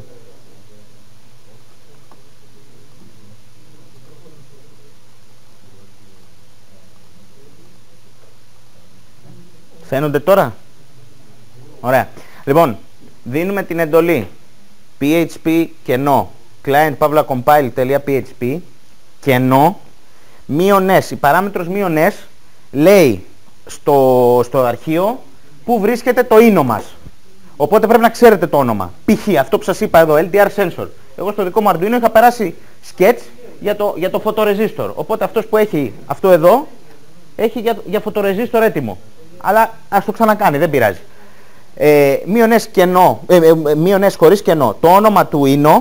Φαίνονται τώρα. Ωραία. Λοιπόν, δίνουμε την εντολή πι έιτς πι κενό client pavla compile.php κενό μείον s. Η παράμετρος μείον s λέει στο, στο αρχείο που βρίσκεται το ίνο μας. Οπότε πρέπει να ξέρετε το όνομα. Π.χ. αυτό που σας είπα εδώ, ελ ντι αρ sensor. Εγώ στο δικό μου Arduino είχα περάσει sketch για το, για το φωτορεζίστορ. Οπότε αυτός που έχει αυτό εδώ έχει για, για φωτορεζίστορ έτοιμο. Αλλά ας το ξανακάνει, δεν πειράζει. Ε, μείον s κενό, ε, ε, μείον s χωρίς κενό, το όνομα του ίνο,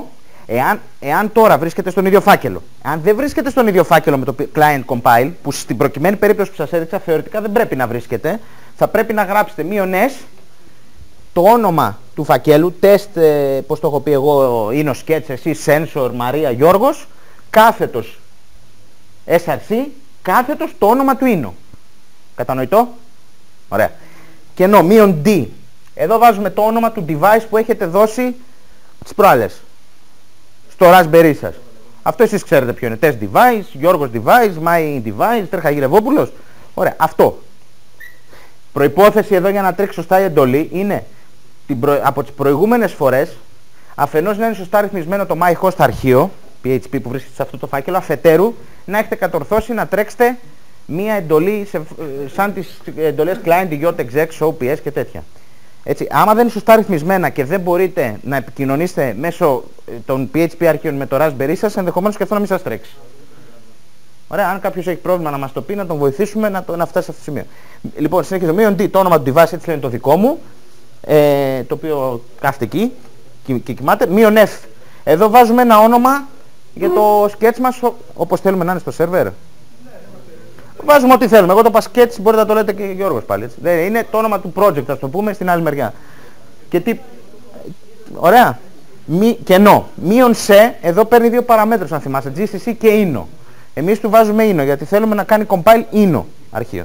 Εάν, εάν τώρα βρίσκεται στον ίδιο φάκελο, αν δεν βρίσκεται στον ίδιο φάκελο με το client compile, που στην προκειμένη περίπτωση που σας έδειξα θεωρητικά δεν πρέπει να βρίσκεται, θα πρέπει να γράψετε μείον S, το όνομα του φακέλου, test, ε, πώς το έχω πει εγώ, είναι ο Sketch, εσύ, Sensor, Μαρία, Γιώργος, κάθετος ες αρ σι, κάθετος το όνομα του ίνο. Κατανοητό? Ωραία. Και ενώ μείον D, εδώ βάζουμε το όνομα του device που έχετε δώσει τις προάλλες στο Raspberry σας. Αυτό εσείς ξέρετε ποιο είναι. Test device, Γιώργος device, my device, Τρέχα Γυρευόπουλος. Ωραία. Αυτό. Προϋπόθεση εδώ για να τρέξει σωστά η εντολή είναι την προ... από τις προηγούμενες φορές αφενός να είναι σωστά ρυθμισμένο το myhost αρχείο πι έιτς πι που βρίσκεται σε αυτό το φάκελο, αφετέρου να έχετε κατορθώσει να τρέξετε μία εντολή σε... σαν τις εντολές client, dot exec, ο πι ες και τέτοια. Έτσι, άμα δεν είναι σωστά ρυθμισμένα και δεν μπορείτε να επικοινωνήσετε μέσω των πι έιτς πι αρχείων με το Raspberry σας, ενδεχομένως και αυτό να μην σας τρέξει. Ωραία, αν κάποιος έχει πρόβλημα να μας το πει, να τον βοηθήσουμε να, το, να φτάσει σε αυτό το σημείο. Λοιπόν, συνεχίζω. Μείον D, το όνομα του device, έτσι λένε το δικό μου, ε, το οποίο κάθεται εκεί και, και κοιμάται. Μείον F. Εδώ βάζουμε ένα όνομα για το sketch μας, όπως θέλουμε να είναι στο server. Βάζουμε ό,τι θέλουμε. Εγώ το είπα sketch, μπορείτε να το λέτε και Γιώργος πάλι. Έτσι. Δεν είναι το όνομα του project, ας το πούμε, στην άλλη μεριά. Και τι... Ωραία. Μη... Κενό. Μείον C, εδώ παίρνει δύο παραμέτρους, αν θυμάστε. τζι σι σι και ίνο. Εμείς του βάζουμε ίνο, γιατί θέλουμε να κάνει compile ίνο αρχείο.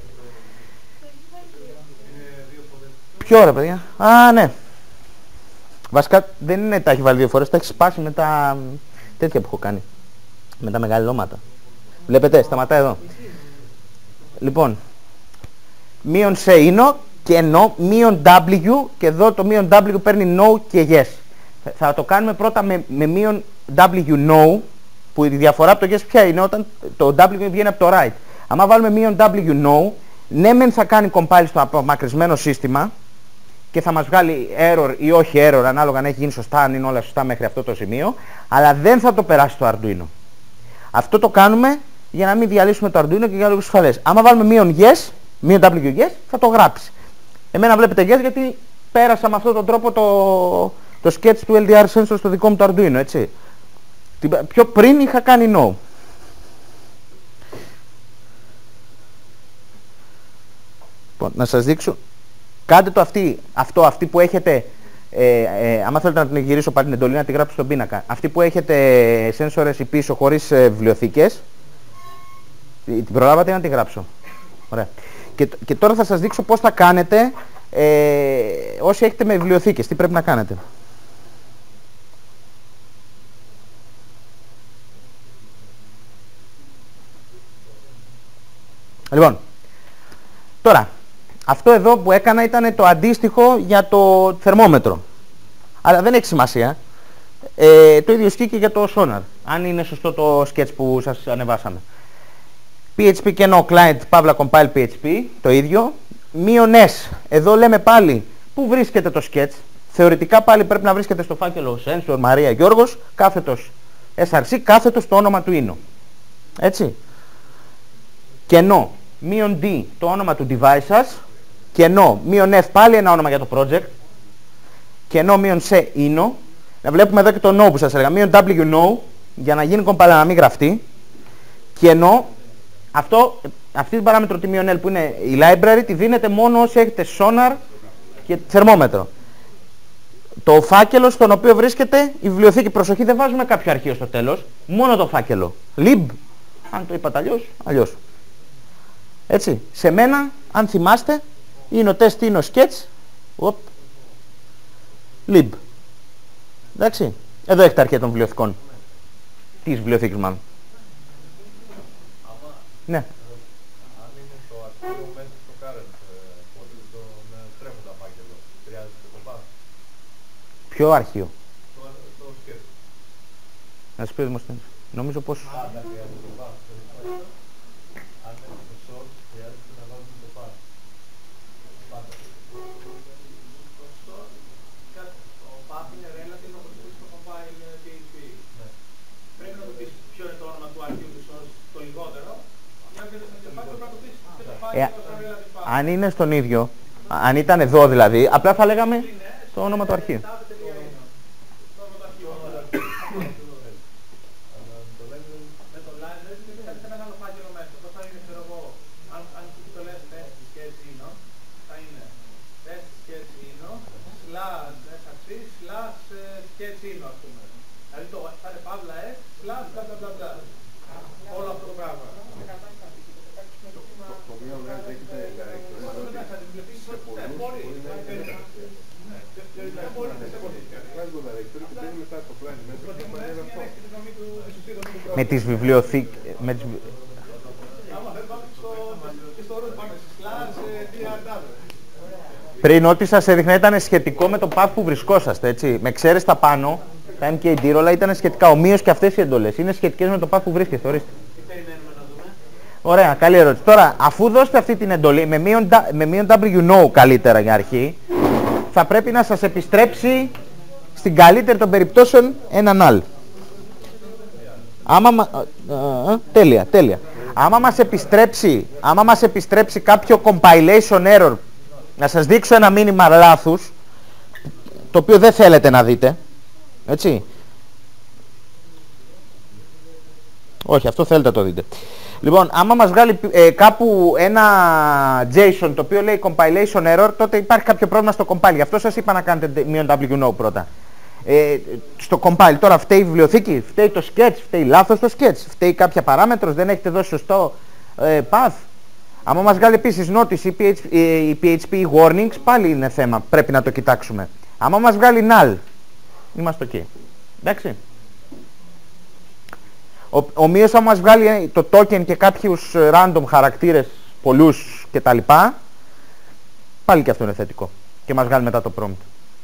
Ποιο ρε παιδιά? Α, ναι. Βασικά δεν είναι τα έχει βάλει δύο φορές, τα έχει σπάσει με τα τέτοια που έχω κάνει. Με τα μεγαλώματα. Βλέπετε, σταματά εδώ. Λοιπόν, μείον σε ίνο και no, μείον W, και εδώ το μείον W παίρνει no και yes. Θα το κάνουμε πρώτα με, με μείον W no, που η διαφορά από το yes ποια είναι, όταν το W βγαίνει από το right. Αν βάλουμε μείον W no, ναι μεν θα κάνει compile στο απομακρυσμένο σύστημα και θα μας βγάλει error ή όχι error, ανάλογα αν έχει γίνει σωστά, αν είναι όλα σωστά μέχρι αυτό το σημείο, αλλά δεν θα το περάσει στο Arduino. Αυτό το κάνουμε για να μην διαλύσουμε το Arduino και για λόγους ασφαλές. Άμα βάλουμε μείον yes, μείον W yes, θα το γράψει. Εμένα βλέπετε yes γιατί πέρασα με αυτόν τον τρόπο το, το sketch του ελ ντι αρ sensor στο δικό μου το Arduino, έτσι. Πιο πριν είχα κάνει no. Λοιπόν, να σας δείξω. Κάντε το αυτή, αυτό, αυτή που έχετε, ε, ε, άμα θέλετε να την γυρίσω πάλι την εντολή, να την γράψω στον πίνακα. Αυτή που έχετε sensors πίσω χωρίς ε, βιβλιοθήκες, την προλάβατε να την γράψω. Ωραία. Και, και τώρα θα σας δείξω πώς θα κάνετε ε, όσοι έχετε με βιβλιοθήκες, τι πρέπει να κάνετε. Λοιπόν, τώρα, αυτό εδώ που έκανα ήταν το αντίστοιχο για το θερμόμετρο. Αλλά δεν έχει σημασία. Ε, το ίδιο ισχύει και για το Sonar, αν είναι σωστό το sketch που σας ανεβάσαμε. πι έιτς πι κενό client, παύλα compile πι έιτς πι, το ίδιο. Μείον S, εδώ λέμε πάλι πού βρίσκεται το sketch. Θεωρητικά πάλι πρέπει να βρίσκεται στο φάκελο Sensor, Μαρία, Γιώργος, κάθετος ες αρ σι, κάθετος το όνομα του ίνο. Έτσι. Κενό, μείον D, το όνομα του device σας. Κενό, μείον F, πάλι ένα όνομα για το project. Κενό, μείον C, ίνο. Να βλέπουμε εδώ και το no που σας έλεγα. Μείον W, no, για να γίνει compile να μην γραφτεί. Κενό, αυτό, αυτή την παράμετρο τη μείον L που είναι η library, τη δίνετε μόνο όσοι έχετε sonar και θερμόμετρο. Το φάκελο στον οποίο βρίσκεται η βιβλιοθήκη, προσοχή, δεν βάζουμε κάποιο αρχείο στο τέλος, μόνο το φάκελο. Lib, αν το είπατε αλλιώς, αλλιώς. Έτσι, σε μένα, αν θυμάστε, είναι ο test, είναι ο sketch, οπ, lib. Εντάξει, εδώ έχει τα αρχεία των βιβλιοθηκών. Της βιβλιοθήκης μάλλον. Ναι. Αν είναι το αρχείο μέσα στο current, το τρέχοντα φάκελο, χρειάζεται το κομπά. Ποιο αρχείο? Το, το sketch. Να σας πει ο Δημοσθένης. Νομίζω πως... Αν δεν χρειάζεται το κομπά. Αν είναι το source, χρειάζεται να βάλουμε το κομπά. Το path είναι relative όπως είναι στο compile πι έιτς πι. Πρέπει να του πεις ποιο είναι το όνομα του αρχείου του source, το λιγότερο. Ε, αν είναι στον ίδιο, αν ήταν εδώ δηλαδή, απλά θα λέγαμε το όνομα του αρχείου. με τις βιβλιοθήκες... Με τις... Πριν ό,τι σας έδειχνα ήταν σχετικό με το path που βρισκόσαστε, έτσι. Με ξέρεις τα πάνω, τα εμ κέι ντι, όλα ήταν σχετικά. Ομοίως και αυτές οι εντολές είναι σχετικές με το path που βρίσκεστε, ορίστε. Ωραία, καλή ερώτηση. Τώρα, αφού δώσετε αυτή την εντολή, με μείον, με μείον W no καλύτερα για αρχή, θα πρέπει να σας επιστρέψει στην καλύτερη των περιπτώσεων ένα null. Άμα, α, α, τέλεια, τέλεια. Άμα μας επιστρέψει, άμα μας επιστρέψει κάποιο compilation error, να σας δείξω ένα μήνυμα λάθους, το οποίο δεν θέλετε να δείτε, έτσι. Όχι, αυτό θέλετε να το δείτε. Λοιπόν, άμα μας βγάλει ε, κάπου ένα JSON το οποίο λέει compilation error, τότε υπάρχει κάποιο πρόβλημα στο compile. Γι' αυτό σας είπα να κάνετε μείον W no πρώτα. Ε, στο compile, τώρα φταίει η βιβλιοθήκη, φταίει το sketch, φταίει λάθος το sketch, φταίει κάποια παράμετρος, δεν έχετε δώσει σωστό ε, path. Άμα μας βγάλει επίσης notice ή πι έιτς πι, ή πι έιτς πι warnings, πάλι είναι θέμα, πρέπει να το κοιτάξουμε. Άμα μας βγάλει null, είμαστε ok. Εντάξει. Ο, ομοίως άμα μας βγάλει το token και κάποιους random χαρακτήρες, πολλούς κτλ, πάλι και αυτό είναι θετικό. Και μας βγάλει μετά το prompt.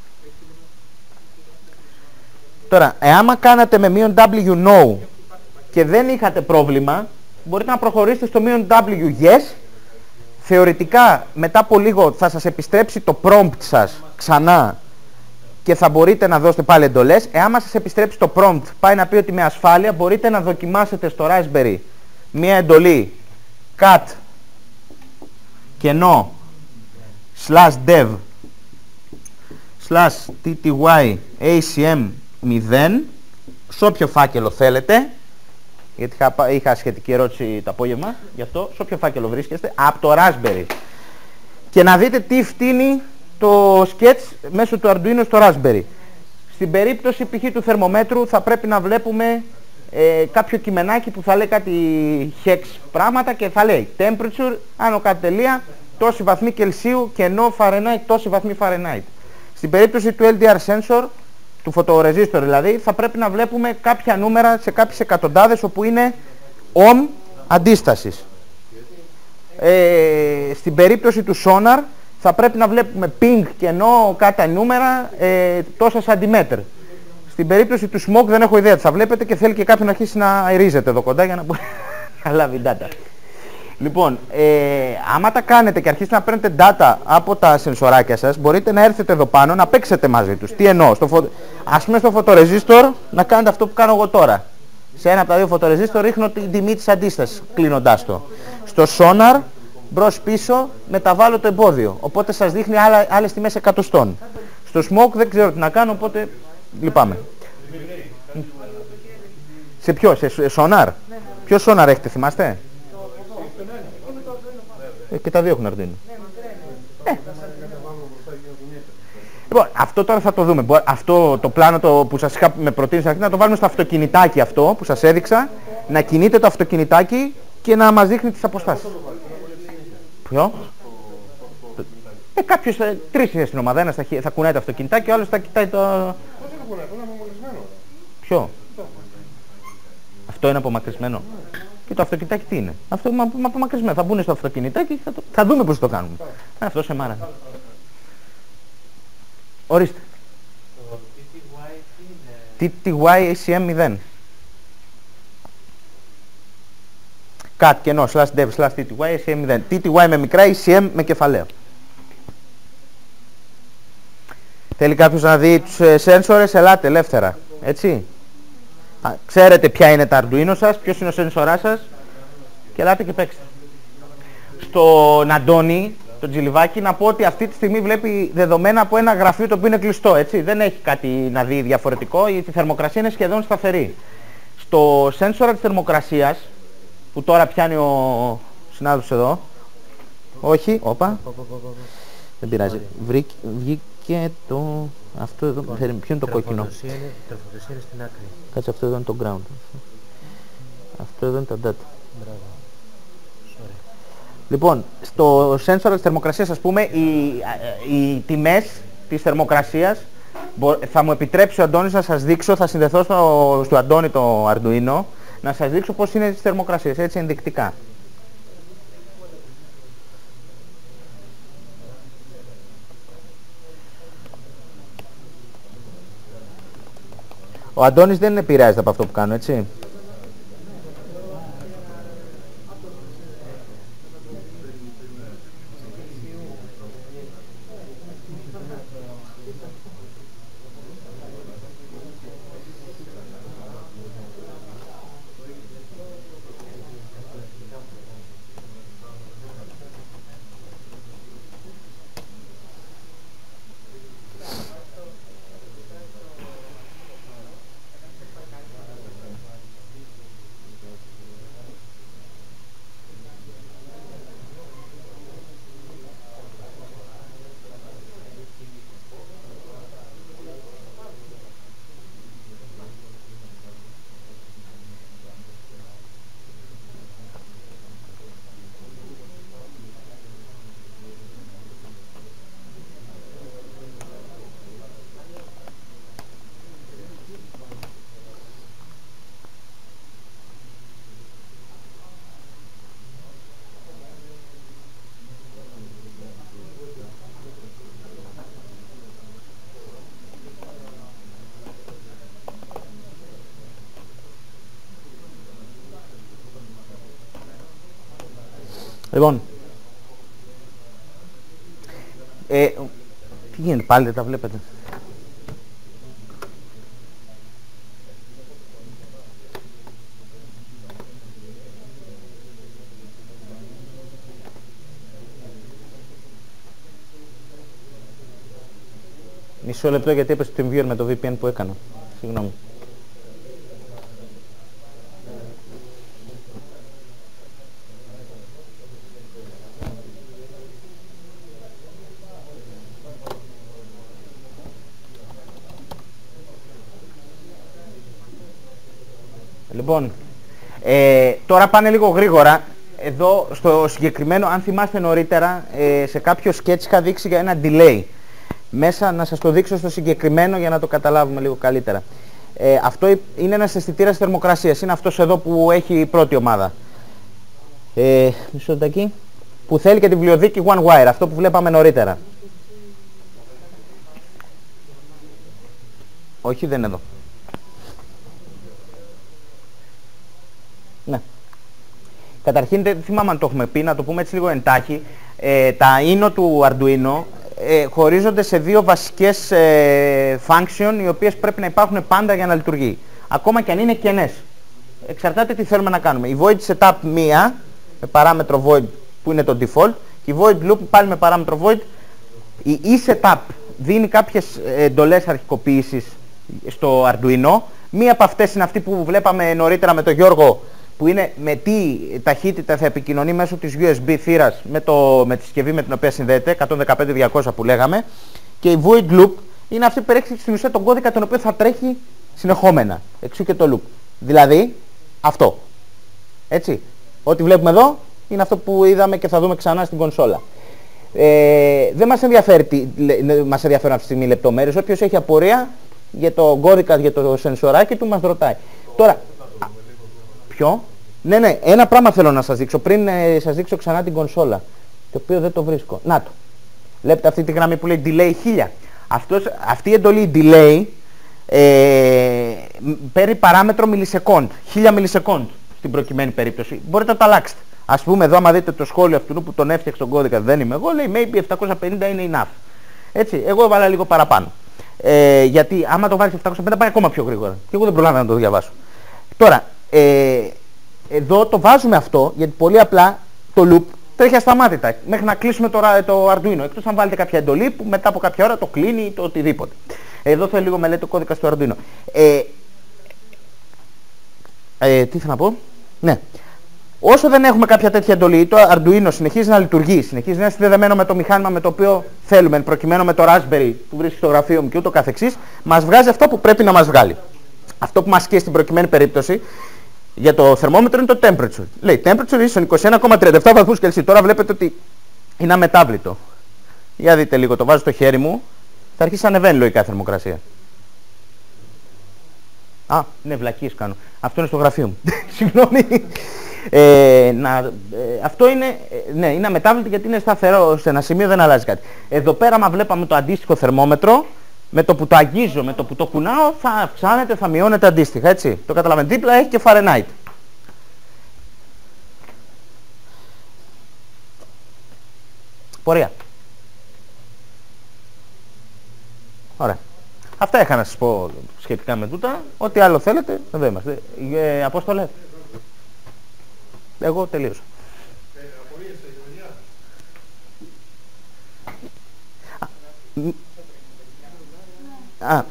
Τώρα, εάμα κάνατε με μείον W no και δεν είχατε πρόβλημα, μπορείτε να προχωρήσετε στο μείον W yes. Θεωρητικά μετά από λίγο θα σας επιστρέψει το prompt σας ξανά και θα μπορείτε να δώσετε πάλι εντολές. Εάν σας επιστρέψει το prompt, πάει να πει ότι με ασφάλεια μπορείτε να δοκιμάσετε στο Raspberry μία εντολή cat κενό slash dev slash tty acm μηδέν σε όποιο φάκελο θέλετε, γιατί είχα, είχα σχετική ερώτηση το απόγευμα, γι' αυτό σε όποιο φάκελο βρίσκεστε, από το Raspberry, και να δείτε τι φτύνει το sketch μέσω του Arduino στο Raspberry. Στην περίπτωση π.χ. του θερμομέτρου θα πρέπει να βλέπουμε ε, κάποιο κειμενάκι που θα λέει κάτι hex πράγματα και θα λέει temperature, άνω κάτω τελεία, τόση βαθμοί Κελσίου και ενώ Fahrenheit, τόση βαθμοί Fahrenheit. Στην περίπτωση του ελ ντι αρ sensor, του φωτορεζίστορ δηλαδή, θα πρέπει να βλέπουμε κάποια νούμερα σε κάποιες εκατοντάδες όπου είναι ohm αντίστασης. Ε, στην περίπτωση του sonar θα πρέπει να βλέπουμε ping και ενώ κάτα νούμερα ε, τόσα σαντιμέτρ. Στην περίπτωση του smoke δεν έχω ιδέα τι θα βλέπετε και θέλει και κάποιον να αρχίσει να αερίζεται εδώ κοντά για να μπορεί να λάβει data. Λοιπόν, ε, άμα τα κάνετε και αρχίσετε να παίρνετε data από τα σενσοράκια σας, μπορείτε να έρθετε εδώ πάνω να παίξετε μαζί τους. Τι εννοώ, στο φω... ας πούμε στο φωτορεζίστορ να κάνετε αυτό που κάνω εγώ τώρα. Σε ένα από τα δύο φωτορεζίστορ ρίχνω την τιμή της αντίστασης, κλείνοντάς το. Στο sonar, μπρος πίσω, μεταβάλλω το εμπόδιο. Οπότε σας δείχνει άλλα, άλλες τιμές εκατοστών. Στο smoke δεν ξέρω τι να κάνω, οπότε λυπάμαι. Σε ποιο, σε sonar? Ποιο sonar έχετε, θυμάστε? Ε, και τα δύο έχουν Arduino. Ε. Λοιπόν, αυτό τώρα θα το δούμε. Αυτό το πλάνο το που σας είχα με προτείνει στην αρχή, να το βάλουμε στο αυτοκινητάκι αυτό που σας έδειξα, να κινείτε το αυτοκινητάκι και να μας δείχνει τις αποστάσεις. Ποιο? Ε, κάποιος, ε, τρεις είναι στην ομάδα, ένας θα, θα κουνάει το αυτοκινητάκι και ο άλλος θα κοιτάει το... Πώς είναι κουνάει, είναι απομακρυσμένο. Ποιο? Αυτό είναι απομακρυσμένο. Και το αυτοκινητάκι τι είναι? Αυτό είναι απομακρυσμένο. Θα μπουν στο αυτοκινητάκι και θα, το... θα δούμε πώς το κάνουμε. Ε, αυτό σε μάρα. Ορίστε. Το τι τι γουάι τι τι γουάι έι σι εμ μηδέν. Cat κενό slash dev slash τι τι γουάι έι σι εμ μηδέν. τι τι γουάι με μικρά, έι σι εμ με κεφαλαίο. Θέλει κάποιος να δει τους ε, σένσορες, ελάτε ελεύθερα. Έτσι. Α, ξέρετε ποια είναι τα Arduino σας, ποιος είναι ο σένσορά σας και ελάτε και παίξτε. Στον Αντώνη, τον Τζιλιβάκη, να πω ότι αυτή τη στιγμή βλέπει δεδομένα από ένα γραφείο το οποίο είναι κλειστό, έτσι. Δεν έχει κάτι να δει διαφορετικό, η θερμοκρασία είναι σχεδόν σταθερή. Στο σένσορα της θερμοκρασίας, που τώρα πιάνει ο συνάδελφος εδώ, όχι, όπα, δεν πειράζει, Βρήκε, βγήκε το, αυτό εδώ, ποιο είναι το κόκκινο. Το φωτοσία είναι στην άκρη. Κάτσε, αυτό εδώ είναι το ground. Αυτό εδώ είναι το data. Μπράβο. Λοιπόν, στο sensor της θερμοκρασίας, ας πούμε, οι, οι τιμές της θερμοκρασίας θα μου επιτρέψει ο Αντώνης να σας δείξω, θα συνδεθώ στο, στο Αντώνη το Arduino, να σας δείξω πώς είναι τις θερμοκρασίες, έτσι ενδεικτικά. Ο Αντώνης δεν επηρεάζεται από αυτό που κάνω, έτσι. Λοιπόν, ε, τι γίνεται πάλι, δεν τα βλέπετε. Μισό λεπτό γιατί έπεσε το TeamViewer με το βι πι εν που έκανα. Συγγνώμη. Λοιπόν, ε, τώρα πάνε λίγο γρήγορα. Εδώ στο συγκεκριμένο, αν θυμάστε νωρίτερα, ε, σε κάποιο sketch είχα δείξει για ένα delay. Μέσα να σας το δείξω στο συγκεκριμένο για να το καταλάβουμε λίγο καλύτερα. Ε, αυτό είναι ένας αισθητήρας θερμοκρασίας. Είναι αυτός εδώ που έχει η πρώτη ομάδα. Ε, μισό λεπτάκι. Που θέλει και τη βιβλιοθήκη One Wire, αυτό που βλέπαμε νωρίτερα. Όχι, δεν είναι εδώ. Ναι. Καταρχήν δεν θυμάμαι αν το έχουμε πει, να το πούμε έτσι λίγο εντάχει. Ε, τα ίνο του Arduino ε, χωρίζονται σε δύο βασικές ε, function, οι οποίες πρέπει να υπάρχουν πάντα για να λειτουργεί. Ακόμα και αν είναι κενές. Εξαρτάται τι θέλουμε να κάνουμε. Η void setup μία, με παράμετρο void που είναι το default, και η void loop πάλι με παράμετρο void. Η eSetup δίνει κάποιες εντολές αρχικοποίησης στο Arduino. Μία από αυτές είναι αυτή που βλέπαμε νωρίτερα με τον Γιώργο, που είναι με τι ταχύτητα θα επικοινωνεί μέσω της γιου ες μπι θύρας με, το, με τη συσκευή με την οποία συνδέεται, εκατόν δεκαπέντε διακόσια που λέγαμε. Και η void loop είναι αυτή που περιέχει στην ουσία τον κώδικα τον οποίο θα τρέχει συνεχόμενα. Εξού και το loop. Δηλαδή αυτό. Έτσι. Ό,τι βλέπουμε εδώ είναι αυτό που είδαμε και θα δούμε ξανά στην κονσόλα. Ε, δεν μας ενδιαφέρει, τι, μας ενδιαφέρουν αυτή τη στιγμή λεπτομέρειες. Όποιος έχει απορία για το κώδικα, για το σενσοράκι του, μας ρωτάει. Τώρα, ποιο? Ναι, ναι, ένα πράγμα θέλω να σας δείξω πριν ε, σας δείξω ξανά την κονσόλα, το οποίο δεν το βρίσκω. Να το. Βλέπετε αυτή τη γραμμή που λέει delay χίλια. Αυτός, αυτή η εντολή delay ε, παίρνει παράμετρο millisecond, χίλια millisecond στην προκειμένη περίπτωση. Μπορείτε να το αλλάξετε. Ας πούμε εδώ, άμα δείτε το σχόλιο αυτού που τον έφτιαξε τον κώδικα, δεν είμαι εγώ, λέει maybe επτακόσια πενήντα είναι enough. Έτσι, εγώ έβαλα λίγο παραπάνω. Ε, γιατί άμα το βάλεις επτακόσια πενήντα πάει ακόμα πιο γρήγορα. Και εγώ δεν προλάβαινα να το διαβάσω. Τώρα, ε, εδώ το βάζουμε αυτό γιατί πολύ απλά το loop τρέχει ασταμάτητα μέχρι να κλείσουμε το, το Arduino. Εκτός αν βάλετε κάποια εντολή που μετά από κάποια ώρα το κλείνει ή το οτιδήποτε. Εδώ θέλει λίγο μελέτη το κώδικα στο Arduino. Ε, ε, τι θέλω να πω. Ναι. Όσο δεν έχουμε κάποια τέτοια εντολή, το Arduino συνεχίζει να λειτουργεί, συνεχίζει να είναι συνδεδεμένο με το μηχάνημα με το οποίο θέλουμε, προκειμένου με το Raspberry που βρίσκει στο γραφείο μου και ούτω καθεξής, μας βγάζει αυτό που πρέπει να μας βγάλει. Αυτό που μας σκέφτεται στην προκειμένη περίπτωση για το θερμόμετρο είναι το temperature. Λέει temperature is είκοσι ένα κόμμα τριάντα επτά βαθμούς Κελσίου. Τώρα βλέπετε ότι είναι αμετάβλητο. Για δείτε λίγο, το βάζω στο χέρι μου, θα αρχίσει να ανεβαίνει λογικά η θερμοκρασία. Α, ναι, βλακίες κάνω. Αυτό είναι στο γραφείο μου. Συγγνώμη. Ε, να, ε, αυτό είναι, ε, ναι, είναι αμετάβλητη γιατί είναι σταθερό σε ένα σημείο, δεν αλλάζει κάτι. Εδώ πέρα, άμα βλέπαμε το αντίστοιχο θερμόμετρο, με το που το αγγίζω, με το που το κουνάω, θα αυξάνεται, θα μειώνεται αντίστοιχα, έτσι. Το καταλαβαίνετε. Δίπλα έχει και Fahrenheit. Πορεία. Ωραία. Αυτά είχα να σας πω σχετικά με τούτα. Ό,τι άλλο θέλετε, εδώ είμαστε. Ε, Απόστολε. Εγώ τελείωσα. Α,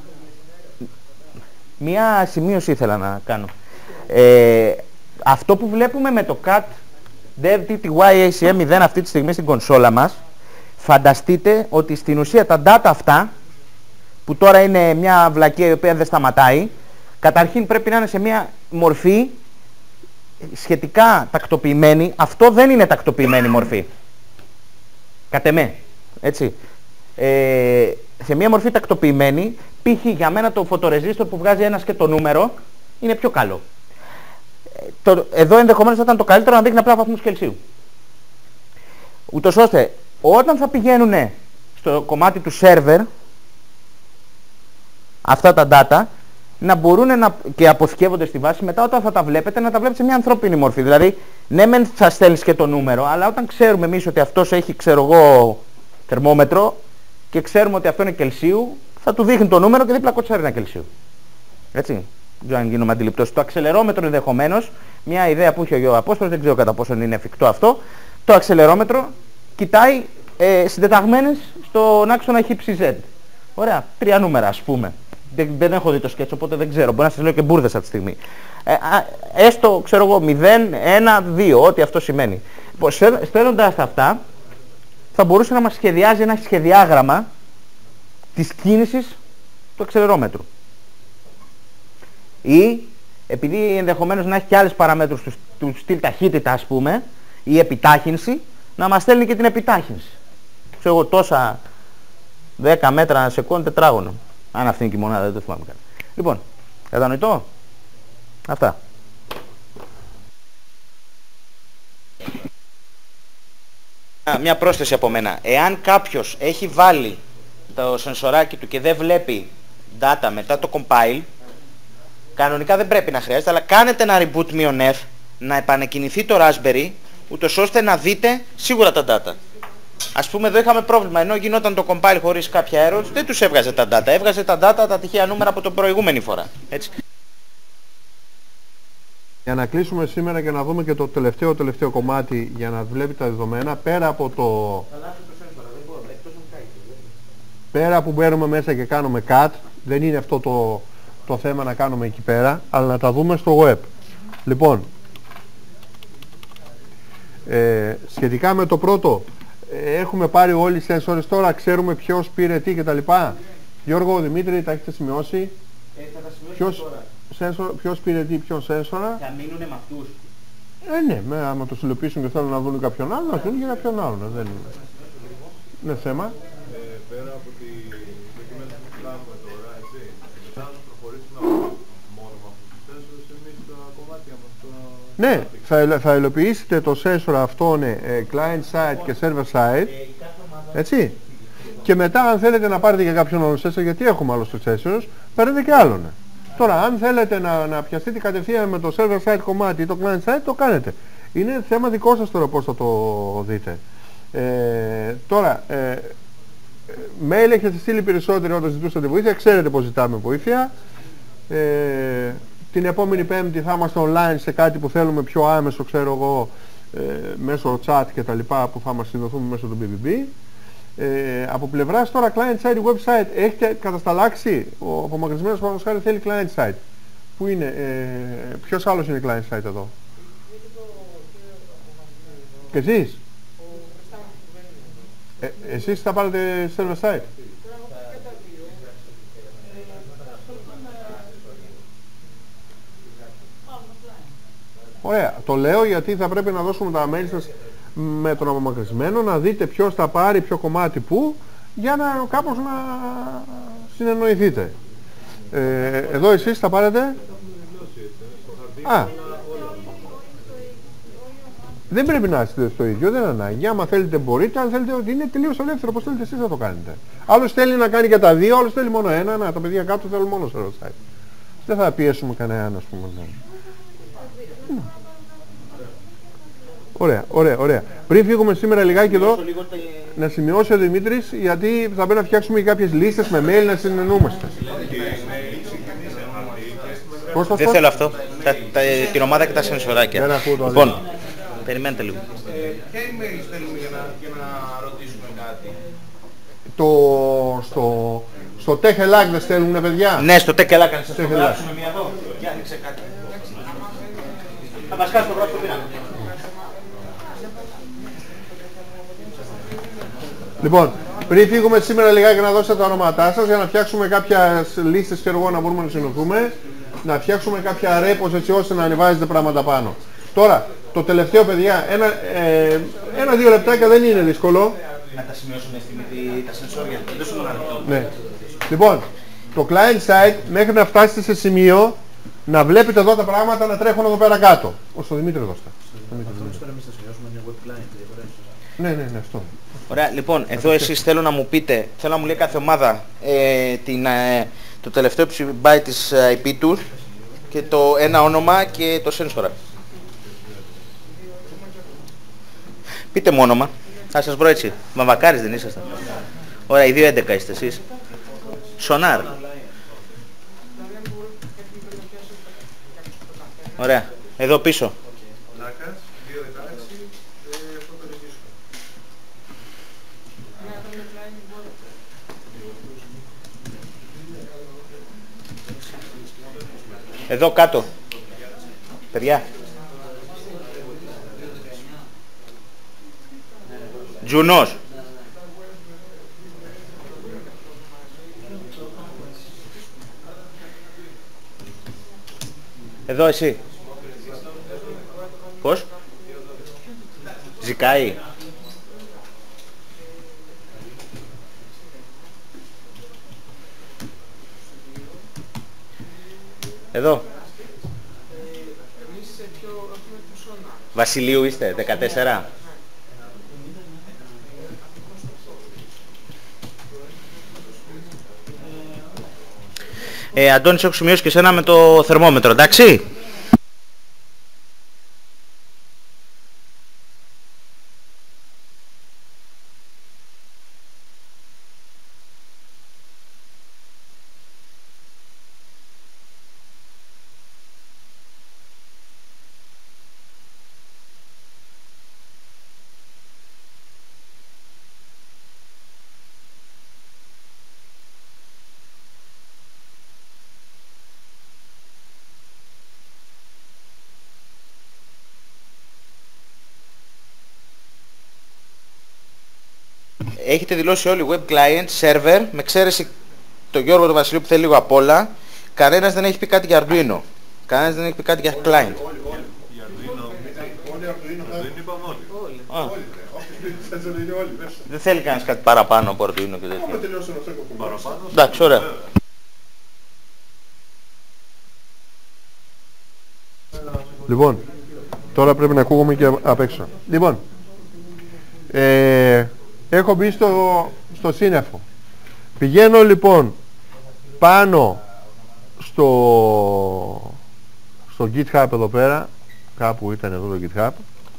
μία σημείωση ήθελα να κάνω. Ε, αυτό που βλέπουμε με το κατ Dev τι τι γουάι έι σι εμ μηδέν αυτή τη στιγμή στην κονσόλα μας, φανταστείτε ότι στην ουσία τα data αυτά, που τώρα είναι μια βλακεία η οποία δεν σταματάει, καταρχήν πρέπει να είναι σε μια μορφή σχετικά τακτοποιημένη. Αυτό δεν είναι τακτοποιημένη μορφή. Κατ' εμέ. Έτσι. Ε, σε μια μορφή τακτοποιημένη, π.χ. για μένα το φωτορεζίστορ που βγάζει ένας και το νούμερο είναι πιο καλό. Ε, το, εδώ ενδεχομένως θα ήταν το καλύτερο να δείχνει απλά βαθμούς Κελσίου. Ούτως ώστε όταν θα πηγαίνουν στο κομμάτι του σερβερ αυτά τα data να μπορούν να, και αποθηκεύονται στη βάση, μετά όταν θα τα βλέπετε να τα βλέπετε σε μια ανθρώπινη μορφή. Δηλαδή, ναι μεν θα στέλνεις και το νούμερο, αλλά όταν ξέρουμε εμείς ότι αυτός έχει, ξέρω εγώ, θερμόμετρο και ξέρουμε ότι αυτό είναι Κελσίου, θα του δείχνει το νούμερο και δίπλα κοτσάρει ένα Κελσίου. Έτσι. Δεν ξέρω αν γίνομαι αντιληπτός. Το αξελερόμετρο ενδεχομένως, μια ιδέα που είχε ο Απόστολος, δεν ξέρω κατά πόσο είναι εφικτό αυτό, το αξελερόμετρο κοιτάει ε, συντεταγμένες στον άξονα χ-ψ-ζ. Ωραία. Τρία νούμερα, ας πούμε. Δεν, δεν έχω δει το σκέτσο, οπότε δεν ξέρω. Μπορεί να σας λέω και μπουρδες αυτή τη στιγμή. Ε, α, έστω, ξέρω εγώ, μηδέν, ένα, δύο, ό,τι αυτό σημαίνει. Λοιπόν, στέλνοντας αυτά, θα μπορούσε να μας σχεδιάζει ένα σχεδιάγραμμα της κίνησης του αξελερόμετρου. Ή, επειδή ενδεχομένως να έχει και άλλες παραμέτρους του, του στυλ ταχύτητα, ας πούμε, ή επιτάχυνση, να μας στέλνει και την επιτάχυνση. Ξέρω εγώ, τόσα δέκα μέτρα ανά σεκόντ τετράγωνο. Αν αυτή είναι και η μονάδα, δεν το θυμάμαι καλά. Λοιπόν, κατανοητό. Αυτά. Μια πρόσθεση από μένα. Εάν κάποιος έχει βάλει το σενσοράκι του και δεν βλέπει data μετά το compile, κανονικά δεν πρέπει να χρειάζεται, αλλά κάνετε ένα reboot μείον F, να επανεκκινηθεί το Raspberry, ούτως ώστε να δείτε σίγουρα τα data. Ας πούμε εδώ είχαμε πρόβλημα, ενώ γινόταν το compile χωρίς κάποια errors, δεν τους έβγαζε τα data, έβγαζε τα data, τα τυχαία νούμερα από την προηγούμενη φορά. Έτσι. Για να κλείσουμε σήμερα και να δούμε και το τελευταίο τελευταίο κομμάτι για να βλέπει τα δεδομένα, πέρα από το... Πέρα που μπαίνουμε μέσα και κάνουμε cut, δεν είναι αυτό το, το θέμα να κάνουμε εκεί πέρα, αλλά να τα δούμε στο web. Λοιπόν, ε, σχετικά με το πρώτο, έχουμε πάρει όλοι οι σένσορες τώρα, ξέρουμε ποιος πήρε τι κτλ. Γιώργο, Δημήτρη, τα έχετε σημειώσει? Ε, θα τα σημειώσουμε ποιος, τώρα. Σένσορ, ποιος πήρε τι, ποιον σένσορα? Θα μείνουνε με αυτούς. Ε, ναι, με, άμα το υλοποιήσουν και θέλουν να δουν κάποιον άλλον, να δουν για κάποιον άλλον. Δεν είναι, είναι θέμα. Ε, πέρα από τη δοκιμές που κάνουμε τώρα, έτσι, θα προχωρήσουμε μόνο με αυτούς τους σένσορες εμείς τα κομμάτια μας. Το... Ναι, θα, θα υλοποιήσετε το sensor αυτό, ναι, client side και server side, έτσι. Και μετά αν θέλετε να πάρετε και κάποιον άλλο sensor, γιατί έχουμε άλλους τους sensors, παίρνετε και άλλον. Τώρα αν θέλετε να, να πιαστείτε κατευθείαν με το server side κομμάτι ή το client side, το κάνετε. Είναι θέμα δικό σας τώρα πώς θα το δείτε. Ε, τώρα, ε, mail έχετε στείλει περισσότερο όταν ζητούσατε βοήθεια, ξέρετε πώς ζητάμε βοήθεια. Ε, την επόμενη Πέμπτη θα είμαστε online σε κάτι που θέλουμε πιο άμεσο, ξέρω εγώ, ε, μέσω chat και τα λοιπά, που θα μας συνδεθούμε μέσω του μπι μπι μπι. Ε, από πλευράς τώρα client-side website, έχετε κατασταλάξει, ο απομακρυσμένος παραδείγματος χάρη θέλει client-side. Πού είναι, ε, ποιος άλλος είναι client-side εδώ? Και εσείς? Ε, εσείς θα πάρετε server-side? Ωραία, το λέω γιατί θα πρέπει να δώσουμε τα mail σας με τον απομακρυσμένο, να δείτε ποιος θα πάρει ποιο κομμάτι που, για να κάπως να συνεννοηθείτε. Ε, εδώ εσείς θα πάρετε. Α, δεν πρέπει να είστε στο ίδιο, δεν ανάγκη. Άμα θέλετε μπορείτε, αν θέλετε ότι είναι τελείως ελεύθερο, πώς θέλετε εσείς να το κάνετε. Άλλος θέλει να κάνει και τα δύο, άλλος θέλει μόνο ένα. Να, τα παιδιά κάτω θέλουν μόνο στο site. Δεν θα πιέσουμε κανέναν, ας πούμε. Ναι. Ωραία, ωραία, ωραία. Πριν φύγουμε σήμερα λιγάκι εδώ, να σημειώσει ο Δημήτρης, γιατί θα πρέπει να φτιάξουμε και κάποιες λίστες με mail να συνεννοούμαστε. Δεν θέλω αυτό. Τα, τα, την ομάδα και τα σενσοράκια. Λοιπόν, περιμένετε λίγο. Ποια email στέλνουμε για να, για να ρωτήσουμε κάτι? Το, στο, στο τεχελάκ δεν στέλνουνε, παιδιά? Ναι, στο τεχελάκ. Αν σας το γράψουμε μία εδώ. Για άνοιξε κάτι. Θα μας κάτσει το βράδυ στο πειρά. Λοιπόν, πριν φύγουμε σήμερα λιγάκι να δώσετε τα ονόματά σας για να φτιάξουμε κάποιες λίστες και εγώ να μπορούμε να συνοηθούμε, να φτιάξουμε κάποια ρέπος έτσι ώστε να ανεβάζετε πράγματα πάνω. Τώρα, το τελευταίο, παιδιά, ένα, ε, ένα δύο λεπτάκια δεν είναι δύσκολο. Να τα σημειώσουμε στη τα σενσόρια. Ναι. Λοιπόν, το client side μέχρι να φτάσετε σε σημείο να βλέπετε εδώ τα πράγματα να τρέχουν εδώ πέρα κάτω. Ως το Δημήτρη δώστα. Ναι, ναι, ναι, αυτό. Ωραία, λοιπόν, εδώ εσείς θέλω να μου πείτε, θέλω να μου λέει κάθε ομάδα ε, την, ε, το τελευταίο byte της άι πι του και το ένα όνομα και το sensor. Πείτε μου όνομα, θα σας βρω έτσι. Μαβακάρης δεν ήσασταν? Ωραία, οι δύο έντεκα είστε εσείς. Σονάρ. Ωραία, εδώ πίσω. Εδώ κάτω. Παιδιά. Τζουνός. Εδώ εσύ. Πώς? Ζικάει. Εδώ. Βασιλείου είστε, δεκατέσσερα. Ε, Αντώνης, έχω σημειώσει και σένα με το θερμόμετρο, εντάξει? Έχετε δηλώσει όλοι web client, server, με εξαίρεση το Γιώργο του Βασιλείου που θέλει λίγο απ' όλα. Κανένας δεν έχει πει κάτι για Arduino. Κανένας δεν έχει πει κάτι για client. Δεν θέλει κανένας κάτι παραπάνω από Arduino και τέτοια. Εντάξει, ωραία. Λοιπόν, τώρα πρέπει να ακούγουμε και απ' έξω. Λοιπόν, ε, έχω μπει στο, στο σύννεφο. Πηγαίνω λοιπόν πάνω στο, στο GitHub εδώ πέρα. Κάπου ήταν εδώ το GitHub.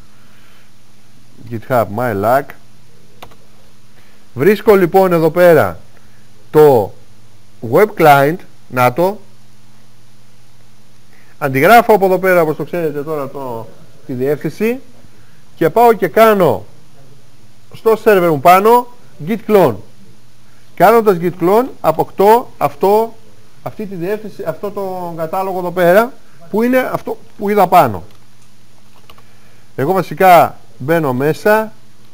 GitHub MyLac. Βρίσκω λοιπόν εδώ πέρα το web client. Να το. Αντιγράφω από εδώ πέρα, όπως το ξέρετε τώρα, το, τη διεύθυνση. Και πάω και κάνω στο server μου πάνω git clone. Κάνοντας git clone αποκτώ αυτό, αυτή τη διεύθυνση, αυτό το κατάλογο εδώ πέρα που είναι αυτό που είδα πάνω. Εγώ βασικά μπαίνω μέσα,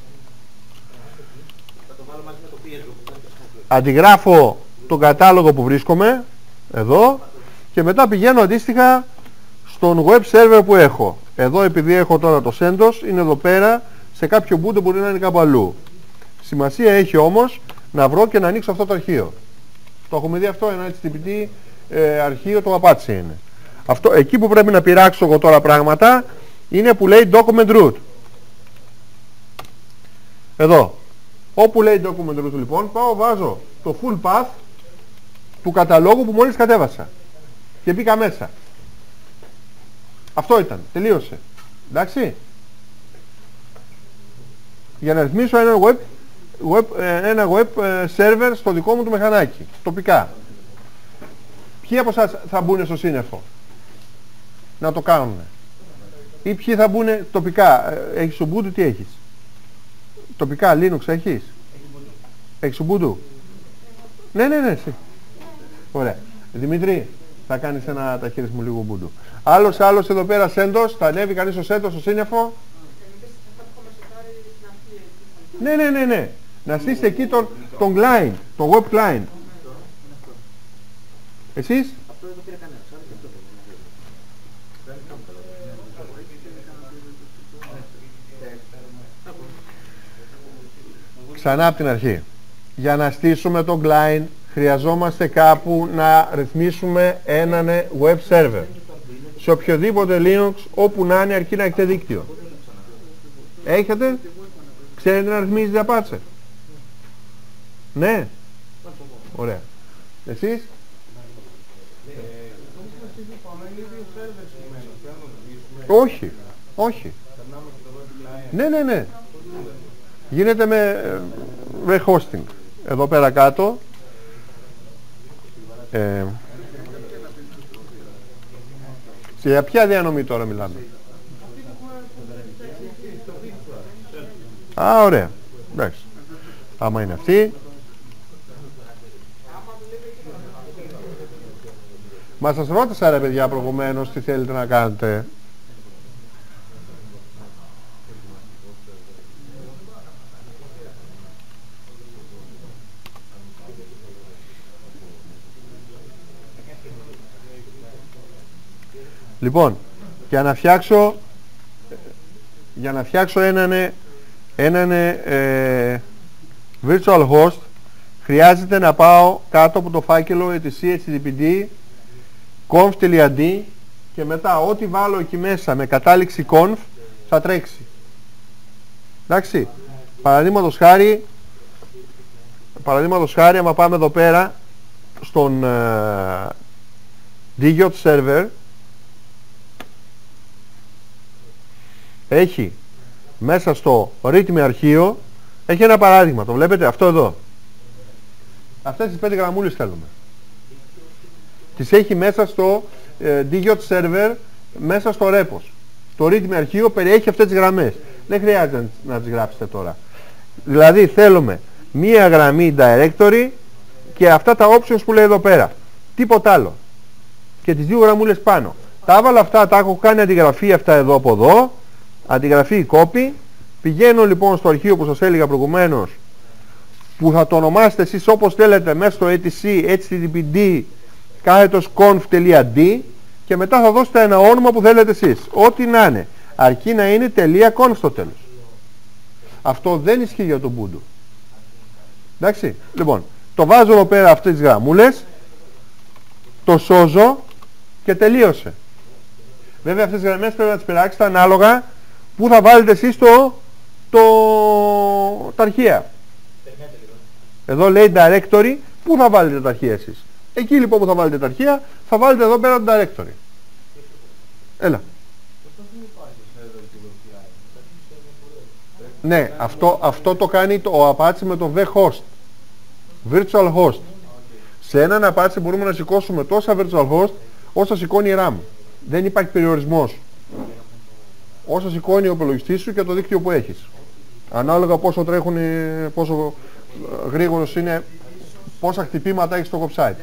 αντιγράφω τον κατάλογο που βρίσκομαι εδώ και μετά πηγαίνω αντίστοιχα στον web server που έχω. Εδώ επειδή έχω τώρα το CentOS, είναι εδώ πέρα, σε κάποιο boot μπορεί να είναι κάπου αλλού. Σημασία έχει όμως να βρω και να ανοίξω αυτό το αρχείο. Το έχουμε δει αυτό, ένα έιτς τι τι πι ε, αρχείο του Apache είναι. Αυτό, εκεί που πρέπει να πειράξω εγώ τώρα πράγματα είναι που λέει document root. Εδώ. Όπου λέει document root λοιπόν, πάω βάζω το full path του καταλόγου που μόλις κατέβασα. Και μπήκα μέσα. Αυτό ήταν. Τελείωσε. Εντάξει. Για να ρυθμίσω ένα web, web, ένα web server στο δικό μου το μηχανάκι. Τοπικά. Ποιοι από εσάς θα μπουν στο σύννεφο να το κάνουν? Ή ποιοι θα μπουν τοπικά? Έχεις Ubuntu, τι έχεις? Τοπικά Linux έχεις? Έχεις Ubuntu? Ναι, ναι, ναι, εσύ. Ωραία. Δημήτρη, θα κάνεις ένα ταχύρισμα λίγο Ubuntu. Άλλος, άλλος εδώ πέρα CentOS, θα ανέβει κανείς ο CentOS στο σύννεφο? Ναι, ναι, ναι, ναι. Να στήσετε εκεί τον, τον client, τον web client. Εσείς? Ξανά από την αρχή. Για να στήσουμε τον client χρειαζόμαστε κάπου να ρυθμίσουμε έναν web server. Σε οποιοδήποτε Linux, όπου να είναι, αρκεί να έχετε δίκτυο. Έχετε? Ξέρετε να ρυθμίζετε Apache? Ναι. Ωραία. Εσείς? Όχι. Όχι. Ναι, ναι, ναι. Γίνεται με, με hosting. Εδώ πέρα κάτω. Ε, για ποια διανομή τώρα μιλάμε? Α, ωραία. Εντάξει. Άμα είναι αυτή. Μα σας ρώτησα ρε παιδιά προηγουμένως τι θέλετε να κάνετε. Λοιπόν, για να φτιάξω για να φτιάξω έναν έναν ε, virtual host χρειάζεται να πάω κάτω από το φάκελο etc httpd conf.d και μετά ό,τι βάλω εκεί μέσα με κατάληξη conf θα τρέξει. Εντάξει. Παραδείγματος χάρη παραδείγματος χάρη άμα πάμε εδώ πέρα στον ε, Digiot server, έχει μέσα στο readme αρχείο, έχει ένα παράδειγμα, το βλέπετε αυτό εδώ. Αυτές τις πέντε γραμμούλες θέλουμε. Τις έχει μέσα στο ε, Digiot server, μέσα στο repos. Το readme αρχείο περιέχει αυτές τις γραμμές. Δεν χρειάζεται να τις γράψετε τώρα. Δηλαδή θέλουμε μία γραμμή directory και αυτά τα options που λέει εδώ πέρα. Τίποτα άλλο. Και τις δύο γραμμούλες πάνω. Τα έβαλα αυτά, τα έχω κάνει αντιγραφή αυτά εδώ από εδώ. Αντιγραφή copy. Πηγαίνω λοιπόν στο αρχείο που σας έλεγα προηγουμένως, που θα το ονομάσετε εσείς όπως θέλετε μέσα στο etc httpd κάθετος conf.d και μετά θα δώσετε ένα όνομα που θέλετε εσείς. Ό,τι να είναι. Αρκεί να είναι .conf στο τέλος. Αυτό δεν ισχύει για το Ubuntu. Εντάξει. Λοιπόν, το βάζω εδώ πέρα αυτές τις γραμμούλες, το σώζω και τελείωσε. Βέβαια αυτές τις γραμμές πρέπει να τις περάξετε ανάλογα που θα βάλετε εσείς το, το, τα αρχεία. Εδώ λέει directory, πού θα βάλετε τα αρχεία εσείς? Εκεί λοιπόν που θα βάλετε τα αρχεία, θα βάλετε εδώ πέρα το directory. Έλα. Ναι, αυτό, αυτό το κάνει το, ο Apache με το vhost. Virtual host. Σε έναν Apache μπορούμε να σηκώσουμε τόσα virtual host όσα σηκώνει η RAM. Δεν υπάρχει περιορισμός. Όσο σηκώνει ο υπολογιστής σου και το δίκτυο που έχεις. Ανάλογα πόσο τρέχουν, πόσο γρήγορος είναι, πόσα χτυπήματα έχεις στο website.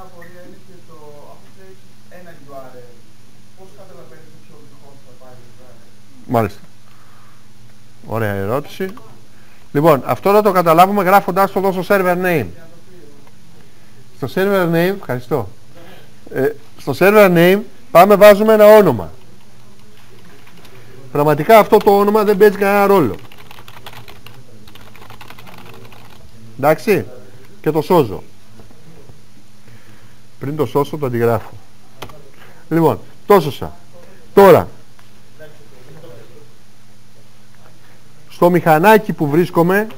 Μάλιστα. Ωραία ερώτηση. Λοιπόν, αυτό θα το καταλάβουμε γράφοντας το εδώ στο server name. Στο server name, ευχαριστώ. Ε, στο server name πάμε βάζουμε ένα όνομα. Πραγματικά αυτό το όνομα δεν παίζει κανένα ρόλο. Εντάξει. Και το σώζω. Πριν το σώσω το αντιγράφω. Λοιπόν, το σώσα. Τώρα, στο μηχανάκι που βρίσκομαι,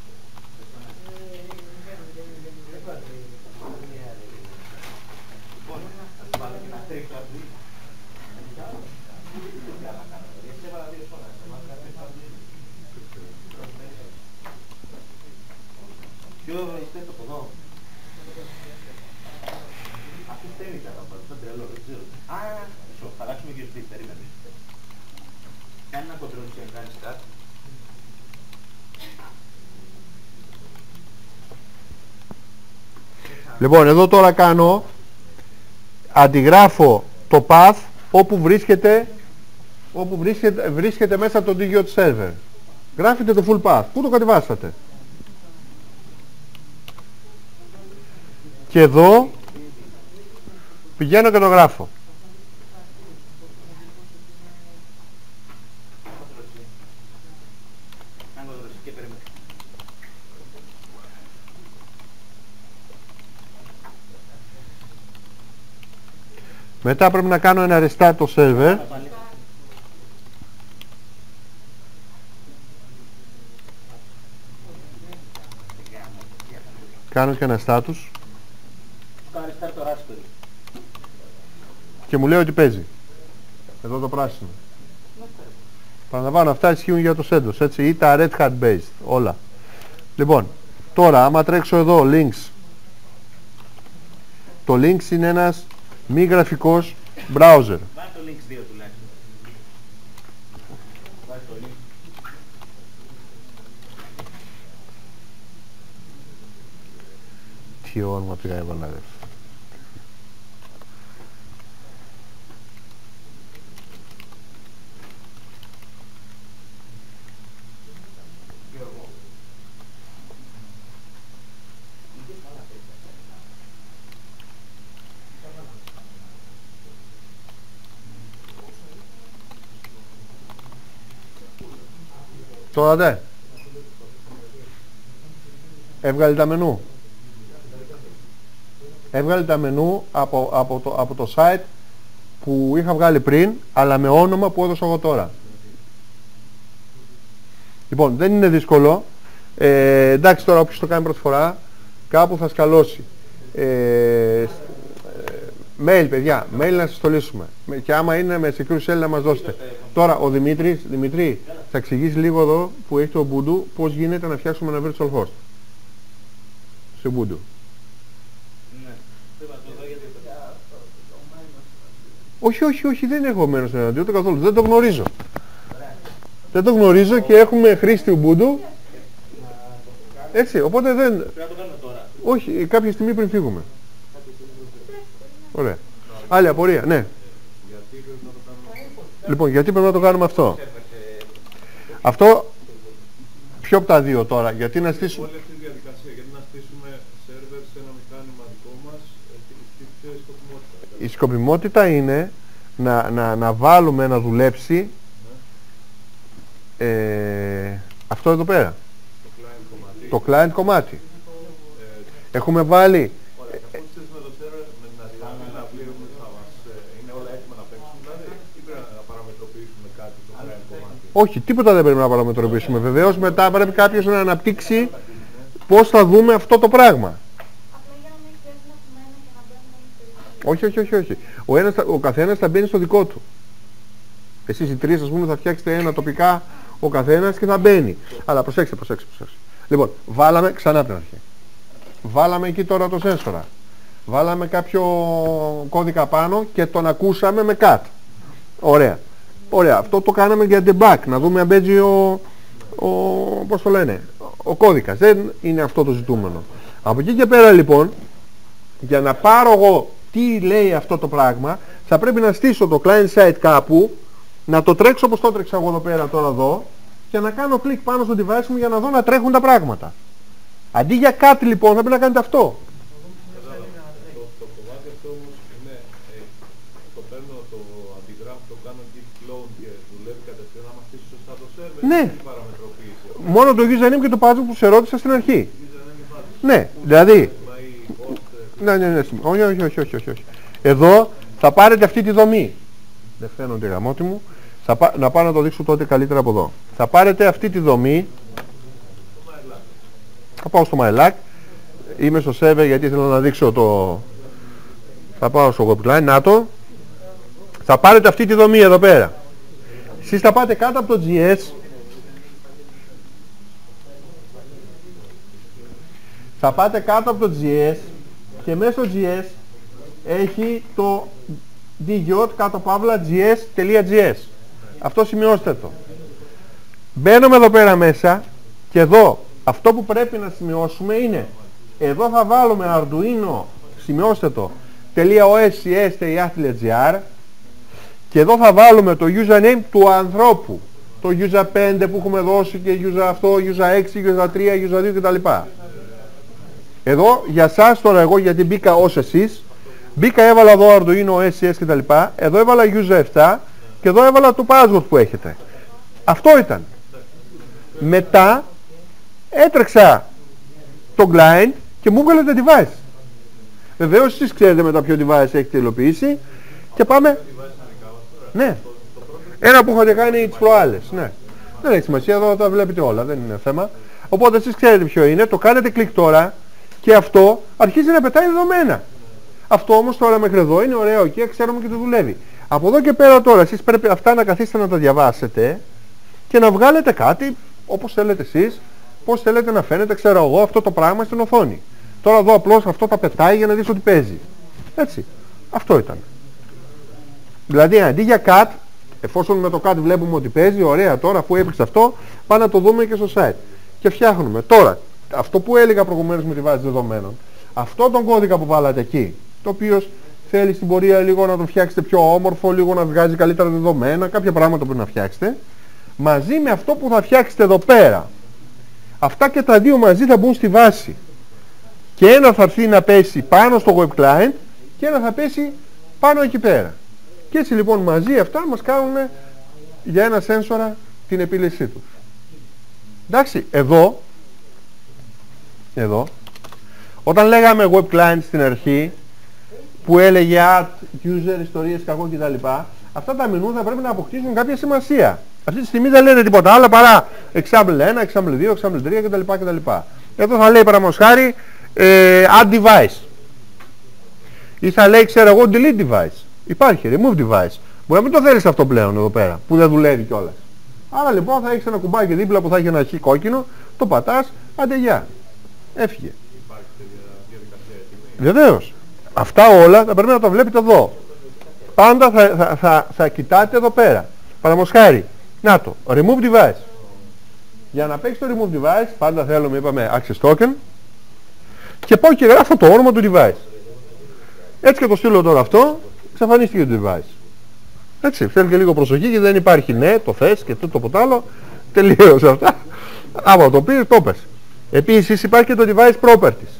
λοιπόν, εδώ τώρα κάνω, αντιγράφω το path όπου βρίσκεται, όπου βρίσκεται, βρίσκεται μέσα το ντι γιου έιτς server. Γράφετε το full path. Πού το κατεβάσατε? Και εδώ πηγαίνω και το γράφω. Μετά πρέπει να κάνω ένα restart το server. Κάνω και ένα status. Και μου λέει ότι παίζει. Εδώ το πράσινο. Παραλαμβάνω, αυτά ισχύουν για το CentOS, έτσι, ή τα Red Hat based, όλα. Λοιπόν, τώρα άμα τρέξω εδώ links. Το links είναι ένας μη γραφικός browser. Βάζει το links δύο τουλάχιστον. Βάζει το link. Τι όνομα πήγα έβαλα, ρε. Τώρα δε. Έβγαλε τα μενού. Έβγαλε τα μενού από, από, το, από το site που είχα βγάλει πριν, αλλά με όνομα που έδωσα εγώ τώρα. Λοιπόν, δεν είναι δύσκολο. Ε, εντάξει, τώρα όποιος το κάνει πρώτη φορά, κάπου θα σκαλώσει. Ε, mail, παιδιά, mail να σας στολίσουμε. Και άμα είναι με security shell να μας δώσετε. Τώρα, ο Δημήτρης, Δημήτρη, θα εξηγήσει λίγο εδώ που έχει το Ubuntu πώς γίνεται να φτιάξουμε ένα virtual host. Σε Ubuntu. Όχι, όχι, όχι, δεν έχω μένος εναντίον καθόλου. Δεν το γνωρίζω. Δεν το γνωρίζω και έχουμε χρήστη Ubuntu. Έτσι, οπότε δεν... Πρέπει να το κάνουμε τώρα. Όχι, κάποια στιγμή πριν φύγουμε. Ωραία. Άλλη απορία, ναι. Λοιπόν, γιατί πρέπει να το κάνουμε αυτό? Αυτό, ποιο από τα δύο τώρα, γιατί να στήσουμε... Όλη αυτή τη διαδικασία, γιατί να στήσουμε σερβερ σε ένα μηχάνημα δικό μας, τι σκοπιμότητα? Η σκοπιμότητα είναι να, να, να βάλουμε να δουλέψει ε, αυτό εδώ πέρα. Το client κομμάτι. Το client κομμάτι. Ε, Έχουμε βάλει... Όχι, τίποτα δεν πρέπει να παραμετροποιήσουμε. Βεβαίως μετά πρέπει κάποιος να αναπτύξει πώς θα δούμε αυτό το πράγμα. Όχι, όχι, όχι, όχι. Ο, ένας, ο καθένας θα μπαίνει στο δικό του. Εσείς οι τρεις, ας πούμε, θα φτιάξετε ένα τοπικά ο καθένας και θα μπαίνει. Αλλά προσέξτε, προσέξτε, προσέξτε. Λοιπόν, βάλαμε ξανά από την αρχή. Βάλαμε εκεί τώρα το σένσορα. Βάλαμε κάποιο κώδικα πάνω και τον ακούσαμε με cat. Ωραία. Ωραία, αυτό το κάναμε για debug, να δούμε αν παίζει ο, ο, πώς το λένε, ο κώδικας. Δεν είναι αυτό το ζητούμενο. Από εκεί και πέρα λοιπόν, για να πάρω εγώ τι λέει αυτό το πράγμα, θα πρέπει να στήσω το client side κάπου, να το τρέξω όπως το τρέξα εγώ εδώ πέρα τώρα εδώ, και να κάνω κλικ πάνω στο device μου για να δω να τρέχουν τα πράγματα. Αντί για κάτι λοιπόν θα πρέπει να κάνετε αυτό. Ναι. Μόνο το username και το password που σε ρώτησα στην αρχή. Ναι, δηλαδή Ναι, ναι, ναι. Όχι, όχι, όχι, όχι, όχι, όχι. Εδώ θα πάρετε αυτή τη δομή. Δεν φαίνονται γαμώτη μου. Θα πά... Να πάω να το δείξω τότε καλύτερα από εδώ. Θα πάρετε αυτή τη δομή. Θα πάω στο MyLac. Είμαι στο server γιατί θέλω να δείξω το... Θα πάω στο WebClient. Να το. Θα πάρετε αυτή τη δομή εδώ πέρα. Εσείς θα πάτε κάτω από το τζι ες. Θα πάτε κάτω από το τζι ες και μέσα στο τζι ες έχει το djot κάτω παύλα gs.gs. Αυτό σημειώστε το. Μπαίνουμε εδώ πέρα μέσα και εδώ αυτό που πρέπει να σημειώσουμε είναι, εδώ θα βάλουμε Arduino, σημειώστε το, .os.cs.gr και εδώ θα βάλουμε το username του ανθρώπου, το user πέντε που έχουμε δώσει και user αυτό, user έξι, user τρία, user δύο κτλ. Εδώ για σας τώρα, εγώ γιατί μπήκα ως εσείς, μπήκα, έβαλα εδώ Arduino, ες σι ες κτλ. Εδώ έβαλα user επτά και εδώ έβαλα το password που έχετε. Αυτό ήταν. Μετά έτρεξα το client και μου έβγαλε τα device. Βεβαίως εσείς ξέρετε με τα ποιο device έχετε υλοποιήσει και πάμε. Ναι. Ένα που είχατε κάνει τις προάλλες. Ναι. Δεν έχει σημασία, εδώ τα βλέπετε όλα, δεν είναι θέμα. Οπότε εσείς ξέρετε ποιο είναι, το κάνετε κλικ τώρα και αυτό αρχίζει να πετάει δεδομένα. Αυτό όμως τώρα μέχρι εδώ είναι ωραίο και ξέρουμε και το δουλεύει. Από εδώ και πέρα τώρα εσείς πρέπει αυτά να καθίσετε να τα διαβάσετε και να βγάλετε κάτι όπως θέλετε εσείς, πώς θέλετε να φαίνεται, ξέρω εγώ, αυτό το πράγμα στην οθόνη. Τώρα εδώ απλώς αυτό τα πετάει για να δεις ότι παίζει. Έτσι. Αυτό ήταν. Δηλαδή αντί για cat, εφόσον με το cat βλέπουμε ότι παίζει, ωραία, τώρα αφού έπαιξε αυτό, πάμε να το δούμε και στο site. Και φτιάχνουμε. Τώρα, αυτό που έλεγα προηγουμένως με τη βάση δεδομένων, αυτό τον κώδικα που βάλατε εκεί, το οποίο θέλει στην πορεία λίγο να το φτιάξετε πιο όμορφο, λίγο να βγάζει καλύτερα δεδομένα, κάποια πράγματα που να φτιάξετε, μαζί με αυτό που θα φτιάξετε εδώ πέρα. Αυτά και τα δύο μαζί θα μπουν στη βάση. Και ένα θα έρθει να πέσει πάνω στο web client και ένα θα πέσει πάνω εκεί πέρα. Και έτσι λοιπόν μαζί αυτά μας κάνουν για ένα σένσορα την επίλυσή τους. Εντάξει, εδώ, εδώ, όταν λέγαμε web client στην αρχή, που έλεγε add, user, ιστορίες, κακό κτλ. Αυτά τα μενού θα πρέπει να αποκτήσουν κάποια σημασία. Αυτή τη στιγμή δεν λένε τίποτα άλλο παρά example ένα, example δύο, example τρία κτλ. κτλ. Εδώ θα λέει παραδείγματος χάρη ε, add device. Ή θα λέει, ξέρω εγώ, delete device. Υπάρχει, remove device. Μπορεί να μην το θέλεις αυτό πλέον εδώ πέρα, που δεν δουλεύει κιόλας. Άρα λοιπόν θα έχεις ένα κουμπάκι δίπλα που θα έχει ένα χ κόκκινο, το πατάς, άντε γεια. Έφυγε. Βεβαίως. Αυτά όλα θα πρέπει να τα βλέπετε εδώ. Πάντα θα, θα, θα, θα κοιτάτε εδώ πέρα. Παραδείγματος χάρη, να το, remove device. Για να παίξει το remove device, πάντα θέλουμε, είπαμε, access token και πάω και γράφω το όνομα του device. Έτσι και το στείλω τώρα αυτό, εξαφανίστηκε το device. Έτσι, θέλει και λίγο προσοχή γιατί δεν υπάρχει ναι, το θες και τούτο από το άλλο. Τελείωσε αυτά. Άμα το πήρες, το πες. Επίσης υπάρχει και το device properties.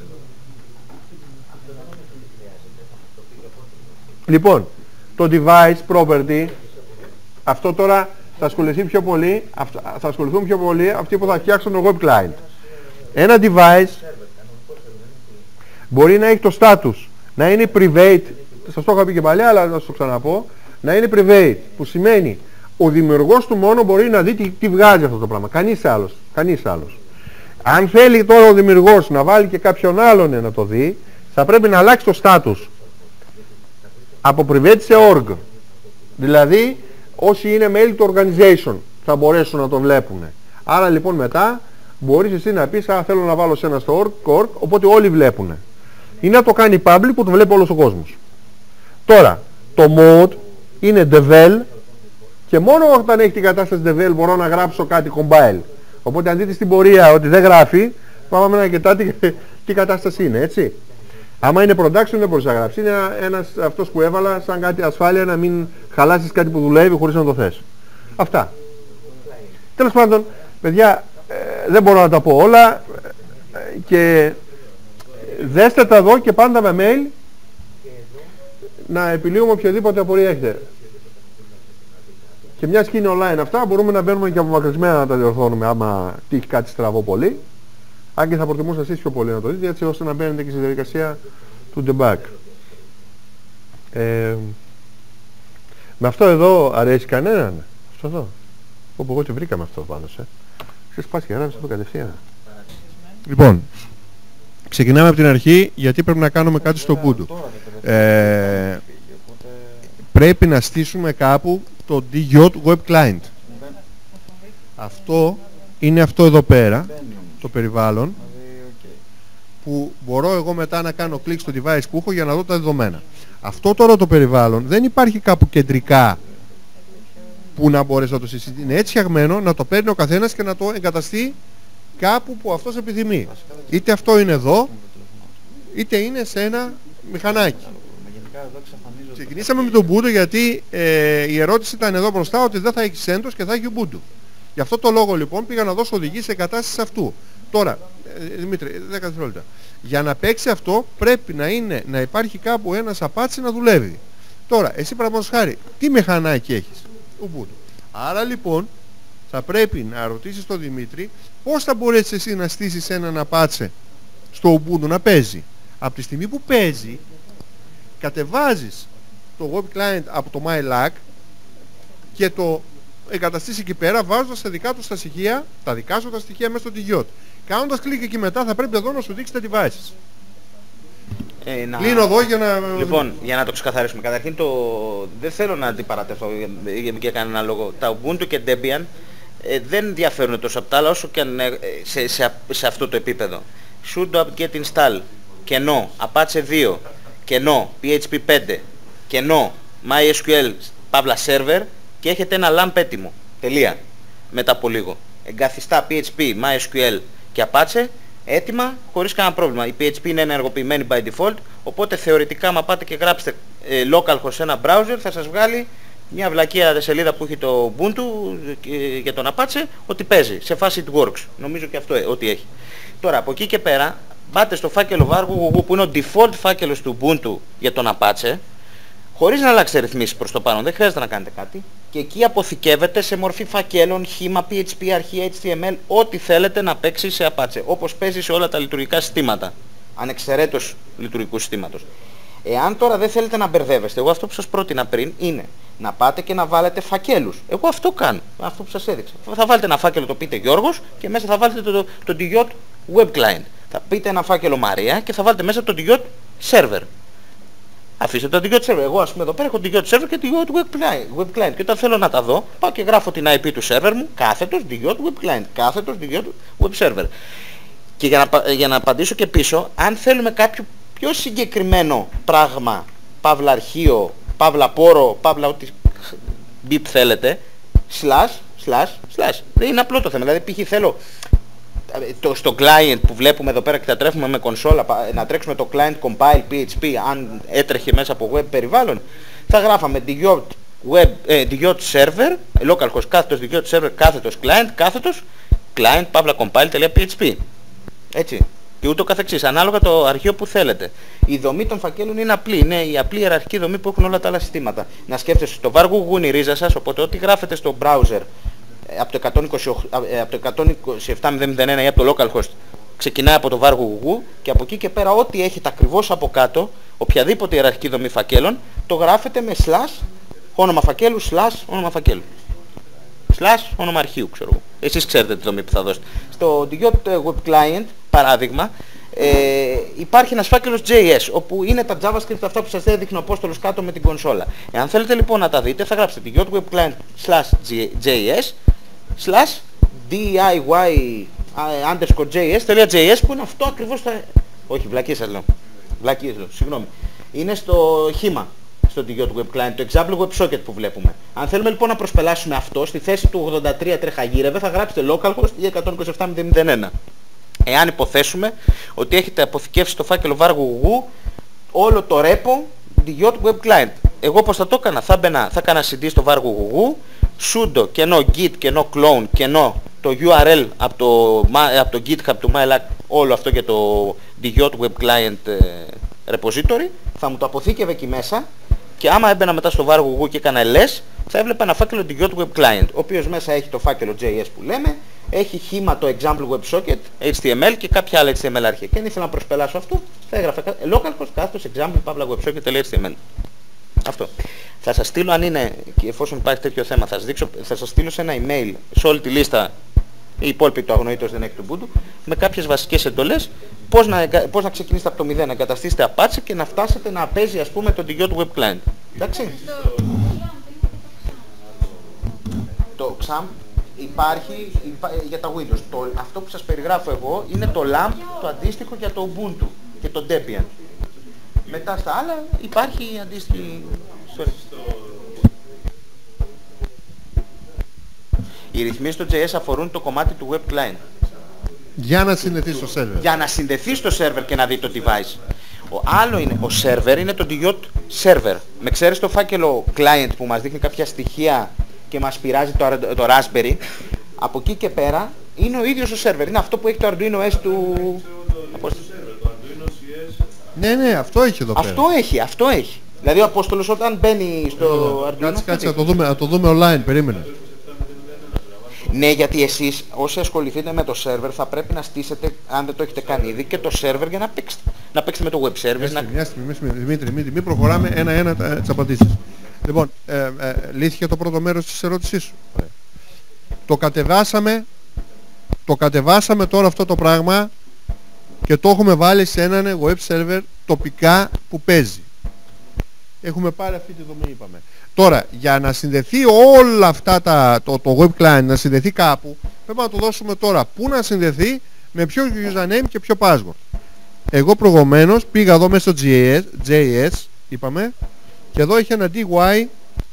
Λοιπόν, το device property, αυτό τώρα θα ασχοληθεί πιο πολύ, θα ασχοληθούν πιο πολύ αυτοί που θα φτιάξουν το web client. Ένα device μπορεί να έχει το status, να είναι private, σας το είχα πει και παλιά αλλά να σας το ξαναπώ, να είναι private, που σημαίνει ο δημιουργός του μόνο μπορεί να δει τι, τι βγάζει αυτό το πράγμα, κανείς άλλος, κανείς άλλος. Αν θέλει τώρα ο δημιουργός να βάλει και κάποιον άλλον να το δει, θα πρέπει να αλλάξει το status από private σε org. Δηλαδή όσοι είναι μέλη του organization θα μπορέσουν να το βλέπουν. Άρα λοιπόν μετά μπορείς εσύ να πεις α, θέλω να βάλω σε ένα στο org, org, οπότε όλοι βλέπουν. Ή να το κάνει public που το βλέπει όλος ο κόσμος. Τώρα, το mode είναι devel και μόνο όταν έχει την κατάσταση devel μπορώ να γράψω κάτι compile. Οπότε αν δείτε στην πορεία ότι δεν γράφει, πάμε να κοιτάτε και τι κατάσταση είναι, έτσι. Άμα είναι production δεν μπορείς να γράψεις. Είναι ένας αυτός που έβαλα σαν κάτι ασφάλεια να μην χαλάσεις κάτι που δουλεύει χωρίς να το θες. Αυτά. Τέλος πάντων, παιδιά, ε, δεν μπορώ να τα πω όλα ε, και δέστε τα εδώ και πάντα με mail να επιλύουμε οποιοδήποτε απορία έχετε. Και μιας και είναι online αυτά, μπορούμε να μπαίνουμε και απομακρυσμένα να τα διορθώνουμε άμα τύχει κάτι στραβό πολύ. Αν και θα προτιμούσα εσείς πιο πολύ να το δείτε, έτσι ώστε να μπαίνετε και στη διαδικασία του debug. Ε, με αυτό εδώ αρέσει κανέναν? Αυτό εδώ. Όπου εγώ τη βρήκαμε αυτό πάνω σε. Ξέρεις πας και γράψεις από κατευθείαν. Λοιπόν, ξεκινάμε από την αρχή γιατί πρέπει να κάνουμε κάτι στο Ubuntu. Ε, πρέπει να στήσουμε κάπου το ντι γιου τι Web Client. Αυτό είναι αυτό εδώ πέρα, το περιβάλλον, που μπορώ εγώ μετά να κάνω κλικ στο device που έχω για να δω τα δεδομένα. Αυτό τώρα το περιβάλλον δεν υπάρχει κάπου κεντρικά που να μπορέσει να το συζητήσει. Είναι έτσι φτιαγμένο να το παίρνει ο καθένας και να το εγκαταστεί κάπου που αυτός επιθυμεί. Είτε αυτό είναι εδώ, είτε είναι σε ένα μηχανάκι. Ξεκινήσαμε με το Ubuntu γιατί ε, η ερώτηση ήταν εδώ μπροστά ότι δεν θα έχει CentOS και θα έχει Ubuntu. Γι' αυτό το λόγο λοιπόν πήγα να δώσω οδηγίες σε κατάσταση αυτού. Τώρα, ε, Δημήτρη, δέκα δευτερόλεπτα. Για να παίξει αυτό πρέπει να, είναι, να υπάρχει κάπου ένας Apache να δουλεύει. Τώρα, εσύ παραδείγματος χάρη, τι μηχανάκι έχεις? Ubuntu. Άρα λοιπόν θα πρέπει να ρωτήσεις τον Δημήτρη πώς θα μπορέσεις εσύ να στήσεις έναν Apache στο Ubuntu να παίζει. Από τη στιγμή που παίζει, κατεβάζεις το web client από το MyLac και το εγκαταστήσεις εκεί πέρα βάζοντας τα δικά του τα στοιχεία, τα δικά σου τα στοιχεία μέσα στο ντι γιου τι. Κάνοντας κλικ εκεί μετά θα πρέπει εδώ να σου δείξει τα devices. Ε, να... Κλείνω εδώ για να... Λοιπόν, για να το ξεκαθαρίσουμε. Καταρχήν το... δεν θέλω να αντιπαρατεθώ για, για κανένα λόγο. Τα Ubuntu και Debian ε, δεν διαφέρουν τόσο από τα άλλα όσο και αν, ε, σε, σε, σε αυτό το επίπεδο. Sudo apt-get install, κενό, Apache δύο, κενό, πι έιτς πι πέντε, κενό, MySQL, παύλα server και έχετε ένα λάμπ έτοιμο. Τελεία. Μετά από λίγο. Εγκαθιστά πι έιτς πι, MySQL και Apache έτοιμα χωρίς κανένα πρόβλημα. Η πι έιτς πι είναι ενεργοποιημένη by default, οπότε θεωρητικά άμα πάτε και γράψετε ε, localhost σε ένα browser θα σας βγάλει μια βλακεία σελίδα που έχει το Ubuntu ε, για τον Apache ότι παίζει σε φάση it works. Νομίζω και αυτό ε, ότι έχει. Τώρα από εκεί και πέρα πάτε στο φάκελο Vargu που είναι ο default φάκελος του Ubuntu για τον Apache χωρίς να αλλάξετε ρυθμίσεις προς το πάνω, δεν χρειάζεται να κάνετε κάτι και εκεί αποθηκεύεται σε μορφή φακέλων, χήμα, πι έιτς πι, αρχή, έιτς τι εμ ελ, ό,τι θέλετε να παίξει σε Apache, όπως παίζει σε όλα τα λειτουργικά συστήματα, ανεξαιρέτως λειτουργικού συστήματος. Εάν τώρα δεν θέλετε να μπερδεύεστε, εγώ αυτό που σας πρότεινα πριν είναι να πάτε και να βάλετε φακέλους. Εγώ αυτό κάνω, αυτό που σας έδειξα. Θα βάλετε ένα φάκελο, το πείτε Γιώργος και μέσα θα βάλετε το, το, το ντι γιου τι Web Client. Θα πείτε ένα φάκελο Μαρία και θα βάλετε μέσα το ντι γιου τι Server. Αφήστε το ντι γιου τι Server. Εγώ ας πούμε εδώ πέρα έχω ντι γιου τι Server και ντι γιου τι Web Client. Web Client. Και όταν θέλω να τα δω, πάω και γράφω την άι πι του server μου, κάθετος ντι γιου τι Web Client, κάθετος ντι γιου τι Web Server. Και για να, για να απαντήσω και πίσω, αν θέλουμε κάποιο πιο συγκεκριμένο πράγμα, παύλα αρχείο, παύλα πόρο, παύλα ό,τι μπιπ θέλετε, slash, slash, slash. Δεν είναι απλό το θέμα. Δηλαδή π.χ. θέλω το, στο client που βλέπουμε εδώ πέρα και τα τρέχουμε με κονσόλα, να τρέξουμε το client compile πι έιτς πι αν έτρεχε μέσα από web περιβάλλον, θα γράφαμε ντι γιου τι web, ε, ντι γιου τι server, localhost κάθετος ντι γιου τι server κάθετος client κάθετος client παύλα compile.php. Έτσι. Και ούτω καθεξής, ανάλογα το αρχείο που θέλετε. Η δομή των φακέλων είναι απλή, είναι η απλή ιεραρχική δομή που έχουν όλα τα άλλα συστήματα. Να σκέφτεστε, το Vargu είναι η ρίζα σας, οπότε ό,τι γράφετε στο browser από το εκατόν είκοσι οκτώ, από το εκατόν είκοσι επτά μηδέν μηδέν ένα ή από το localhost ξεκινάει από το Vargu και από εκεί και πέρα ό,τι έχετε ακριβώς από κάτω, οποιαδήποτε ιεραρχική δομή φακέλων, το γράφετε με slash, όνομα φακέλου, slash, όνομα φακέλου. Slash, όνομα αρχείου, ξέρω εγώ. Εσείς ξέρετε τη δομή που θα δώσετε. Στο ντι γιου τι Web Client, παράδειγμα, ε, υπάρχει ένας φάκελος τζέι ες, όπου είναι τα JavaScript αυτά που σας έδειχνε ο Απόστολος κάτω με την κονσόλα. Εάν θέλετε λοιπόν να τα δείτε, θα γράψετε ντι γιου τι Web Client slash τζέι ες slash diy underscore js.js που είναι αυτό ακριβώς τα... Όχι, βλακίες σας λέω. Βλακίες λέω, συγγνώμη. Είναι στο χήμα. Στο ντι γιου τι Web Client, το example WebSocket που βλέπουμε. Αν θέλουμε λοιπόν να προσπελάσουμε αυτό, στη θέση του ογδόντα τρία τρεχαγύρευε θα γράψετε localhost ή εκατόν είκοσι επτά μηδέν μηδέν ένα. Εάν υποθέσουμε ότι έχετε αποθηκεύσει στο φάκελο Vargu όλο το ρέπο ντι γιου τι Web Client. Εγώ πώς θα το έκανα, θα μπαινα, θα έκανα cd στο Vargu, sudo κενό git κενό clone κενό το γιου αρ ελ από το, από το GitHub του MyLac, όλο αυτό για το ντι γιου τι Web Client repository, θα μου το αποθήκευε εκεί μέσα. Και άμα έμπαινα μετά στο Vargu και έκανα ls, θα έβλεπα ένα φάκελο ντι γιου τι Web Client, ο οποίος μέσα έχει το φάκελο τζέι ες που λέμε, έχει χήμα το example WebSocket, έιτς τι εμ ελ και κάποια άλλα έιτς τι εμ ελ αρχεία. Και αν ήθελα να προσπελάσω αυτό, θα έγραφα localhost κάθετος example παύλα websocket.html. Αυτό. Θα σας στείλω, αν είναι, και εφόσον υπάρχει τέτοιο θέμα, θα σας, δείξω, θα σας στείλω σε ένα email, σε όλη τη λίστα, η υπόλοιπη του αγνοήτως δεν έχει του Ubuntu, με κάποιες βασικές εντολές, πώς να, πώς να ξεκινήσετε από το μηδέν, να εγκαταστήσετε Apache και να φτάσετε να παίζει, ας πούμε, τον τυγιό του web client. Εντάξει. Το ξαμ υπάρχει υπά, για τα Windows. Το, αυτό που σας περιγράφω εγώ είναι το λαμπ, το αντίστοιχο για το Ubuntu και το Debian. Μετά στα άλλα υπάρχει αντίστοιχη... Οι ρυθμίσεις του τζέι ες αφορούν το κομμάτι του web client. Για να συνδεθεί στο server. Για να συνδεθεί στο server και να δει το device. Ο άλλο είναι, ο server είναι το dot server. Με ξέρεις το φάκελο client που μας δείχνει κάποια στοιχεία και μας πειράζει το, το Raspberry. Από εκεί και πέρα είναι ο ίδιος ο server. Είναι αυτό που έχει το Arduino S του... Ναι, ναι, αυτό έχει εδώ πέρα. Αυτό έχει, αυτό έχει. Δηλαδή ο Απόστολος όταν μπαίνει στο Arduino... Κάτσε, κάτσε, να το δούμε, να το δούμε online, περίμενε. Ναι, γιατί εσείς όσοι ασχοληθείτε με το server θα πρέπει να στήσετε, αν δεν το έχετε κάνει ήδη, και το server για να παίξετε. Να παίξετε με το web service. Μια να... στιγμή, μια στιγμή, Δημήτρη, Δημήτρη, μην προχωράμε ένα-ένα τις απαντήσεις. Λοιπόν, ε, ε, λύθηκε το πρώτο μέρος της ερώτησής σου. Ωραία. Το κατεβάσαμε, το κατεβάσαμε τώρα αυτό το πράγμα και το έχουμε βάλει σε έναν web server τοπικά που παίζει. Έχουμε πάρει αυτή τη δομή, είπαμε. Τώρα, για να συνδεθεί όλα αυτά τα, το, το web client, να συνδεθεί κάπου, πρέπει να το δώσουμε τώρα. Πού να συνδεθεί, με ποιο username και ποιο password. Εγώ προηγουμένως πήγα εδώ μέσα στο τζέι ες, τζέι ες, είπαμε, και εδώ έχει ένα ντι γουάι,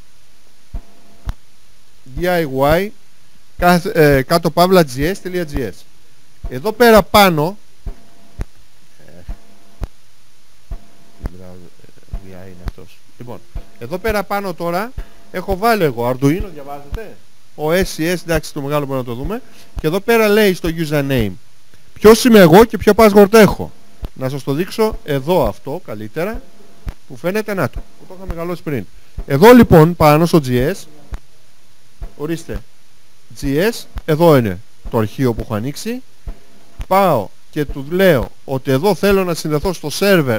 ντι άι γουάι, ε, κάτω παύλα gs.gs. Εδώ πέρα πάνω, είναι αυτός. Λοιπόν, εδώ πέρα πάνω τώρα έχω βάλει εγώ Arduino, διαβάζετε, ο ες ι ες, εντάξει, το μεγάλο μπορούμε να το δούμε, και εδώ πέρα λέει στο username ποιος είμαι εγώ και ποιο password έχω. Να σας το δείξω εδώ αυτό καλύτερα, που φαίνεται, να το, που το είχα μεγαλώσει πριν. Εδώ λοιπόν πάνω στο τζι ες, ορίστε, τζι ες, εδώ είναι το αρχείο που έχω ανοίξει, πάω και του λέω ότι εδώ θέλω να συνδεθώ στο server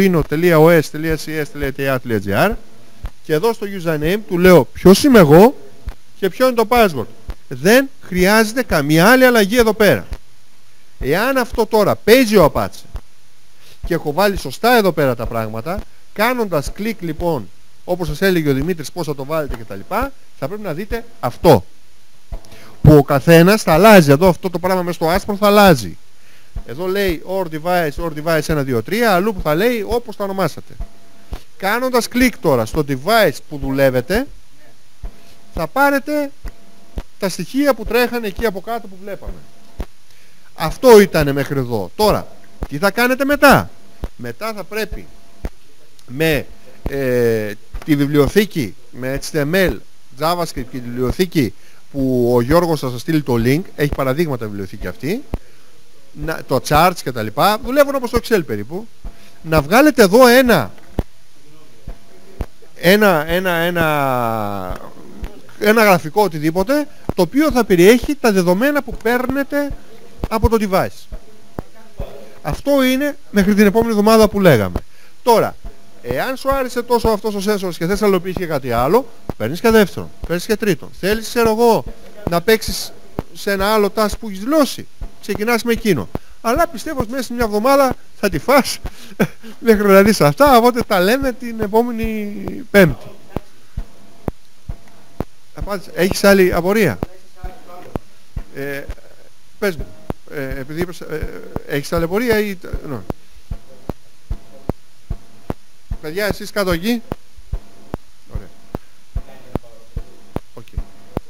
arduino.os.ces.ta.gr και εδώ στο username του λέω ποιος είμαι εγώ και ποιο είναι το password. Δεν χρειάζεται καμία άλλη αλλαγή εδώ πέρα. Εάν αυτό τώρα παίζει ο Apache και έχω βάλει σωστά εδώ πέρα τα πράγματα, κάνοντας κλικ λοιπόν, όπως σας έλεγε ο Δημήτρης πώς θα το βάλετε κτλ, θα πρέπει να δείτε αυτό που ο καθένας θα αλλάζει. Εδώ αυτό το πράγμα μέσα στο άσπρο θα αλλάζει. Εδώ λέει or device, or device ένα, δύο, τρία, αλλού που θα λέει όπως το ονομάσατε. Κάνοντας κλικ τώρα στο device που δουλεύετε, θα πάρετε τα στοιχεία που τρέχανε εκεί από κάτω που βλέπαμε. Αυτό ήταν μέχρι εδώ. Τώρα, τι θα κάνετε μετά? Μετά θα πρέπει με ε, τη βιβλιοθήκη, με έιτς τι εμ ελ, JavaScript και τη βιβλιοθήκη που ο Γιώργος θα σας στείλει το link, έχει παραδείγματα βιβλιοθήκη αυτή, να, το charts και τα λοιπά, δουλεύουν όπως το Excel περίπου, να βγάλετε εδώ ένα ένα, ένα, ένα, ένα γραφικό οτιδήποτε, το οποίο θα περιέχει τα δεδομένα που παίρνετε από το device. Αυτό είναι μέχρι την επόμενη εβδομάδα που λέγαμε. Τώρα, εάν σου άρεσε τόσο αυτός ο sensor και θες να υλοποιήσεις και κάτι άλλο, παίρνεις και δεύτερον, παίρνεις και τρίτον. Θέλεις, ξέρω εγώ, να παίξεις σε ένα άλλο task που έχεις δηλώσει, ξεκινάς με εκείνο. Αλλά πιστεύω ότι μέσα σε μια εβδομάδα θα τη φας μέχρι να δεις αυτά, οπότε τα λέμε την επόμενη Πέμπτη. Έχεις άλλη απορία? Ε, πες μου, ε, επειδή είπες, ε, έχεις άλλη απορία ή... No. Παιδιά, εσείς κάτω εκεί. Ωραία. Okay.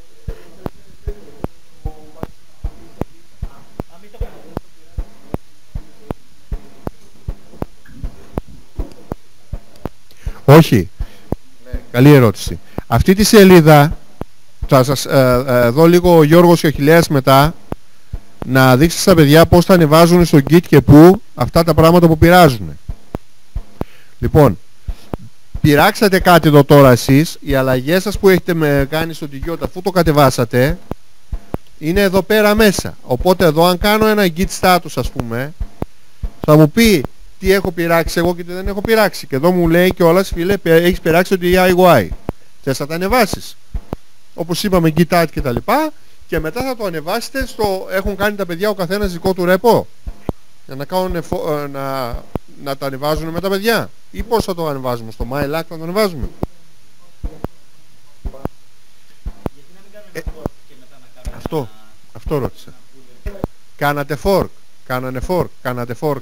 Όχι. Ναι. Καλή ερώτηση. Αυτή τη σελίδα θα σας ε, ε, δω λίγο ο Γιώργος και ο Χιλέας μετά να δείξει στα παιδιά πώς θα ανεβάζουν στο Git και πού αυτά τα πράγματα που πειράζουν. Λοιπόν, πειράξατε κάτι εδώ τώρα εσείς, οι αλλαγές σας που έχετε με κάνει στο Tijot, αφού το κατεβάσατε, είναι εδώ πέρα μέσα. Οπότε εδώ αν κάνω ένα git status, ας πούμε, θα μου πει τι έχω πειράξει εγώ και τι δεν έχω πειράξει. Και εδώ μου λέει κιόλας, φίλε, έχεις πειράξει το ντι άι γουάι. Θες να τα ανεβάσεις. Όπως είπαμε, git add και τα λοιπά. Και μετά θα το ανεβάσετε στο... Έχουν κάνει τα παιδιά ο καθένας δικό του ρεπό. Για να, κάνουν, να, να τα ανεβάζουν με τα παιδιά. Ή πώς θα το ανεβάζουμε, στο MyLac θα το ανεβάζουμε. Ε, αυτό, αυτό ρώτησα. Κάνατε fork, κάνανε fork, κάνατε fork.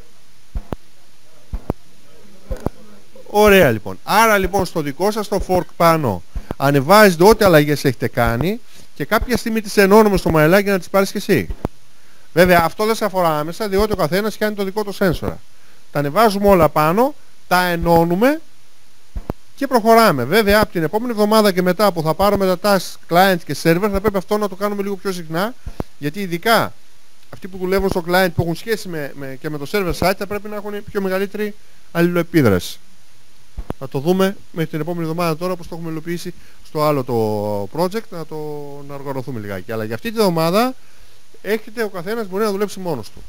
Ωραία λοιπόν. Άρα λοιπόν στο δικό σας το fork πάνω ανεβάζετε ό,τι αλλαγές έχετε κάνει και κάποια στιγμή τις ενώνουμε στο MyLac για να τις πάρεις και εσύ. Βέβαια αυτό δεν σε αφορά άμεσα, διότι ο καθένας κάνει το δικό του σένσορα. Τα ανεβάζουμε όλα πάνω, τα ενώνουμε και προχωράμε. Βέβαια από την επόμενη εβδομάδα και μετά που θα πάρουμε τα task client και server θα πρέπει αυτό να το κάνουμε λίγο πιο συχνά, γιατί ειδικά αυτοί που δουλεύουν στο client που έχουν σχέση με, με, και με το server site θα πρέπει να έχουν πιο μεγαλύτερη αλληλοεπίδραση. Θα το δούμε μέχρι την επόμενη εβδομάδα τώρα, όπως το έχουμε υλοποιήσει στο άλλο το project, να το να οργανωθούμε λιγάκι. Αλλά για αυτή τη εβδομάδα έχετε, ο καθένας μπορεί να δουλέψει μόνος του.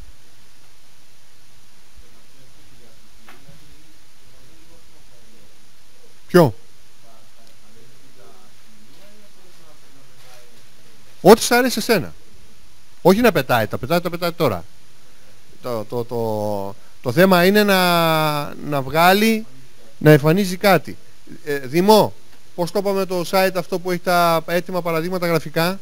Ποιο? Ό,τι σ' αρέσει εσένα. Όχι να πετάει, τα πετάει, τα πετάει τώρα. Το, το, το, το θέμα είναι να, να βγάλει, να εμφανίζει κάτι. Ε, Δημό, πώς το είπαμε το site αυτό που έχει τα έτοιμα παραδείγματα γραφικά?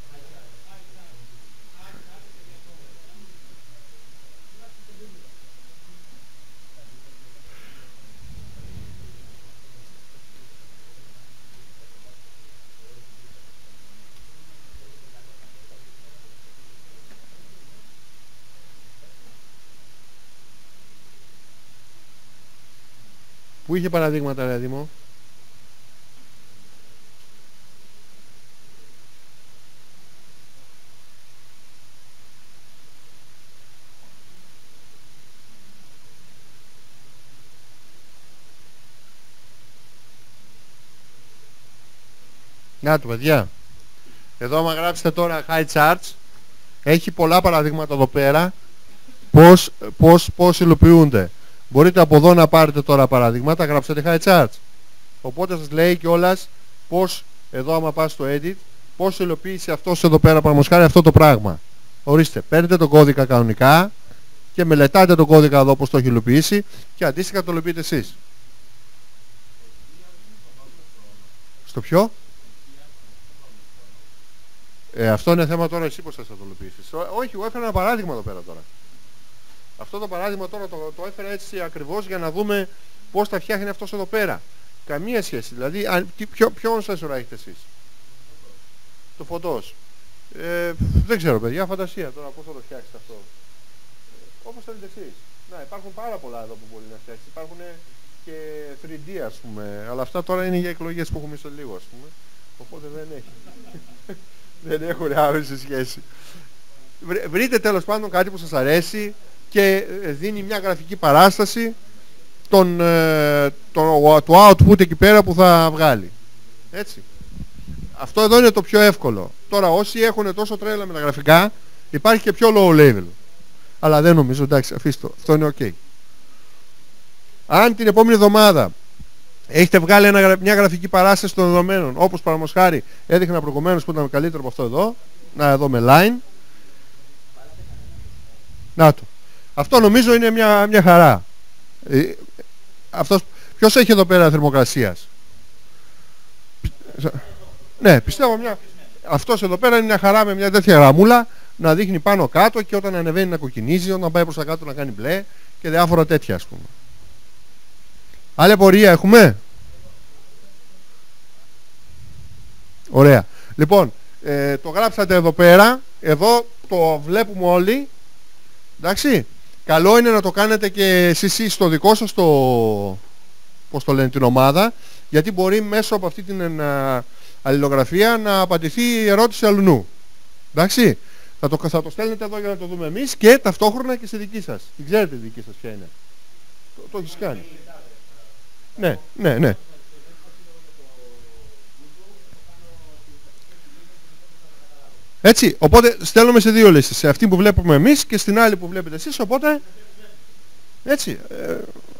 Πού είχε παραδείγματα, ρε Δήμο? Να του, παιδιά. Εδώ άμα γράψετε τώρα high charts, έχει πολλά παραδείγματα εδώ πέρα πώς, πώς, πώς υλοποιούνται. Μπορείτε από εδώ να πάρετε τώρα παραδείγματα, γράψετε high charts. Οπότε σας λέει κιόλας πώς, εδώ άμα πας στο edit, πώς υλοποίησε αυτός εδώ πέρα παραμοσχάρει αυτό το πράγμα. Ορίστε, παίρνετε τον κώδικα κανονικά και μελετάτε τον κώδικα εδώ πώς το έχει υλοποιήσει και αντίστοιχα το υλοποιείτε εσείς. Στο ποιο? Ε, αυτό είναι θέμα τώρα, εσύ πώς θα το υλοποιήσεις. Όχι, εγώ έφερα ένα παράδειγμα εδώ πέρα τώρα. Αυτό το παράδειγμα τώρα το, το έφερα έτσι ακριβώς για να δούμε πώς τα φτιάχνει αυτός εδώ πέρα. Καμία σχέση. Δηλαδή, αν, τι, ποιο, ποιον σένσορα έχετε εσείς? Το φωτός. Ε, δεν ξέρω, παιδιά, φαντασία τώρα πώς θα το φτιάξετε αυτό. Ε, όπως θέλετε εσείς. Να, υπάρχουν πάρα πολλά εδώ που μπορεί να φτιάξει. Υπάρχουν και θρι ντι ας πούμε. Αλλά αυτά τώρα είναι για εκλογές που έχουμε σε λίγο ας πούμε. Οπότε δεν έχει. Δεν έχουν άμεση σχέση. Βρείτε τέλος πάντων κάτι που σας αρέσει και δίνει μια γραφική παράσταση τον, τον, του output εκεί πέρα που θα βγάλει. Έτσι. Αυτό εδώ είναι το πιο εύκολο. Τώρα όσοι έχουν τόσο τρέλα με τα γραφικά, υπάρχει και πιο low level. Αλλά δεν νομίζω, εντάξει, αφήστε το. Αυτό είναι ok. Αν την επόμενη εβδομάδα έχετε βγάλει ένα, μια γραφική παράσταση των δεδομένων, όπως παραδείγματος έδειχνα προηγουμένως που ήταν καλύτερο από αυτό εδώ, να εδώ με line. Να το. Αυτό νομίζω είναι μια, μια χαρά. Ε, αυτός, ποιος έχει εδώ πέρα θερμοκρασίας? Ναι, πιστεύω μια... Αυτός εδώ πέρα είναι μια χαρά με μια τέτοια γραμμούλα να δείχνει πάνω κάτω και όταν ανεβαίνει να κοκκινίζει, όταν πάει προς τα κάτω να κάνει μπλε και διάφορα τέτοια ας πούμε. Άλλη απορία έχουμε? Ωραία. Λοιπόν, ε, το γράψατε εδώ πέρα. Εδώ το βλέπουμε όλοι. Εντάξει. Καλό είναι να το κάνετε και εσείς στο δικό σας το, πώς το λένε, την ομάδα, γιατί μπορεί μέσω από αυτή την α, αλληλογραφία να απαντηθεί η ερώτηση αλλού. Εντάξει. Θα το, θα το στέλνετε εδώ για να το δούμε εμείς και ταυτόχρονα και στη δική σας. Την ξέρετε τη δική σας ποια είναι? Το, το έχεις κάνει? Ναι, ναι, ναι. Έτσι, οπότε στέλνουμε σε δύο λίστες. Σε αυτή που βλέπουμε εμείς και στην άλλη που βλέπετε εσείς, οπότε έτσι. Ε,